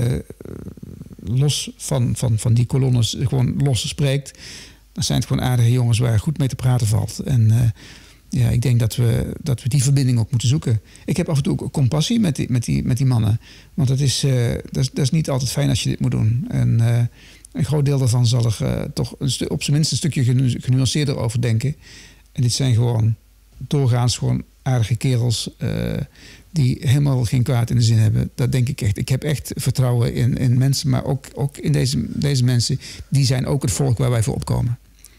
los van, van, van die kolonnes gewoon los spreekt... dan zijn het gewoon aardige jongens waar goed mee te praten valt. En uh, ja, ik denk dat we, dat we die verbinding ook moeten zoeken. Ik heb af en toe ook compassie met die, met die, met die mannen. Want dat is, uh, dat, is, dat is niet altijd fijn als je dit moet doen. En uh, een groot deel daarvan zal er uh, toch een stu- op zijn minst een stukje genu- genuanceerder over denken. En dit zijn gewoon doorgaans gewoon aardige kerels... Uh, die helemaal geen kwaad in de zin hebben. Dat denk ik echt. Ik heb echt vertrouwen in, in mensen, maar ook, ook in deze, deze mensen. Die zijn ook het volk waar wij voor opkomen.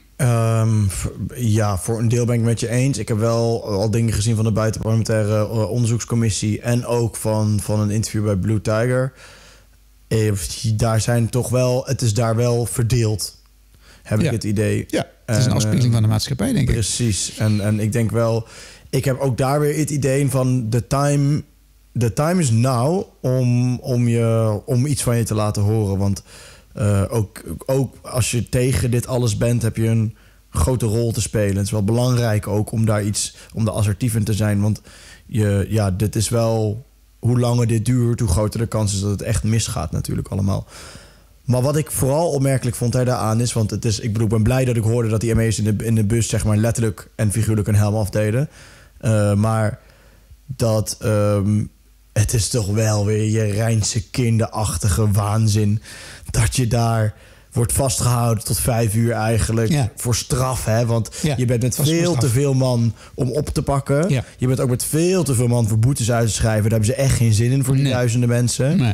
Um, ja, voor een deel ben ik met je eens. Ik heb wel al dingen gezien van de buitenparlementaire onderzoekscommissie... en ook van, van een interview bij Blue Tiger. Eh, daar zijn toch wel... Het is daar wel verdeeld, heb ja. ik het idee. Ja, het is een afspiegeling uh, van de maatschappij, denk ik. Precies. En, en ik denk wel... Ik heb ook daar weer het idee van... The time, the time is now om, om, je, om iets van je te laten horen. Want uh, ook, ook als je tegen dit alles bent... heb je een grote rol te spelen. Het is wel belangrijk ook om daar iets... om daar assertief in te zijn. Want je, ja, dit is wel... Hoe langer dit duurt, hoe groter de kans is dat het echt misgaat natuurlijk allemaal. Maar wat ik vooral opmerkelijk vond hij daaraan is... want het is, ik bedoel, ik ben blij dat ik hoorde dat die M E's in de, in de bus... zeg maar letterlijk en figuurlijk een helm afdeden... Uh, maar dat um, het is toch wel weer je Rijnse kinderachtige waanzin... dat je daar wordt vastgehouden tot vijf uur eigenlijk ja. voor straf. Hè? Want ja, je bent met veel te veel man om op te pakken. Ja. Je bent ook met veel te veel man voor boetes uit te schrijven. Daar hebben ze echt geen zin in voor die nee. duizenden mensen. Nee.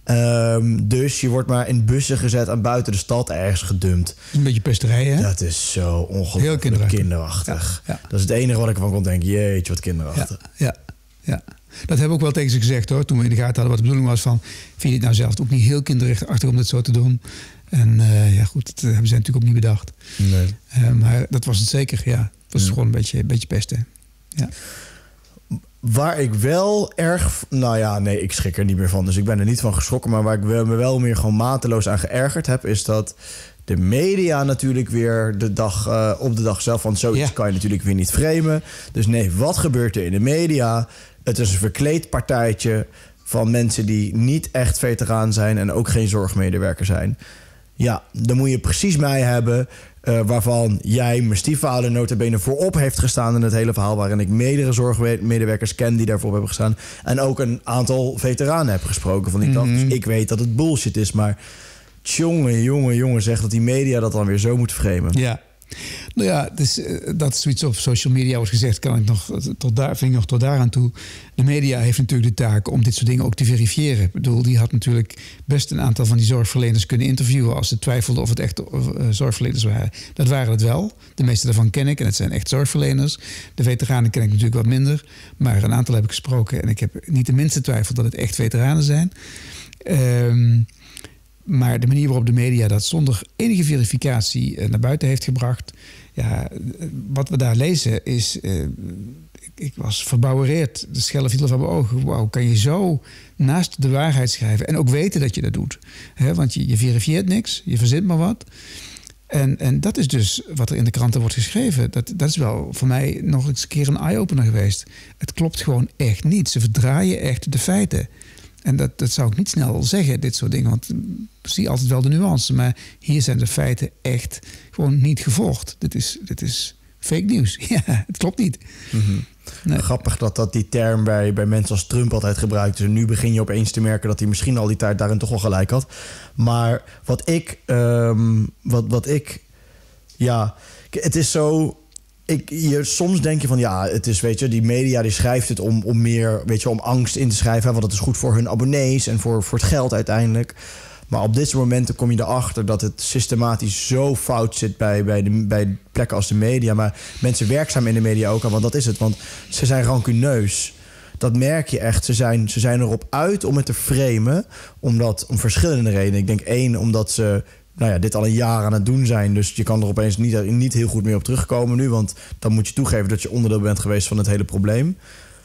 Um, dus je wordt maar in bussen gezet en buiten de stad ergens gedumpt. Een beetje pesterij, hè? Dat is zo ongelooflijk kinderachtig. kinderachtig. Ja, ja. Dat is het enige wat ik ervan kon denken. Jeetje, wat kinderachtig. Ja, ja, ja. Dat hebben we ook wel tegen ze gezegd, hoor. Toen we in de gaten hadden wat de bedoeling was van... vind je het nou zelf ook niet heel kinderachtig om dit zo te doen? En uh, ja, goed, dat hebben ze natuurlijk ook niet bedacht. Nee. Uh, maar dat was het zeker, ja. Het was ja. gewoon een beetje, een beetje pesten. Ja. Waar ik wel erg... Nou ja, nee, ik schrik er niet meer van. Dus ik ben er niet van geschrokken. Maar waar ik me wel meer gewoon mateloos aan geërgerd heb... is dat de media natuurlijk weer de dag, uh, op de dag zelf... want zoiets ja. kan je natuurlijk weer niet framen. Dus nee, wat gebeurt er in de media? Het is een verkleed partijtje van mensen die niet echt veteraan zijn... en ook geen zorgmedewerker zijn. Ja, dan moet je precies mij hebben... Uh, waarvan jij, mijn stiefvader, nota bene voorop heeft gestaan in het hele verhaal... waarin ik meerdere zorgmedewerkers ken die daarvoor hebben gestaan... en ook een aantal veteranen heb gesproken van die dag. Mm-hmm. Dus ik weet dat het bullshit is, maar... Tjonge, jonge, jonge, zeg dat die media dat dan weer zo moet framen. Ja, Nou ja, dus, uh, dat zoiets op social media wordt gezegd, kan ik nog tot daar, vind ik nog tot daaraan toe. De media heeft natuurlijk de taak om dit soort dingen ook te verifiëren. Ik bedoel, die had natuurlijk best een aantal van die zorgverleners kunnen interviewen als ze twijfelden of het echt uh, zorgverleners waren. Dat waren het wel. De meeste daarvan ken ik en het zijn echt zorgverleners. De veteranen ken ik natuurlijk wat minder, maar een aantal heb ik gesproken en ik heb niet de minste twijfel dat het echt veteranen zijn. Um, Maar de manier waarop de media dat zonder enige verificatie naar buiten heeft gebracht. Ja, wat we daar lezen is. Uh, ik, ik was verbouwereerd. De schellen vielen van mijn ogen. Wauw, kan je zo naast de waarheid schrijven? En ook weten dat je dat doet. He, want je, je verifieert niks, je verzint maar wat. En, en dat is dus wat er in de kranten wordt geschreven. Dat, dat is wel voor mij nog eens een keer een eye-opener geweest. Het klopt gewoon echt niet. Ze verdraaien echt de feiten. En dat, dat zou ik niet snel zeggen, dit soort dingen. Want ik zie altijd wel de nuance. Maar hier zijn de feiten echt gewoon niet gevolgd. Dit is, dit is fake nieuws. Ja, het klopt niet. Mm-hmm. Nee. Grappig dat, dat die term bij, bij mensen als Trump altijd gebruikt. Dus nu begin je opeens te merken dat hij misschien al die tijd daarin toch wel gelijk had. Maar wat ik... Um, wat, wat ik... Ja, het is zo... Ik, je, soms denk je van ja, het is, weet je, die media die schrijft het om, om meer, weet je, om angst in te schrijven. Want het is goed voor hun abonnees en voor, voor het geld uiteindelijk. Maar op dit soort momenten kom je erachter dat het systematisch zo fout zit bij, bij, de, bij plekken als de media. Maar mensen werkzaam in de media ook al, want dat is het. Want ze zijn rancuneus. Dat merk je echt. Ze zijn, ze zijn erop uit om het te framen. Omdat, om verschillende redenen. Ik denk één, omdat ze... nou ja, dit al een jaar aan het doen zijn. Dus je kan er opeens niet, niet heel goed meer op terugkomen nu. Want dan moet je toegeven dat je onderdeel bent geweest van het hele probleem.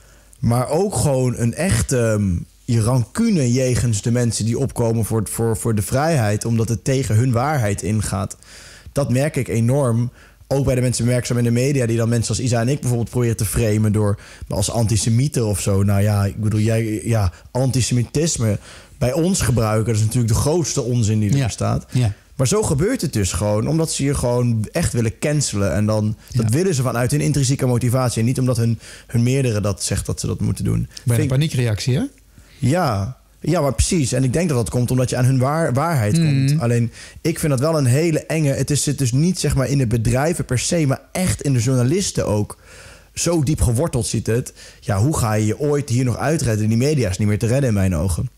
Maar ook gewoon een echte je rancune jegens de mensen die opkomen voor, voor, voor de vrijheid. Omdat het tegen hun waarheid ingaat. Dat merk ik enorm. Ook bij de mensen werkzaam in de media, die dan mensen als Isa en ik bijvoorbeeld proberen te framen door als antisemieten of zo. Nou ja, ik bedoel, jij, ja, antisemitisme bij ons gebruiken, dat is natuurlijk de grootste onzin die er ja. bestaat. Ja. Maar zo gebeurt het dus gewoon, omdat ze je gewoon echt willen cancelen. En dan dat ja. willen ze vanuit hun intrinsieke motivatie. En niet omdat hun, hun meerdere dat zegt dat ze dat moeten doen. Bij een paniekreactie, hè? Ja, ja, maar precies. En ik denk dat dat komt omdat je aan hun waar, waarheid mm. komt. Alleen, ik vind dat wel een hele enge... Het is, zit dus niet zeg maar in de bedrijven per se, maar echt in de journalisten ook. Zo diep geworteld zit het. Ja, hoe ga je je ooit hier nog uitredden? Die media is niet meer te redden in mijn ogen.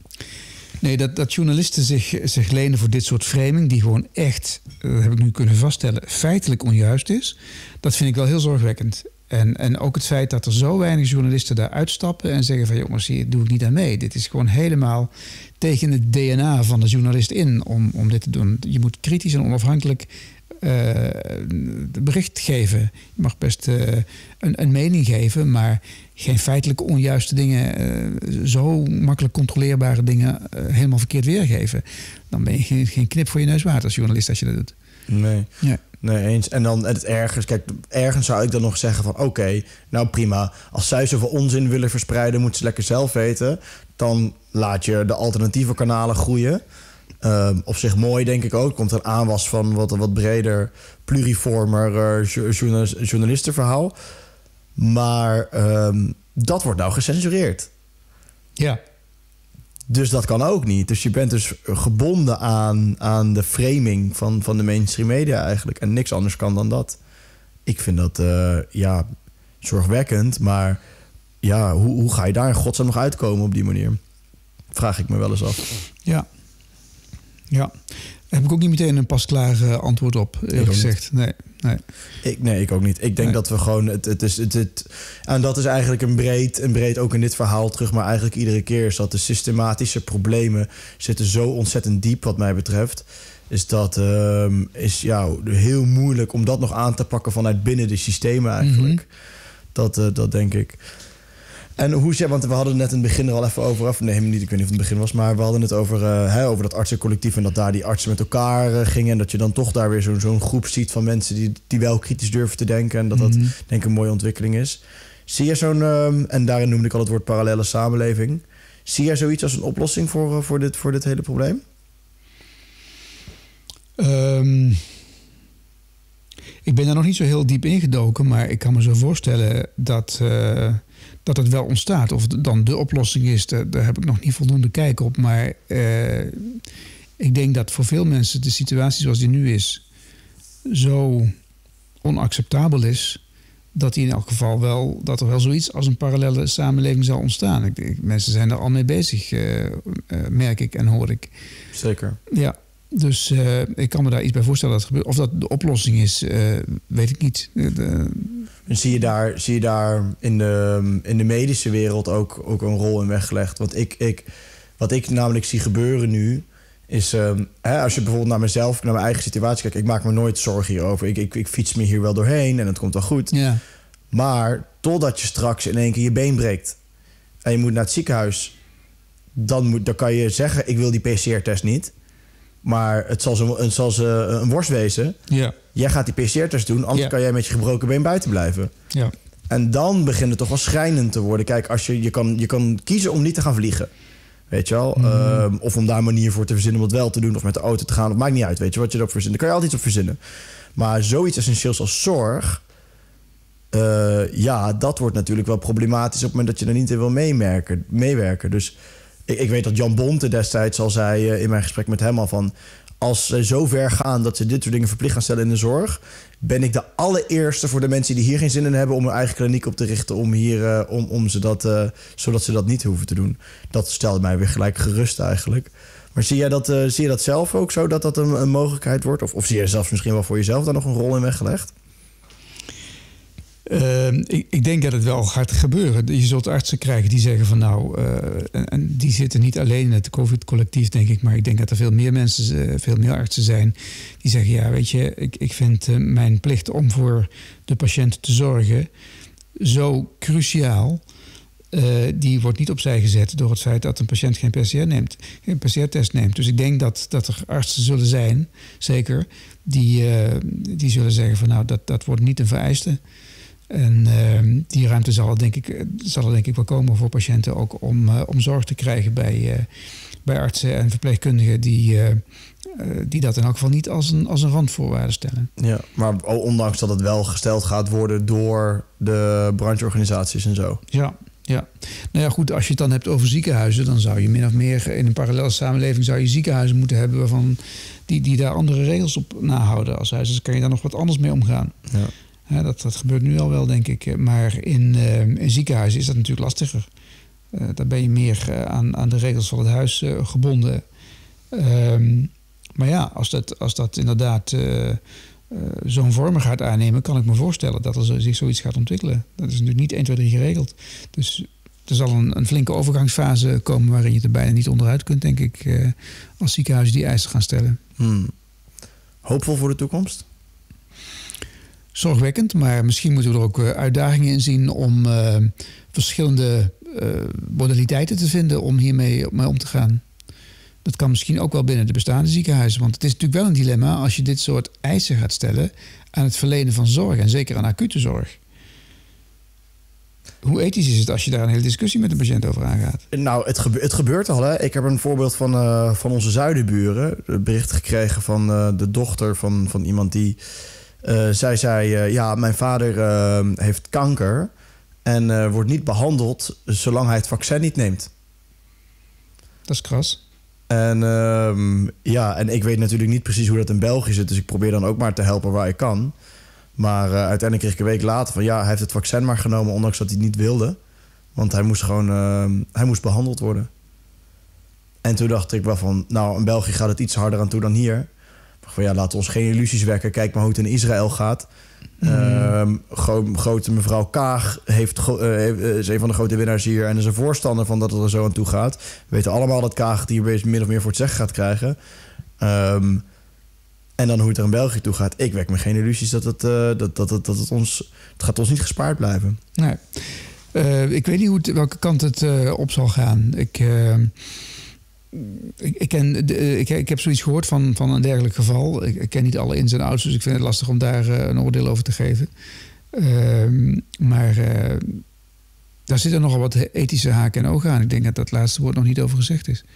Nee, dat, dat journalisten zich, zich lenen voor dit soort framing... die gewoon echt, dat heb ik nu kunnen vaststellen... feitelijk onjuist is. Dat vind ik wel heel zorgwekkend. En, en ook het feit dat er zo weinig journalisten daar uitstappen... en zeggen van jongens, hier doe ik niet aan mee. Dit is gewoon helemaal tegen het D N A van de journalist in... om, om dit te doen. Je moet kritisch en onafhankelijk uh, bericht geven. Je mag best uh, een, een mening geven... maar geen feitelijk onjuiste dingen... Uh, zo makkelijk controleerbare dingen... Uh, helemaal verkeerd weergeven. Dan ben je geen, geen knip voor je neus waard als journalist als je dat doet. Nee. Ja. Nee, eens. En dan het ergens, kijk, ergens zou ik dan nog zeggen van... oké, okay, nou prima. Als zij zoveel onzin willen verspreiden, moeten ze lekker zelf weten. Dan laat je de alternatieve kanalen groeien. Uh, op zich mooi, denk ik ook. Komt een aanwas van wat, wat breder, pluriformer uh, journal, journalistenverhaal. Maar um, dat wordt nou gecensureerd. Ja. Dus dat kan ook niet. Dus je bent dus gebonden aan, aan de framing van, van de mainstream media eigenlijk. En niks anders kan dan dat. Ik vind dat uh, ja, zorgwekkend. Maar ja, hoe, hoe ga je daar in godsnaam nog uitkomen op die manier? Vraag ik me wel eens af. Ja. Ja. Daar heb ik ook niet meteen een pasklaar uh, antwoord op, eerlijk gezegd. Nee, nee. Ik, nee, ik ook niet. Ik denk nee. dat we gewoon... Het, het is, het, het, en dat is eigenlijk een breed, een breed ook in dit verhaal terug... maar eigenlijk iedere keer is dat de systematische problemen... zitten zo ontzettend diep wat mij betreft... is dat um, is, ja, heel moeilijk om dat nog aan te pakken... vanuit binnen de systemen eigenlijk. Mm-hmm. Dat, uh, dat denk ik... En hoe zeg, want we hadden het net in het begin er al even over... Of nee, niet, ik weet niet of het begin was... maar we hadden het over, uh, hè, over dat artsencollectief... en dat daar die artsen met elkaar uh, gingen... en dat je dan toch daar weer zo'n zo'n groep ziet van mensen... Die, die wel kritisch durven te denken... en dat dat, mm-hmm. denk ik, een mooie ontwikkeling is. Zie je zo'n... Um, en daarin noemde ik al het woord parallele samenleving... zie jij zoiets als een oplossing voor, uh, voor, dit, voor dit hele probleem? Um, ik ben daar nog niet zo heel diep ingedoken... maar ik kan me zo voorstellen dat... Uh, dat het wel ontstaat. Of het dan de oplossing is, daar, daar heb ik nog niet voldoende kijk op. Maar uh, ik denk dat voor veel mensen de situatie zoals die nu is... zo onacceptabel is, dat die in elk geval wel, dat er wel zoiets als een parallele samenleving zal ontstaan. Ik, ik, mensen zijn er al mee bezig, uh, uh, merk ik en hoor ik. Zeker. Ja, dus uh, ik kan me daar iets bij voorstellen dat gebeurt. Of dat de oplossing is, uh, weet ik niet. De, en zie je daar, zie je daar in, de, in de medische wereld ook, ook een rol in weggelegd? Want ik, ik, wat ik namelijk zie gebeuren nu, is um, hè, als je bijvoorbeeld naar mezelf, naar mijn eigen situatie kijkt, ik maak me nooit zorgen hierover. Ik, ik, ik fiets me hier wel doorheen en het komt wel goed. Ja. Maar totdat je straks in één keer je been breekt en je moet naar het ziekenhuis, dan, moet, dan kan je zeggen, ik wil die P C R-test niet. Maar het zal, zo, het zal ze een worst wezen. Ja. Jij gaat die P C R-test doen, anders ja. kan jij met je gebroken been buiten blijven. Ja. En dan begint het toch wel schrijnend te worden. Kijk, als je, je, kan, je kan kiezen om niet te gaan vliegen. Weet je wel? Mm. Uh, of om daar een manier voor te verzinnen om het wel te doen. Of met de auto te gaan. Dat maakt niet uit. Weet je wat je erop verzint. Daar kan je altijd iets op verzinnen. Maar zoiets essentieels als zorg. Uh, ja, dat wordt natuurlijk wel problematisch op het moment dat je er niet in wil meemerken, meewerken. Dus ik, ik weet dat Jan Bonte destijds al zei uh, in mijn gesprek met hem al van, als ze zo ver gaan dat ze dit soort dingen verplicht gaan stellen in de zorg, ben ik de allereerste voor de mensen die hier geen zin in hebben om hun eigen kliniek op te richten, om hier, uh, om, om ze dat, uh, zodat ze dat niet hoeven te doen. Dat stelde mij weer gelijk gerust eigenlijk. Maar zie jij dat, uh, zie je dat zelf ook zo, dat dat een, een mogelijkheid wordt? Of, of zie je zelfs misschien wel voor jezelf daar nog een rol in weggelegd? Uh, ik, ik denk dat het wel gaat gebeuren. Je zult artsen krijgen die zeggen van nou, uh, en, en die zitten niet alleen in het COVID-collectief, denk ik, maar ik denk dat er veel meer mensen, uh, veel meer artsen zijn die zeggen, ja, weet je, ik, ik vind uh, mijn plicht om voor de patiënt te zorgen zo cruciaal. Uh, die wordt niet opzij gezet door het feit dat een patiënt geen P C R neemt, geen P C R-test neemt. Dus ik denk dat, dat er artsen zullen zijn, zeker, die, uh, die zullen zeggen van nou, dat, dat wordt niet een vereiste. En uh, die ruimte zal er, denk ik, zal er denk ik wel komen voor patiënten ook om, uh, om zorg te krijgen bij, uh, bij artsen en verpleegkundigen die, uh, uh, die dat in elk geval niet als een, als een randvoorwaarde stellen. Ja, maar ondanks dat het wel gesteld gaat worden door de brancheorganisaties en zo. Ja, ja. Nou ja, goed, als je het dan hebt over ziekenhuizen, dan zou je min of meer in een parallele samenleving zou je ziekenhuizen moeten hebben waarvan die, die daar andere regels op nahouden als huis. Dus kan je daar nog wat anders mee omgaan. Ja. Ja, dat, dat gebeurt nu al wel, denk ik. Maar in, uh, in ziekenhuizen is dat natuurlijk lastiger. Uh, daar ben je meer uh, aan, aan de regels van het huis uh, gebonden. Um, maar ja, als dat, als dat inderdaad uh, uh, zo'n vorm gaat aannemen, kan ik me voorstellen dat er zo, zich zoiets gaat ontwikkelen. Dat is natuurlijk niet één, twee, drie geregeld. Dus er zal een, een flinke overgangsfase komen waarin je er bijna niet onderuit kunt, denk ik, uh, als ziekenhuizen die eisen gaan stellen. Hmm. Hoopvol voor de toekomst? Zorgwekkend, maar misschien moeten we er ook uitdagingen in zien om uh, verschillende uh, modaliteiten te vinden om hiermee mee om te gaan. Dat kan misschien ook wel binnen de bestaande ziekenhuizen, want het is natuurlijk wel een dilemma als je dit soort eisen gaat stellen aan het verlenen van zorg en zeker aan acute zorg. Hoe ethisch is het als je daar een hele discussie met de patiënt over aangaat? Nou, het, gebe- het gebeurt al. Hè? Ik heb een voorbeeld van, uh, van onze zuidenburen. Een bericht gekregen van uh, de dochter van, van iemand die... Uh, zij zei, uh, ja, mijn vader uh, heeft kanker en uh, wordt niet behandeld zolang hij het vaccin niet neemt. Dat is kras. En uh, ja, en ik weet natuurlijk niet precies hoe dat in België zit, dus ik probeer dan ook maar te helpen waar ik kan. Maar uh, uiteindelijk kreeg ik een week later van ja, hij heeft het vaccin maar genomen, ondanks dat hij het niet wilde. Want hij moest gewoon, uh, hij moest behandeld worden. En toen dacht ik wel van, nou, in België gaat het iets harder aan toe dan hier. Van ja, laten we ons geen illusies wekken. Kijk maar hoe het in Israël gaat. Mm. Uh, gro- grote mevrouw Kaag heeft go- uh, is een van de grote winnaars hier en is een voorstander van dat het er zo aan toe gaat. We weten allemaal dat Kaag het hier min of meer voor het zeggen gaat krijgen. Um, en dan hoe het er in België toe gaat. Ik wek me geen illusies dat het, uh, dat, dat, dat, dat het ons... Het gaat ons niet gespaard blijven. Nee. Uh, ik weet niet hoe het, welke kant het uh, op zal gaan. Ik... Uh... Ik, ik, ken, de, ik, ik heb zoiets gehoord van, van een dergelijk geval. Ik, ik ken niet alle ins en outs, dus ik vind het lastig om daar uh, een oordeel over te geven. Uh, maar uh, daar zitten nogal wat ethische haken en ogen aan. Ik denk dat dat laatste woord nog niet over gezegd is.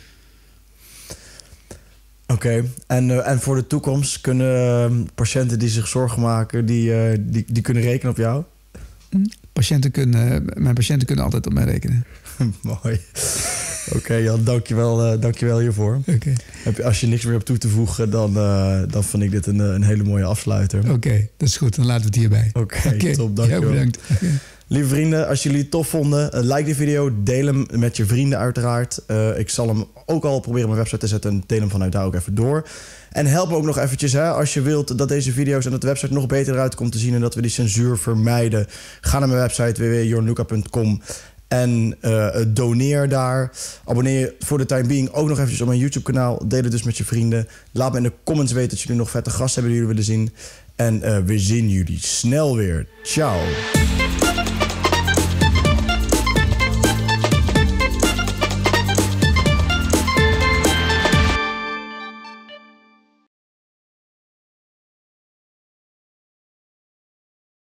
Oké, okay. en, uh, en voor de toekomst kunnen uh, patiënten die zich zorgen maken, die, uh, die, die kunnen rekenen op jou? Patiënten kunnen, mijn patiënten kunnen altijd op mij rekenen. Mooi. Oké, okay, Jan, dankjewel, uh, dankjewel hiervoor. Okay. Heb je, als je niks meer op toe te voegen, dan, uh, dan vind ik dit een, een hele mooie afsluiter. Oké, okay, dat is goed. Dan laten we het hierbij. Oké, okay, okay. Top. Dankjewel. Ja, bedankt. Okay. Lieve vrienden, als jullie het tof vonden, uh, like de video. Deel hem met je vrienden uiteraard. Uh, ik zal hem ook al proberen op mijn website te zetten en deel hem vanuit daar ook even door. En help me ook nog eventjes, hè, als je wilt dat deze video's en dat de website nog beter eruit komt te zien en dat we die censuur vermijden. Ga naar mijn website w w w punt jorn luca punt com en uh, doneer daar. Abonneer je voor de time being ook nog eventjes op mijn YouTube kanaal. Deel het dus met je vrienden. Laat me in de comments weten dat jullie nog vette gasten hebben die jullie willen zien. En uh, we zien jullie snel weer. Ciao.